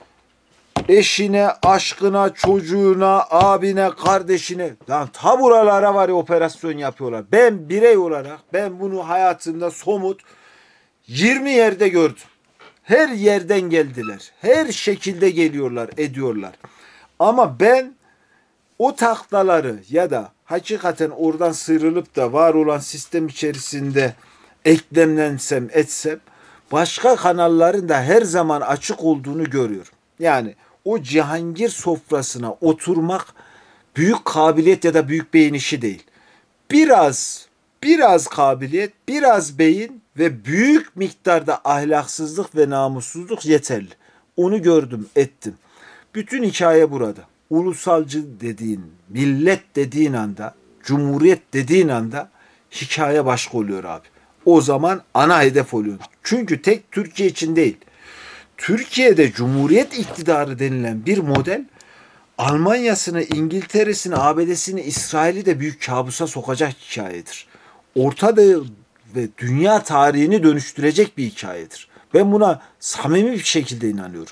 Eşine, aşkına, çocuğuna, abine, kardeşine. Lan ta buralara var ya operasyon yapıyorlar. Ben birey olarak ben bunu hayatımda somut 20 yerde gördüm. Her yerden geldiler. Her şekilde geliyorlar, ediyorlar. Ama ben o taklaları ya da hakikaten oradan sıyrılıp da var olan sistem içerisinde eklemlensem, etsem başka kanalların da her zaman açık olduğunu görüyorum. Yani o Cihangir sofrasına oturmak büyük kabiliyet ya da büyük beyin işi değil. Biraz biraz kabiliyet, biraz beyin ve büyük miktarda ahlaksızlık ve namussuzluk yeterli. Onu gördüm, ettim. Bütün hikaye burada. Ulusalcı dediğin, millet dediğin anda, cumhuriyet dediğin anda hikaye başka oluyor abi. O zaman ana hedef oluyor. Çünkü tek Türkiye için değil. Türkiye'de cumhuriyet iktidarı denilen bir model Almanya'sını, İngiltere'sini, ABD'sini, İsrail'i de büyük kabusa sokacak hikayedir. Orta Doğu ve dünya tarihini dönüştürecek bir hikayedir. Ben buna samimi bir şekilde inanıyorum.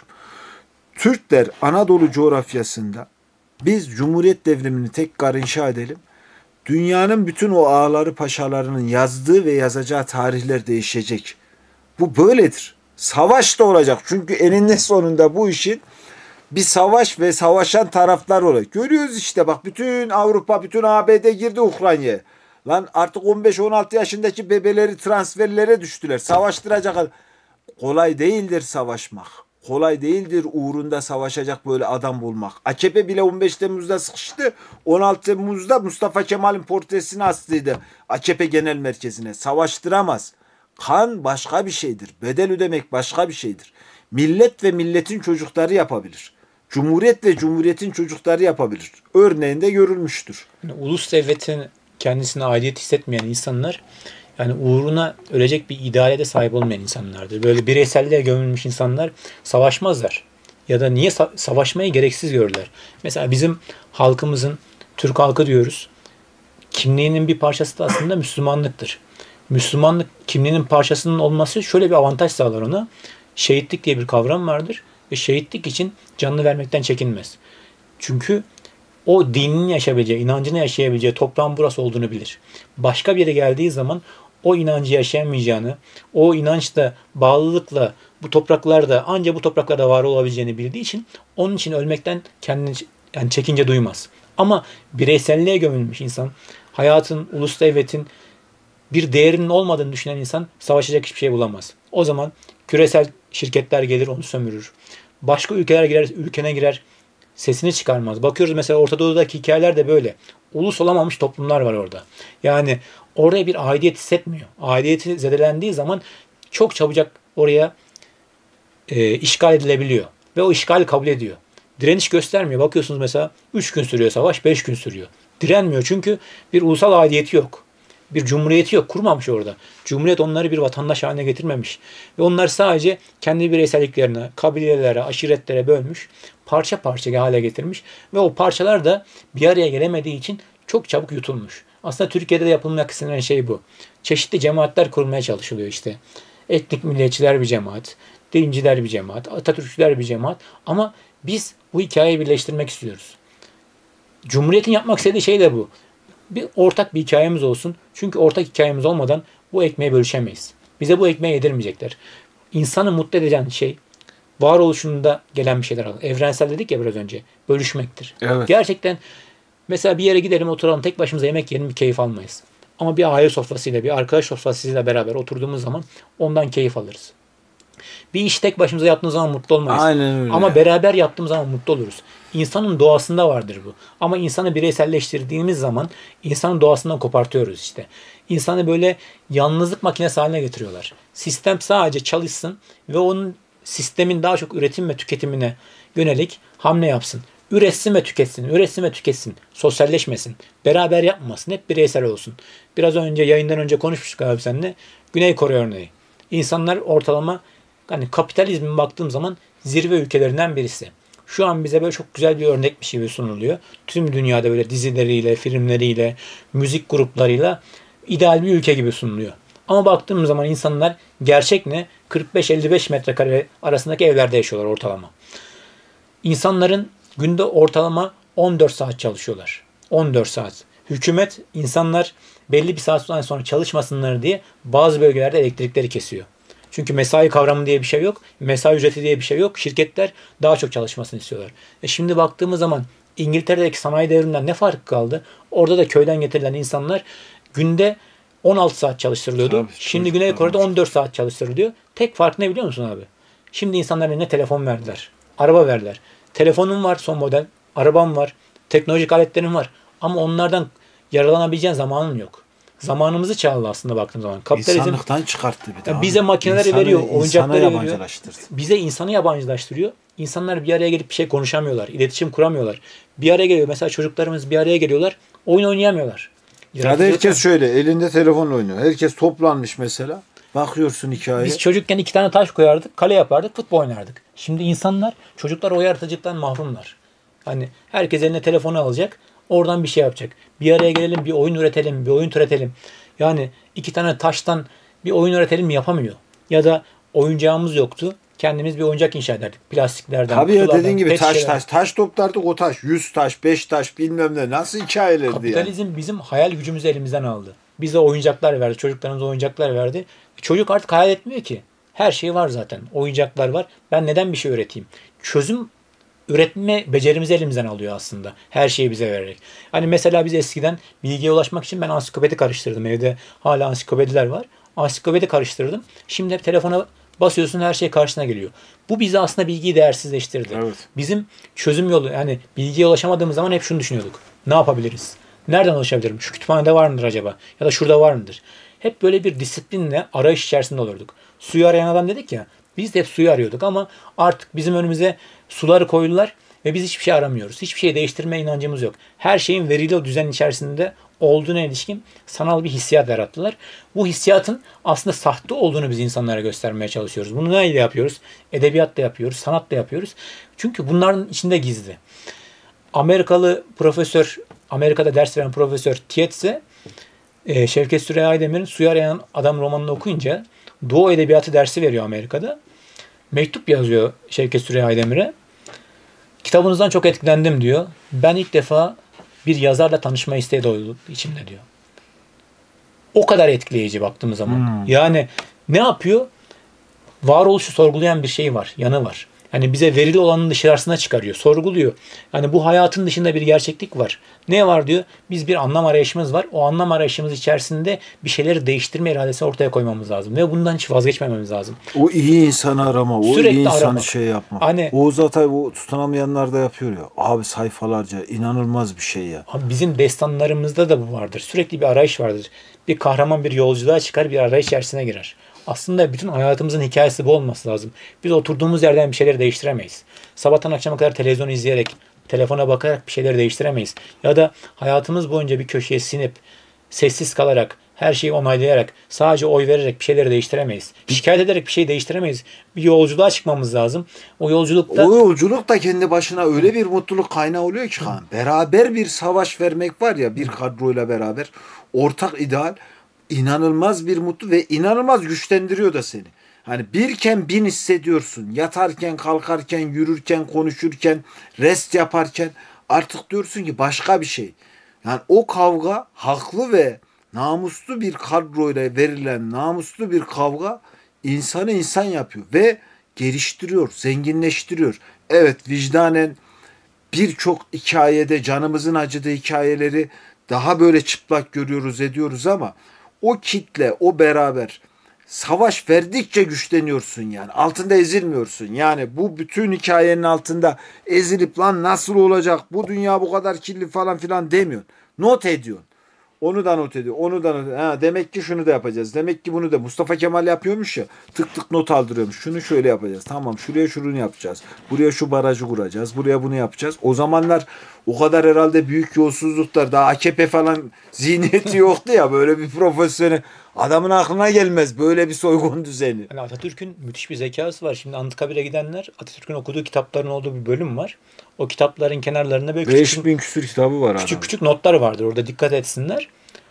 Türkler Anadolu coğrafyasında biz Cumhuriyet devrimini tekrar inşa edelim. Dünyanın bütün o ağaları paşalarının yazdığı ve yazacağı tarihler değişecek. Bu böyledir. Savaş da olacak. Çünkü eninde sonunda bu işin bir savaş ve savaşan taraflar olarak. Görüyoruz işte bak bütün Avrupa, bütün ABD girdi Ukrayna'ya. Lan artık 15-16 yaşındaki bebeleri transferlere düştüler. Savaştıracak. Kolay değildir savaşmak. Kolay değildir uğrunda savaşacak böyle adam bulmak. AKP bile 15 Temmuz'da sıkıştı. 16 Temmuz'da Mustafa Kemal'in portresini astıydı AKP Genel Merkezi'ne. Savaştıramaz. Kan başka bir şeydir. Bedel ödemek başka bir şeydir. Millet ve milletin çocukları yapabilir. Cumhuriyet ve cumhuriyetin çocukları yapabilir. Örneğinde görülmüştür. Yani ulus devletin kendisine aidiyet hissetmeyen insanlar, yani uğruna ölecek bir ideale sahip olmayan insanlardır. Böyle bireyselliğe gömülmüş insanlar savaşmazlar. Ya da niye savaşmayı gereksiz görürler. Mesela bizim halkımızın, Türk halkı diyoruz, kimliğinin bir parçası da aslında Müslümanlıktır. Müslümanlık kimliğinin parçasının olması şöyle bir avantaj sağlar ona. Şehitlik diye bir kavram vardır ve şehitlik için canını vermekten çekinmez. Çünkü o dinini yaşayabileceği, inancını yaşayabileceği toprağın burası olduğunu bilir. Başka bir yere geldiği zaman o inancı yaşayamayacağını, o inançla, bağlılıkla bu topraklarda, ancak bu topraklarda var olabileceğini bildiği için onun için ölmekten kendini yani çekince duymaz. Ama bireyselliğe gömülmüş insan, hayatın, ulus devletin bir değerinin olmadığını düşünen insan savaşacak hiçbir şey bulamaz. O zaman küresel şirketler gelir onu sömürür. Başka ülkeler girer, ülkene girer, sesini çıkarmaz. Bakıyoruz mesela Orta Doğu'daki hikayeler de böyle. Ulus olamamış toplumlar var orada. Yani oraya bir aidiyet hissetmiyor. Aidiyeti zedelendiği zaman çok çabucak oraya işgal edilebiliyor. Ve o işgali kabul ediyor. Direniş göstermiyor. Bakıyorsunuz mesela 3 gün sürüyor savaş, 5 gün sürüyor. Direnmiyor çünkü bir ulusal aidiyeti yok. Bir cumhuriyeti yok. Kurmamış orada. Cumhuriyet onları bir vatandaş haline getirmemiş. Ve onlar sadece kendi bireyselliklerine, kabilelere, aşiretlere bölmüş. Parça parça hale getirmiş. Ve o parçalar da bir araya gelemediği için çok çabuk yutulmuş. Aslında Türkiye'de de yapılmak istenen şey bu. Çeşitli cemaatler kurmaya çalışılıyor işte. Etnik milliyetçiler bir cemaat, dinciler bir cemaat, Atatürkçüler bir cemaat. Ama biz bu hikayeyi birleştirmek istiyoruz. Cumhuriyetin yapmak istediği şey de bu. Bir ortak bir hikayemiz olsun. Çünkü ortak hikayemiz olmadan bu ekmeği bölüşemeyiz. Bize bu ekmeği yedirmeyecekler. İnsanı mutlu edecek şey varoluşunda gelen bir şeyler. Evrensel dedik ya biraz önce. Bölüşmektir. Evet. Gerçekten mesela bir yere gidelim oturalım tek başımıza yemek yiyelim bir keyif almayız. Ama bir aile sofrasıyla, bir arkadaş sofrasıyla beraber oturduğumuz zaman ondan keyif alırız. Bir iş tek başımıza yaptığımız zaman mutlu olmayız. Aynen öyle. Ama beraber yaptığımız zaman mutlu oluruz. İnsanın doğasında vardır bu. Ama insanı bireyselleştirdiğimiz zaman insanın doğasından kopartıyoruz işte. İnsanı böyle yalnızlık makinesi haline getiriyorlar. Sistem sadece çalışsın ve onun sistemin daha çok üretim ve tüketimine yönelik hamle yapsın. Üretsin ve tüketsin, üretsin ve tüketsin. Sosyalleşmesin. Beraber yapmasın. Hep bireysel olsun. Biraz önce yayından önce konuşmuştuk abi seninle. Güney Kore örneği. İnsanlar ortalama hani kapitalizmin baktığım zaman zirve ülkelerinden birisi. Şu an bize böyle çok güzel bir örnekmiş gibi sunuluyor. Tüm dünyada böyle dizileriyle, filmleriyle, müzik gruplarıyla ideal bir ülke gibi sunuluyor. Ama baktığım zaman insanlar gerçek ne? 45-55 metrekare arasındaki evlerde yaşıyorlar ortalama. İnsanların günde ortalama 14 saat çalışıyorlar. 14 saat. Hükümet insanlar belli bir saat sonra çalışmasınlar diye bazı bölgelerde elektrikleri kesiyor. Çünkü mesai kavramı diye bir şey yok. Mesai ücreti diye bir şey yok. Şirketler daha çok çalışmasını istiyorlar. Şimdi baktığımız zaman İngiltere'deki sanayi devriminden ne farkı kaldı? Orada da köyden getirilen insanlar günde 16 saat çalıştırılıyordu. Tabii, şimdi Güney Kore'de 14 saat çalıştırılıyor. Tek fark ne biliyor musun abi? Şimdi insanlar eline telefon verdiler. Araba verdiler. Telefonun var son model. Araban var. Teknolojik aletlerin var. Ama onlardan yararlanabileceğin zamanın yok. zamanımızı çaldı aslında baktığım zaman. Kapitalizm İnsanlıktan çıkarttı bir de. ya bize makineleri İnsanı veriyor, insana oyuncakları veriyor. yabancılaştırdı. Bize insanı yabancılaştırıyor. İnsanlar bir araya gelip bir şey konuşamıyorlar. İletişim kuramıyorlar. Bir araya geliyor. Mesela çocuklarımız bir araya geliyorlar. Oyun oynayamıyorlar. Ya da herkes şöyle elinde telefonla oynuyor. Herkes toplanmış mesela. Bakıyorsun hikaye. Biz çocukken 2 tane taş koyardık, kale yapardık, futbol oynardık. Şimdi insanlar, çocuklar o yaratıcılıktan mahrumlar. Hani herkes eline telefonu alacak, oradan bir şey yapacak. Bir araya gelelim, bir oyun üretelim, bir oyun türetelim. Yani 2 tane taştan bir oyun üretelim yapamıyor. Ya da oyuncağımız yoktu. Kendimiz bir oyuncak inşa ederdik. Plastiklerden, Tabii ya kutulardan, dediğin gibi pet taş şişelerden. taş toplardık o taş. 100 taş, 5 taş bilmem ne. Nasıl hikayelerdi yani. Kapitalizm bizim hayal gücümüzü elimizden aldı. Bize oyuncaklar verdi. Çocuklarımıza oyuncaklar verdi. Çocuk artık hayal etmiyor ki. Her şey var zaten. Oyuncaklar var. Ben neden bir şey üreteyim? Çözüm üretme becerimizi elimizden alıyor aslında. Her şeyi bize vererek. Hani mesela biz eskiden bilgiye ulaşmak için ben ansiklopedi karıştırdım. Evde hala ansiklopediler var. Ansiklopedi karıştırdım. Şimdi hep telefona basıyorsun her şey karşına geliyor. Bu bizi aslında bilgiyi değersizleştirdi. Evet. Bizim çözüm yolu yani bilgiye ulaşamadığımız zaman hep şunu düşünüyorduk. Ne yapabiliriz? Nereden ulaşabilirim? Şu kütüphanede var mıdır acaba? Ya da şurada var mıdır? Hep böyle bir disiplinle arayış içerisinde olurduk. Suyu arayan adam dedik ya. Biz de hep suyu arıyorduk ama artık bizim önümüze suları koydular ve biz hiçbir şey aramıyoruz. Hiçbir şey değiştirme inancımız yok. Her şeyin verili o düzen içerisinde olduğuna ilişkin sanal bir hissiyat yarattılar. Bu hissiyatın aslında sahte olduğunu biz insanlara göstermeye çalışıyoruz. Bunu neyle yapıyoruz? Edebiyatla yapıyoruz, sanatla yapıyoruz. Çünkü bunların içinde gizli. Amerikalı profesör, Amerika'da ders veren profesör Tietze, Şevket Süreyya Aydemir'in Suyu Arayan Adam romanını okuyunca Doğu Edebiyatı dersi veriyor Amerika'da. Mektup yazıyor Şevket Süreyya Aydemir'e. Kitabınızdan çok etkilendim diyor. Ben ilk defa bir yazarla tanışma isteği doğdu içimde diyor. O kadar etkileyici baktığımız zaman. Yani ne yapıyor? Varoluşu sorgulayan bir şey var, yanı var. Yani bize verili olanın dışarısına çıkarıyor, sorguluyor. Yani bu hayatın dışında bir gerçeklik var. Ne var diyor? Biz bir anlam arayışımız var. O anlam arayışımız içerisinde bir şeyleri değiştirme iradesi ortaya koymamız lazım. Ve bundan hiç vazgeçmememiz lazım. O iyi insanı arama, o Sürekli iyi insanı aramak. şey yapma. Hani- Oğuz Atay o tutunamayanlar da yapıyor ya. Abi sayfalarca inanılmaz bir şey ya. Abi bizim destanlarımızda da bu vardır. Sürekli bir arayış vardır. Bir kahraman bir yolculuğa çıkar, bir arayış içerisine girer. Aslında bütün hayatımızın hikayesi bu olması lazım. Biz oturduğumuz yerden bir şeyleri değiştiremeyiz. Sabahtan akşama kadar televizyon izleyerek, telefona bakarak bir şeyleri değiştiremeyiz. Ya da hayatımız boyunca bir köşeye sinip, sessiz kalarak, her şeyi onaylayarak, sadece oy vererek bir şeyleri değiştiremeyiz. Şikayet ederek bir şey değiştiremeyiz. Bir yolculuğa çıkmamız lazım. O yolculukta... O yolculuk da kendi başına öyle bir mutluluk kaynağı oluyor ki Kaan. Beraber bir savaş vermek var ya bir kadroyla beraber. Ortak ideal inanılmaz bir mutlu ve inanılmaz güçlendiriyor da seni. Hani birken bin hissediyorsun. Yatarken, kalkarken, yürürken, konuşurken, rest yaparken artık diyorsun ki başka bir şey. Yani o kavga haklı ve namuslu bir kadroyla verilen namuslu bir kavga insanı insan yapıyor ve geliştiriyor, zenginleştiriyor. Evet vicdanen birçok hikayede canımızın acıdığı hikayeleri daha böyle çıplak görüyoruz ediyoruz ama o kitle, o beraber savaş verdikçe güçleniyorsun yani. Altında ezilmiyorsun. Yani bu bütün hikayenin altında ezilip lan nasıl olacak bu dünya bu kadar kirli falan filan demiyorsun. Not ediyorsun. Onu da not ediyor. Onu da not ediyor. Ha, demek ki şunu da yapacağız. Demek ki bunu da. Mustafa Kemal yapıyormuş ya. Tık tık not aldırıyormuş. Şunu şöyle yapacağız. Tamam şuraya şunu yapacağız. Buraya şu barajı kuracağız. Buraya bunu yapacağız. O zamanlar o kadar herhalde büyük yolsuzluklar. Daha AKP falan zihniyeti yoktu ya. Böyle bir profesyonel. Adamın aklına gelmez böyle bir soygun düzeni. Yani Atatürk'ün müthiş bir zekası var. Şimdi Anıtkabir'e gidenler Atatürk'ün okuduğu kitapların olduğu bir bölüm var. O kitapların kenarlarında böyle küçük 5000 küsür kitabı var küçük adamın. küçük notlar vardır. Orada dikkat etsinler.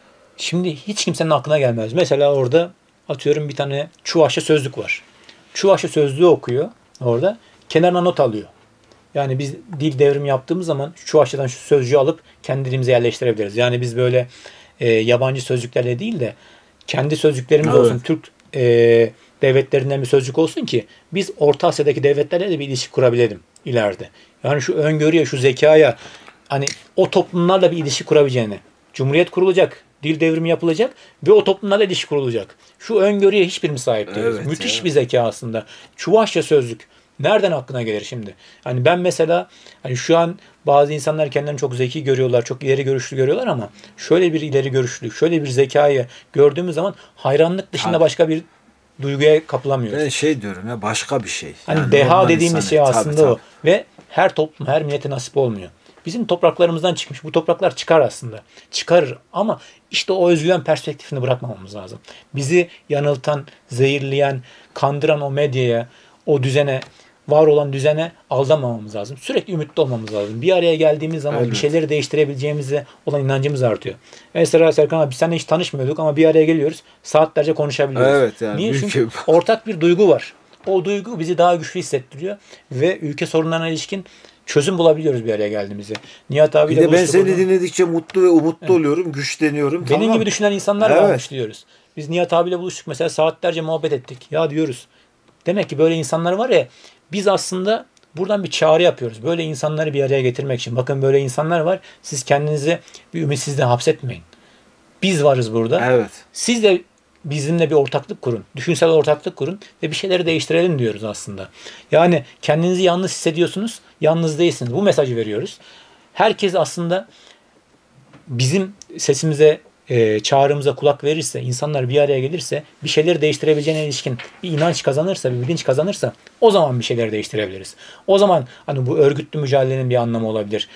Şimdi hiç kimsenin aklına gelmez. Mesela orada atıyorum bir tane Çuvaşça sözlük var. Çuvaşça sözlüğü okuyor orada. Kenarına not alıyor. Yani biz dil devrimi yaptığımız zaman Çuvaşça'dan şu sözcüğü alıp kendi dilimize yerleştirebiliriz. Yani biz böyle yabancı sözcüklerle değil de kendi sözcüklerimiz Evet. olsun. Türk devletlerinden bir sözcük olsun ki biz Orta Asya'daki devletlerle de bir ilişki kurabilelim ileride. Yani şu öngörüye, şu zekaya hani o toplumlarla bir ilişki kurabileceğini. Cumhuriyet kurulacak, dil devrimi yapılacak ve o toplumlarla ilişki kurulacak. Şu öngörüye hiçbirimiz sahip değiliz. Evet, Müthiş evet. bir zeka aslında. Çuvaşça sözlük. Nereden aklına gelir şimdi? Hani ben mesela hani şu an bazı insanlar kendilerini çok zeki görüyorlar, çok ileri görüşlü görüyorlar ama şöyle bir ileri görüşlü, şöyle bir zekayı gördüğümüz zaman hayranlık dışında Tabii. başka bir duyguya kapılamıyoruz. Ben şey diyorum ya, başka bir şey. Hani Yani deha normal dediğimiz insan şey değil. aslında Tabii, o. Ve her toplum, her millete nasip olmuyor. Bizim topraklarımızdan çıkmış. Bu topraklar çıkar aslında. Çıkarır ama işte o özgüven perspektifini bırakmamamız lazım. Bizi yanıltan, zehirleyen, kandıran o medyaya, o düzene, var olan düzene aldanmamamız lazım. Sürekli ümitli olmamız lazım. Bir araya geldiğimiz zaman bir Evet. şeyleri değiştirebileceğimize olan inancımız artıyor. Mesela Serkan abi biz seninle hiç tanışmıyorduk ama bir araya geliyoruz. Saatlerce konuşabiliyoruz. Evet, yani Niye? büyük Çünkü ortak bir duygu var. O duygu bizi daha güçlü hissettiriyor ve ülke sorunlarına ilişkin çözüm bulabiliyoruz bir araya geldiğimizde. Nihat Bir abiyle de ben buluştuk seni orada. dinledikçe mutlu ve umutlu oluyorum, güçleniyorum. Benim Tamam. gibi düşünen insanlar Evet. varmış diyoruz. Biz Nihat abiyle buluştuk mesela saatlerce muhabbet ettik. Ya diyoruz. Demek ki böyle insanlar var ya, biz aslında buradan bir çağrı yapıyoruz. Böyle insanları bir araya getirmek için. Bakın böyle insanlar var. Siz kendinizi bir ümitsizliğe hapsetmeyin. Biz varız burada. Evet. Siz de bizimle bir ortaklık kurun. Düşünsel ortaklık kurun ve bir şeyleri değiştirelim diyoruz aslında. Yani kendinizi yalnız hissediyorsunuz. Yalnız değilsiniz. Bu mesajı veriyoruz. Herkes aslında bizim sesimize, çağrımıza kulak verirse, insanlar bir araya gelirse, bir şeyleri değiştirebileceğine ilişkin bir inanç kazanırsa, bir bilinç kazanırsa o zaman bir şeyleri değiştirebiliriz. O zaman hani bu örgütlü mücadelenin bir anlamı olabilir.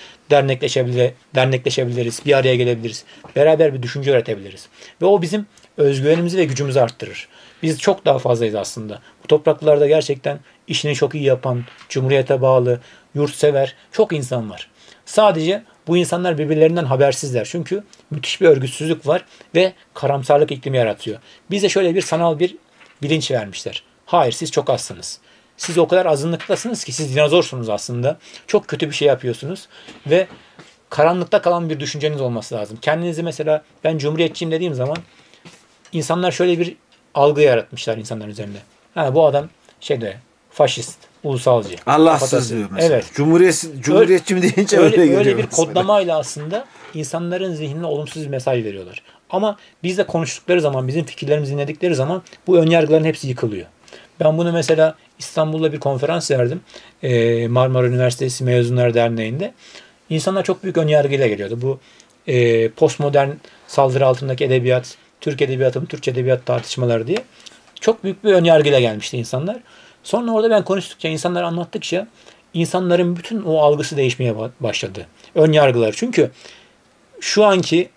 Dernekleşebiliriz, bir araya gelebiliriz. Beraber bir düşünce üretebiliriz. Ve o bizim özgüvenimizi ve gücümüzü arttırır. Biz çok daha fazlayız aslında. Bu topraklarda gerçekten işini çok iyi yapan, cumhuriyete bağlı, yurtsever çok insan var. Sadece bu insanlar birbirlerinden habersizler. Çünkü müthiş bir örgütsüzlük var ve karamsarlık iklimi yaratıyor. Bize şöyle bir sanal bir bilinç vermişler. Hayır, siz çok azsınız. Siz o kadar azınlıktasınız ki siz dinozorsunuz aslında. Çok kötü bir şey yapıyorsunuz ve karanlıkta kalan bir düşünceniz olması lazım. Kendinizi mesela ben cumhuriyetçiyim dediğim zaman insanlar şöyle bir algı yaratmışlar insanların üzerinde. Ha, bu adam faşist, ulusalcı. Allahsız kafatası. diyor mesela. Evet. Cumhuriyetçi mi deyince öyle geliyor Öyle bir mesela. kodlamayla aslında insanların zihnine olumsuz bir mesaj veriyorlar. Ama bizle konuştukları zaman, bizim fikirlerimizi dinledikleri zaman bu önyargıların hepsi yıkılıyor. Ben bunu mesela İstanbul'da bir konferans verdim. Marmara Üniversitesi Mezunlar Derneği'nde. İnsanlar çok büyük önyargıyla geliyordu. Bu postmodern saldırı altındaki edebiyat, Türk edebiyatı mı, Türkçe edebiyat tartışmaları diye. Çok büyük bir önyargıyla gelmişti insanlar. Sonra orada ben konuştukça, insanlar anlattıkça insanların bütün o algısı değişmeye başladı. Ön yargılar. Çünkü şu anki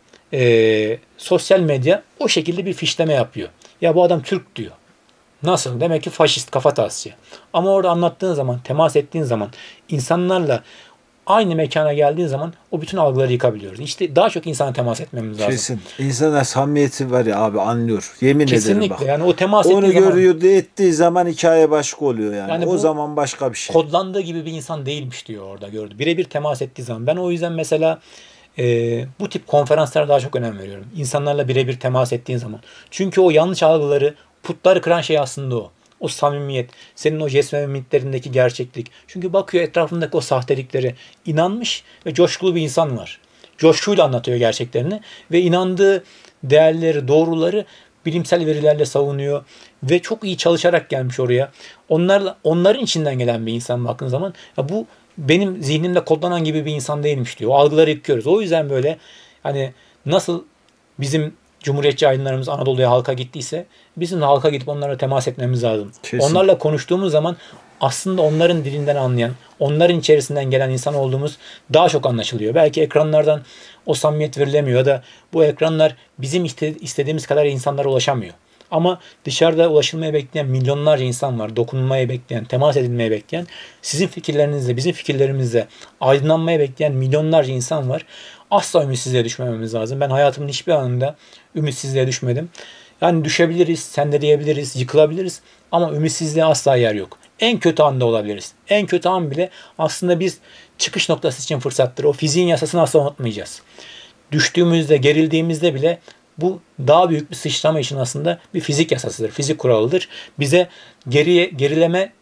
sosyal medya o şekilde bir fişleme yapıyor. Ya bu adam Türk diyor. Nasıl? Demek ki faşist, kafatasçı. Ama orada anlattığın zaman, temas ettiğin zaman, insanlarla aynı mekana geldiğin zaman o bütün algıları yıkabiliyoruz. İşte daha çok insana temas etmemiz lazım. Kesin. İnsana samimiyeti var ya abi, anlıyor. Yemin ederim Kesinlikle. bak. Yani o temas Onu ettiği zaman görüyor, ettiği zaman hikaye başka oluyor yani. Yani o bu zaman başka bir şey. kodlandığı gibi bir insan değilmiş diyor orada gördü. Birebir temas ettiği zaman. Ben o yüzden mesela bu tip konferanslara daha çok önem veriyorum. İnsanlarla birebir temas ettiğin zaman. Çünkü o yanlış algıları, putları kıran şey aslında o. O samimiyet, senin o jest ve mimiklerindeki gerçeklik. Çünkü bakıyor etrafındaki o sahtelikleri, inanmış ve coşkulu bir insan var. Coşkuyla anlatıyor gerçeklerini ve inandığı değerleri, doğruları bilimsel verilerle savunuyor ve çok iyi çalışarak gelmiş oraya. Onların içinden gelen bir insan baktığın zaman ya bu benim zihnimde kodlanan gibi bir insan değilmiş diyor. O algıları yıkıyoruz. O yüzden böyle hani nasıl bizim Cumhuriyetçi aydınlarımız Anadolu'ya halka gittiyse bizim de halka gidip onlarla temas etmemiz lazım. Kesin. Onlarla konuştuğumuz zaman aslında onların dilinden anlayan, onların içerisinden gelen insan olduğumuz daha çok anlaşılıyor. Belki ekranlardan o samimiyet verilemiyor ya da bu ekranlar bizim istediğimiz kadar insanlara ulaşamıyor. Ama dışarıda ulaşılmaya bekleyen milyonlarca insan var. Dokunulmaya bekleyen, temas edilmeye bekleyen, sizin fikirlerinizle, bizim fikirlerimizle aydınlanmaya bekleyen milyonlarca insan var. Asla ümitsizliğe düşmememiz lazım. Ben hayatımın hiçbir anında ümitsizliğe düşmedim. Yani düşebiliriz, sendeleyebiliriz, yıkılabiliriz ama ümitsizliğe asla yer yok. En kötü anda olabiliriz. En kötü an bile aslında biz çıkış noktası için fırsattır. O fiziğin yasasını asla unutmayacağız. Düştüğümüzde, gerildiğimizde bile bu daha büyük bir sıçrama için aslında bir fizik yasasıdır, fizik kuralıdır. Bize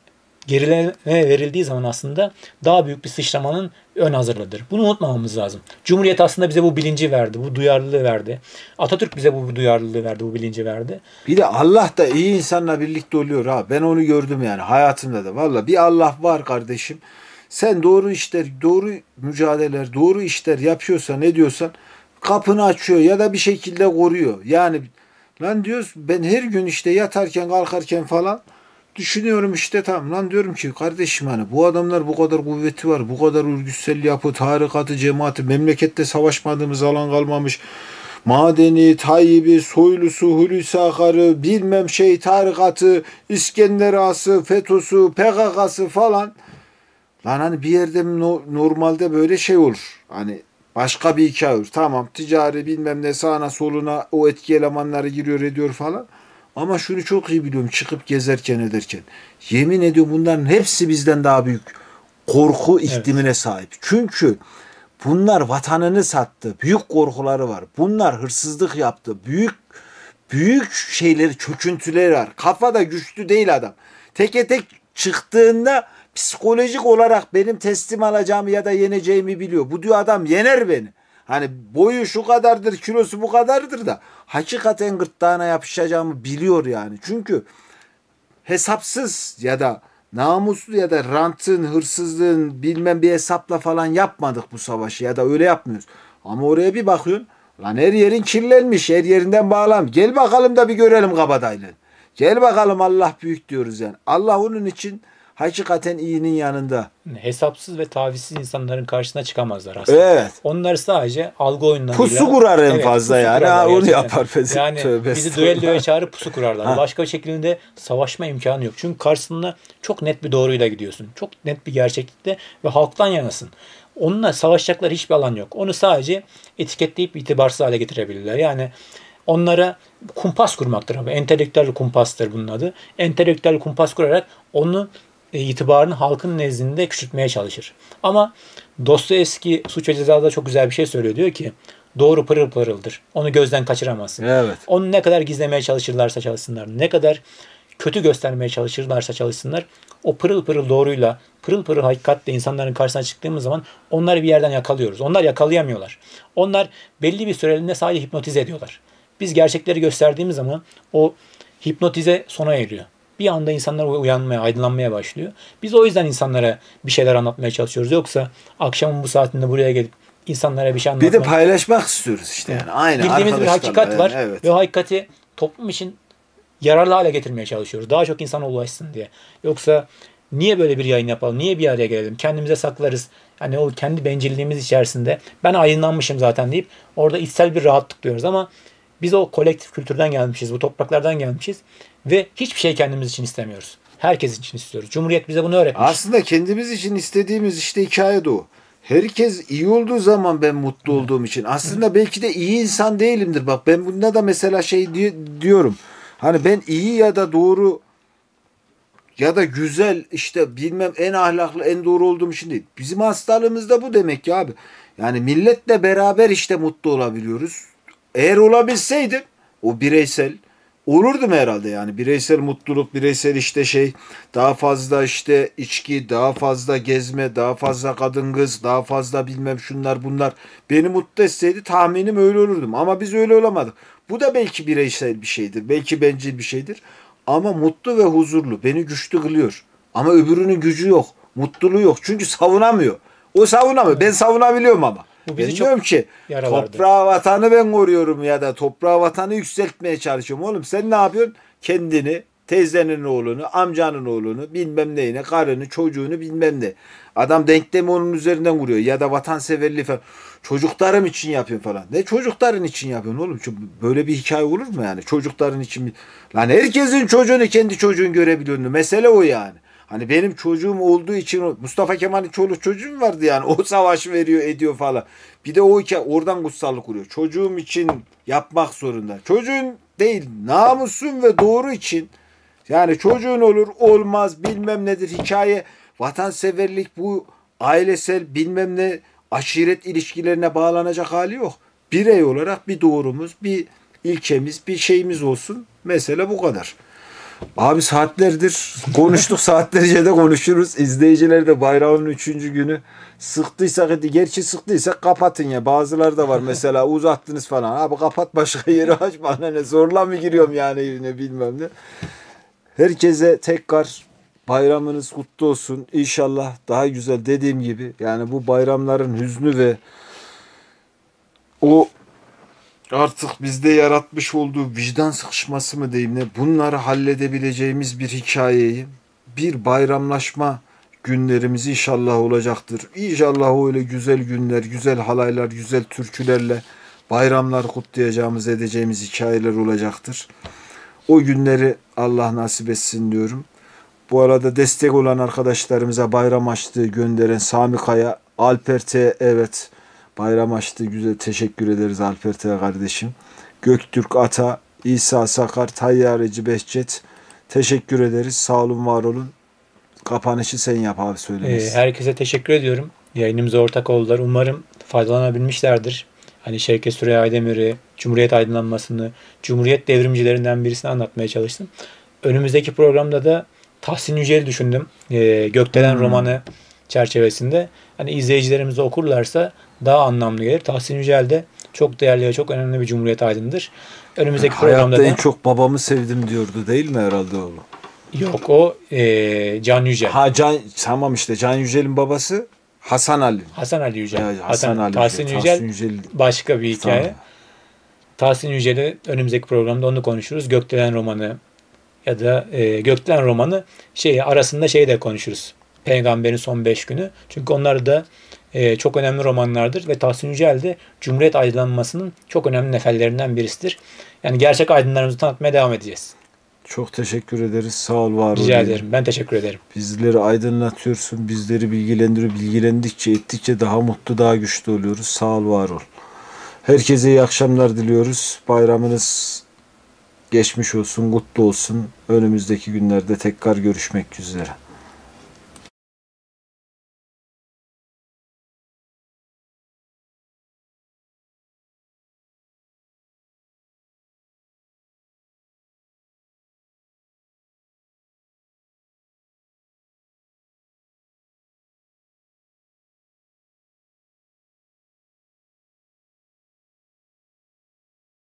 gerileme verildiği zaman aslında daha büyük bir sıçramanın ön hazırlığıdır. Bunu unutmamamız lazım. Cumhuriyet aslında bize bu bilinci verdi, bu duyarlılığı verdi. Atatürk bize bu duyarlılığı verdi, bu bilinci verdi. Bir de Allah da iyi insanla birlikte oluyor ha. Ben onu gördüm yani hayatımda da. Valla bir Allah var kardeşim. Sen doğru işler, doğru mücadeleler, doğru işler yapıyorsan, ne diyorsan kapını açıyor ya da bir şekilde koruyor. Yani lan diyoruz ben her gün işte yatarken kalkarken falan düşünüyorum işte tamam lan diyorum ki kardeşim hani bu adamlar bu kadar kuvveti var, bu kadar örgütsel yapı, tarikatı, cemaati, memlekette savaşmadığımız alan kalmamış. Madeni, Tayyip'i, Soylusu, Hulusi Akar'ı, bilmem şey tarikatı, İskender Ağası, FETÖ'sü, PKK'sı falan. Lan hani bir yerde normalde böyle şey olur. Hani başka bir hikaye olur. Tamam ticari bilmem ne sağına soluna o etki elemanları giriyor ediyor falan. Ama şunu çok iyi biliyorum çıkıp gezerken ederken. Yemin ediyorum bunların hepsi bizden daha büyük korku iklimine sahip. Çünkü bunlar vatanını sattı. Büyük korkuları var. Bunlar hırsızlık yaptı. Büyük şeyleri, çöküntüleri var. Kafada güçlü değil adam. Teke tek çıktığında psikolojik olarak benim teslim alacağımı ya da yeneceğimi biliyor. Bu diyor adam yener beni. Hani boyu şu kadardır, kilosu bu kadardır da hakikaten gırtlağına yapışacağımı biliyor yani. Çünkü hesapsız ya da namuslu ya da rantın, hırsızlığın bilmem bir hesapla falan yapmadık bu savaşı ya da öyle yapmıyoruz. Ama oraya bir bakıyorsun lan her yerin kirlenmiş, her yerinden bağlam. Gel bakalım da bir görelim kabadayılığı. Gel bakalım Allah büyük diyoruz yani. Allah onun için hakikaten iyinin yanında. Hesapsız ve tavizsiz insanların karşısına çıkamazlar aslında. Evet. Onlar sadece algı oyunlarıyla... Pusu kurar en fazla pusu yani. kurarlar Onu gerçekten. yapar. Yani bizi düelloya çağırıp pusu kurarlar. Başka şekilde savaşma imkanı yok. Çünkü karşısında çok net bir doğruyla gidiyorsun. Çok net bir gerçeklikte ve halktan yanasın. Onunla savaşacaklar hiçbir alan yok. Onu sadece etiketleyip itibarsız hale getirebilirler. Yani onlara kumpas kurmaktır. Entelektüel kumpastır bunun adı. Entelektüel kumpas kurarak onu itibarını halkın nezdinde küçültmeye çalışır. Ama Dostoyevski Suç ve Ceza'da çok güzel bir şey söylüyor. Diyor ki doğru pırıl pırıldır. Onu gözden kaçıramazsın. Evet. Onu ne kadar gizlemeye çalışırlarsa çalışsınlar, ne kadar kötü göstermeye çalışırlarsa çalışsınlar, o pırıl pırıl doğruyla, pırıl pırıl hakikatle insanların karşısına çıktığımız zaman onları bir yerden yakalıyoruz. Onlar yakalayamıyorlar. Onlar belli bir süreliğine sadece hipnotize ediyorlar. Biz gerçekleri gösterdiğimiz zaman o hipnotize sona eriyor. Bir anda insanlar uyanmaya, aydınlanmaya başlıyor. Biz o yüzden insanlara bir şeyler anlatmaya çalışıyoruz. Yoksa akşamın bu saatinde buraya gelip insanlara bir şey anlatmak... Bir de paylaşmak istiyoruz işte yani. Aynen. Bildiğimiz bir hakikat var. Yani, evet. Ve o hakikati toplum için yararlı hale getirmeye çalışıyoruz. Daha çok insana ulaşsın diye. Yoksa niye böyle bir yayın yapalım? Niye bir araya gelelim? Kendimize saklarız. Yani o kendi bencilliğimiz içerisinde ben aydınlanmışım zaten deyip orada içsel bir rahatlık duyuyoruz ama biz o kolektif kültürden gelmişiz, bu topraklardan gelmişiz ve hiçbir şey kendimiz için istemiyoruz. Herkes için istiyoruz. Cumhuriyet bize bunu öğretmiş. Aslında kendimiz için istediğimiz işte hikaye de o. Herkes iyi olduğu zaman ben mutlu olduğum için. Aslında belki de iyi insan değilimdir. Bak ben bunda da mesela diyorum. Hani ben iyi ya da doğru ya da güzel işte bilmem en ahlaklı en doğru olduğum için değil. Bizim hastalığımız da bu demek ki abi. Yani milletle beraber işte mutlu olabiliyoruz. Eğer olabilseydim o bireysel olurdum herhalde yani bireysel mutluluk, bireysel işte daha fazla işte içki, daha fazla gezme, daha fazla kadın kız, daha fazla bilmem şunlar bunlar beni mutlu etseydi tahminim öyle olurdum. Ama biz öyle olamadık. Bu da belki bireysel bir şeydir, belki bencil bir şeydir. Ama mutlu ve huzurlu beni güçlü kılıyor. Ama öbürünün gücü yok, mutluluğu yok çünkü savunamıyor. O savunamıyor, ben savunabiliyorum ama. Ben diyorum ki toprağı vatanı ben koruyorum ya da toprağı vatanı yükseltmeye çalışıyorum. Oğlum sen ne yapıyorsun? Kendini, teyzenin oğlunu, amcanın oğlunu, bilmem neyine, karını, çocuğunu bilmem ne. Adam denklemi onun üzerinden kuruyor ya da vatanseverliği falan. Çocuklarım için yapıyorum falan. Ne çocukların için yapıyorsun oğlum? Böyle bir hikaye olur mu yani? Çocukların için. Lan herkesin çocuğunu kendi çocuğun görebiliyorsun. Mesele o yani. Hani benim çocuğum olduğu için Mustafa Kemal'in çoluk çocuğum vardı yani. O savaş veriyor ediyor falan. Bir de o hikaye oradan kutsallık kuruyor. Çocuğum için yapmak zorunda. Çocuğun değil namusun ve doğru için. Yani çocuğun olur olmaz bilmem nedir hikaye. Vatanseverlik bu ailesel bilmem ne aşiret ilişkilerine bağlanacak hali yok. Birey olarak bir doğrumuz, bir ilkemiz, bir şeyimiz olsun. Mesele bu kadar. Abi saatlerdir konuştuk, saatlerce de konuşuruz. İzleyiciler de bayramın 3. günü sıktıysak, gerçi sıktıysak kapatın ya. Bazıları da var mesela, uzattınız falan. Abi kapat, başka yeri aç, bana ne, zorla mı giriyorum yani evine, bilmem ne. Herkese tekrar bayramınız kutlu olsun. İnşallah daha güzel, dediğim gibi yani bu bayramların hüznü ve o artık bizde yaratmış olduğu vicdan sıkışması mı diyeyim ne, bunları halledebileceğimiz bir hikayeyi, bir bayramlaşma günlerimiz inşallah olacaktır. İnşallah öyle güzel günler, güzel halaylar, güzel türkülerle bayramlar kutlayacağımız, edeceğimiz hikayeler olacaktır. O günleri Allah nasip etsin diyorum. Bu arada destek olan arkadaşlarımıza, bayram açtığı gönderen Sami Kaya, Alper T, evet bayram açtı, güzel, teşekkür ederiz Alper T kardeşim. Göktürk Ata, İsa Sakar, Tayyareci Behçet, teşekkür ederiz. Sağ olun, var olun. Kapanışı sen yap abi, söylemesin. Herkese teşekkür ediyorum. Yayınımıza ortak oldular. Umarım faydalanabilmişlerdir. Hani Şevket Süreyya Aydemir'i, Cumhuriyet aydınlanmasını, Cumhuriyet devrimcilerinden birisini anlatmaya çalıştım. Önümüzdeki programda da Tahsin Yücel'i düşündüm. Gökdelen romanı çerçevesinde. Hani izleyicilerimiz de okurlarsa daha anlamlı gelir. Tahsin Yücel de çok değerli ve çok önemli bir Cumhuriyet aydınıdır. Önümüzdeki programda Hayatta da... en çok babamı sevdim diyordu değil mi herhalde oğlum? Yok, o Can Yücel. Ha Can, tamam işte, Can Yücel'in babası Hasan Ali. Hasan Ali Yücel. Ya, Hasan Ali Tahsin Yücel başka bir hikaye. Tamam. Tahsin Yücel'i önümüzdeki programda onu konuşuruz. Gökdelen romanı ya da Gökdelen romanı arasında de konuşuruz. Peygamberin son 5 günü. Çünkü onlar da çok önemli romanlardır ve Tahsin Yücel de Cumhuriyet aydınlanmasının çok önemli neferlerinden birisidir. Yani gerçek aydınlarımızı tanıtmaya devam edeceğiz. Çok teşekkür ederiz. Sağ ol, var ol. Rica ederim. Ben teşekkür ederim. Bizleri aydınlatıyorsun. Bizleri bilgilendiriyor. Bilgilendikçe, ettikçe daha mutlu, daha güçlü oluyoruz. Sağ ol, var ol. Herkese iyi akşamlar diliyoruz. Bayramınız geçmiş olsun, kutlu olsun. Önümüzdeki günlerde tekrar görüşmek üzere.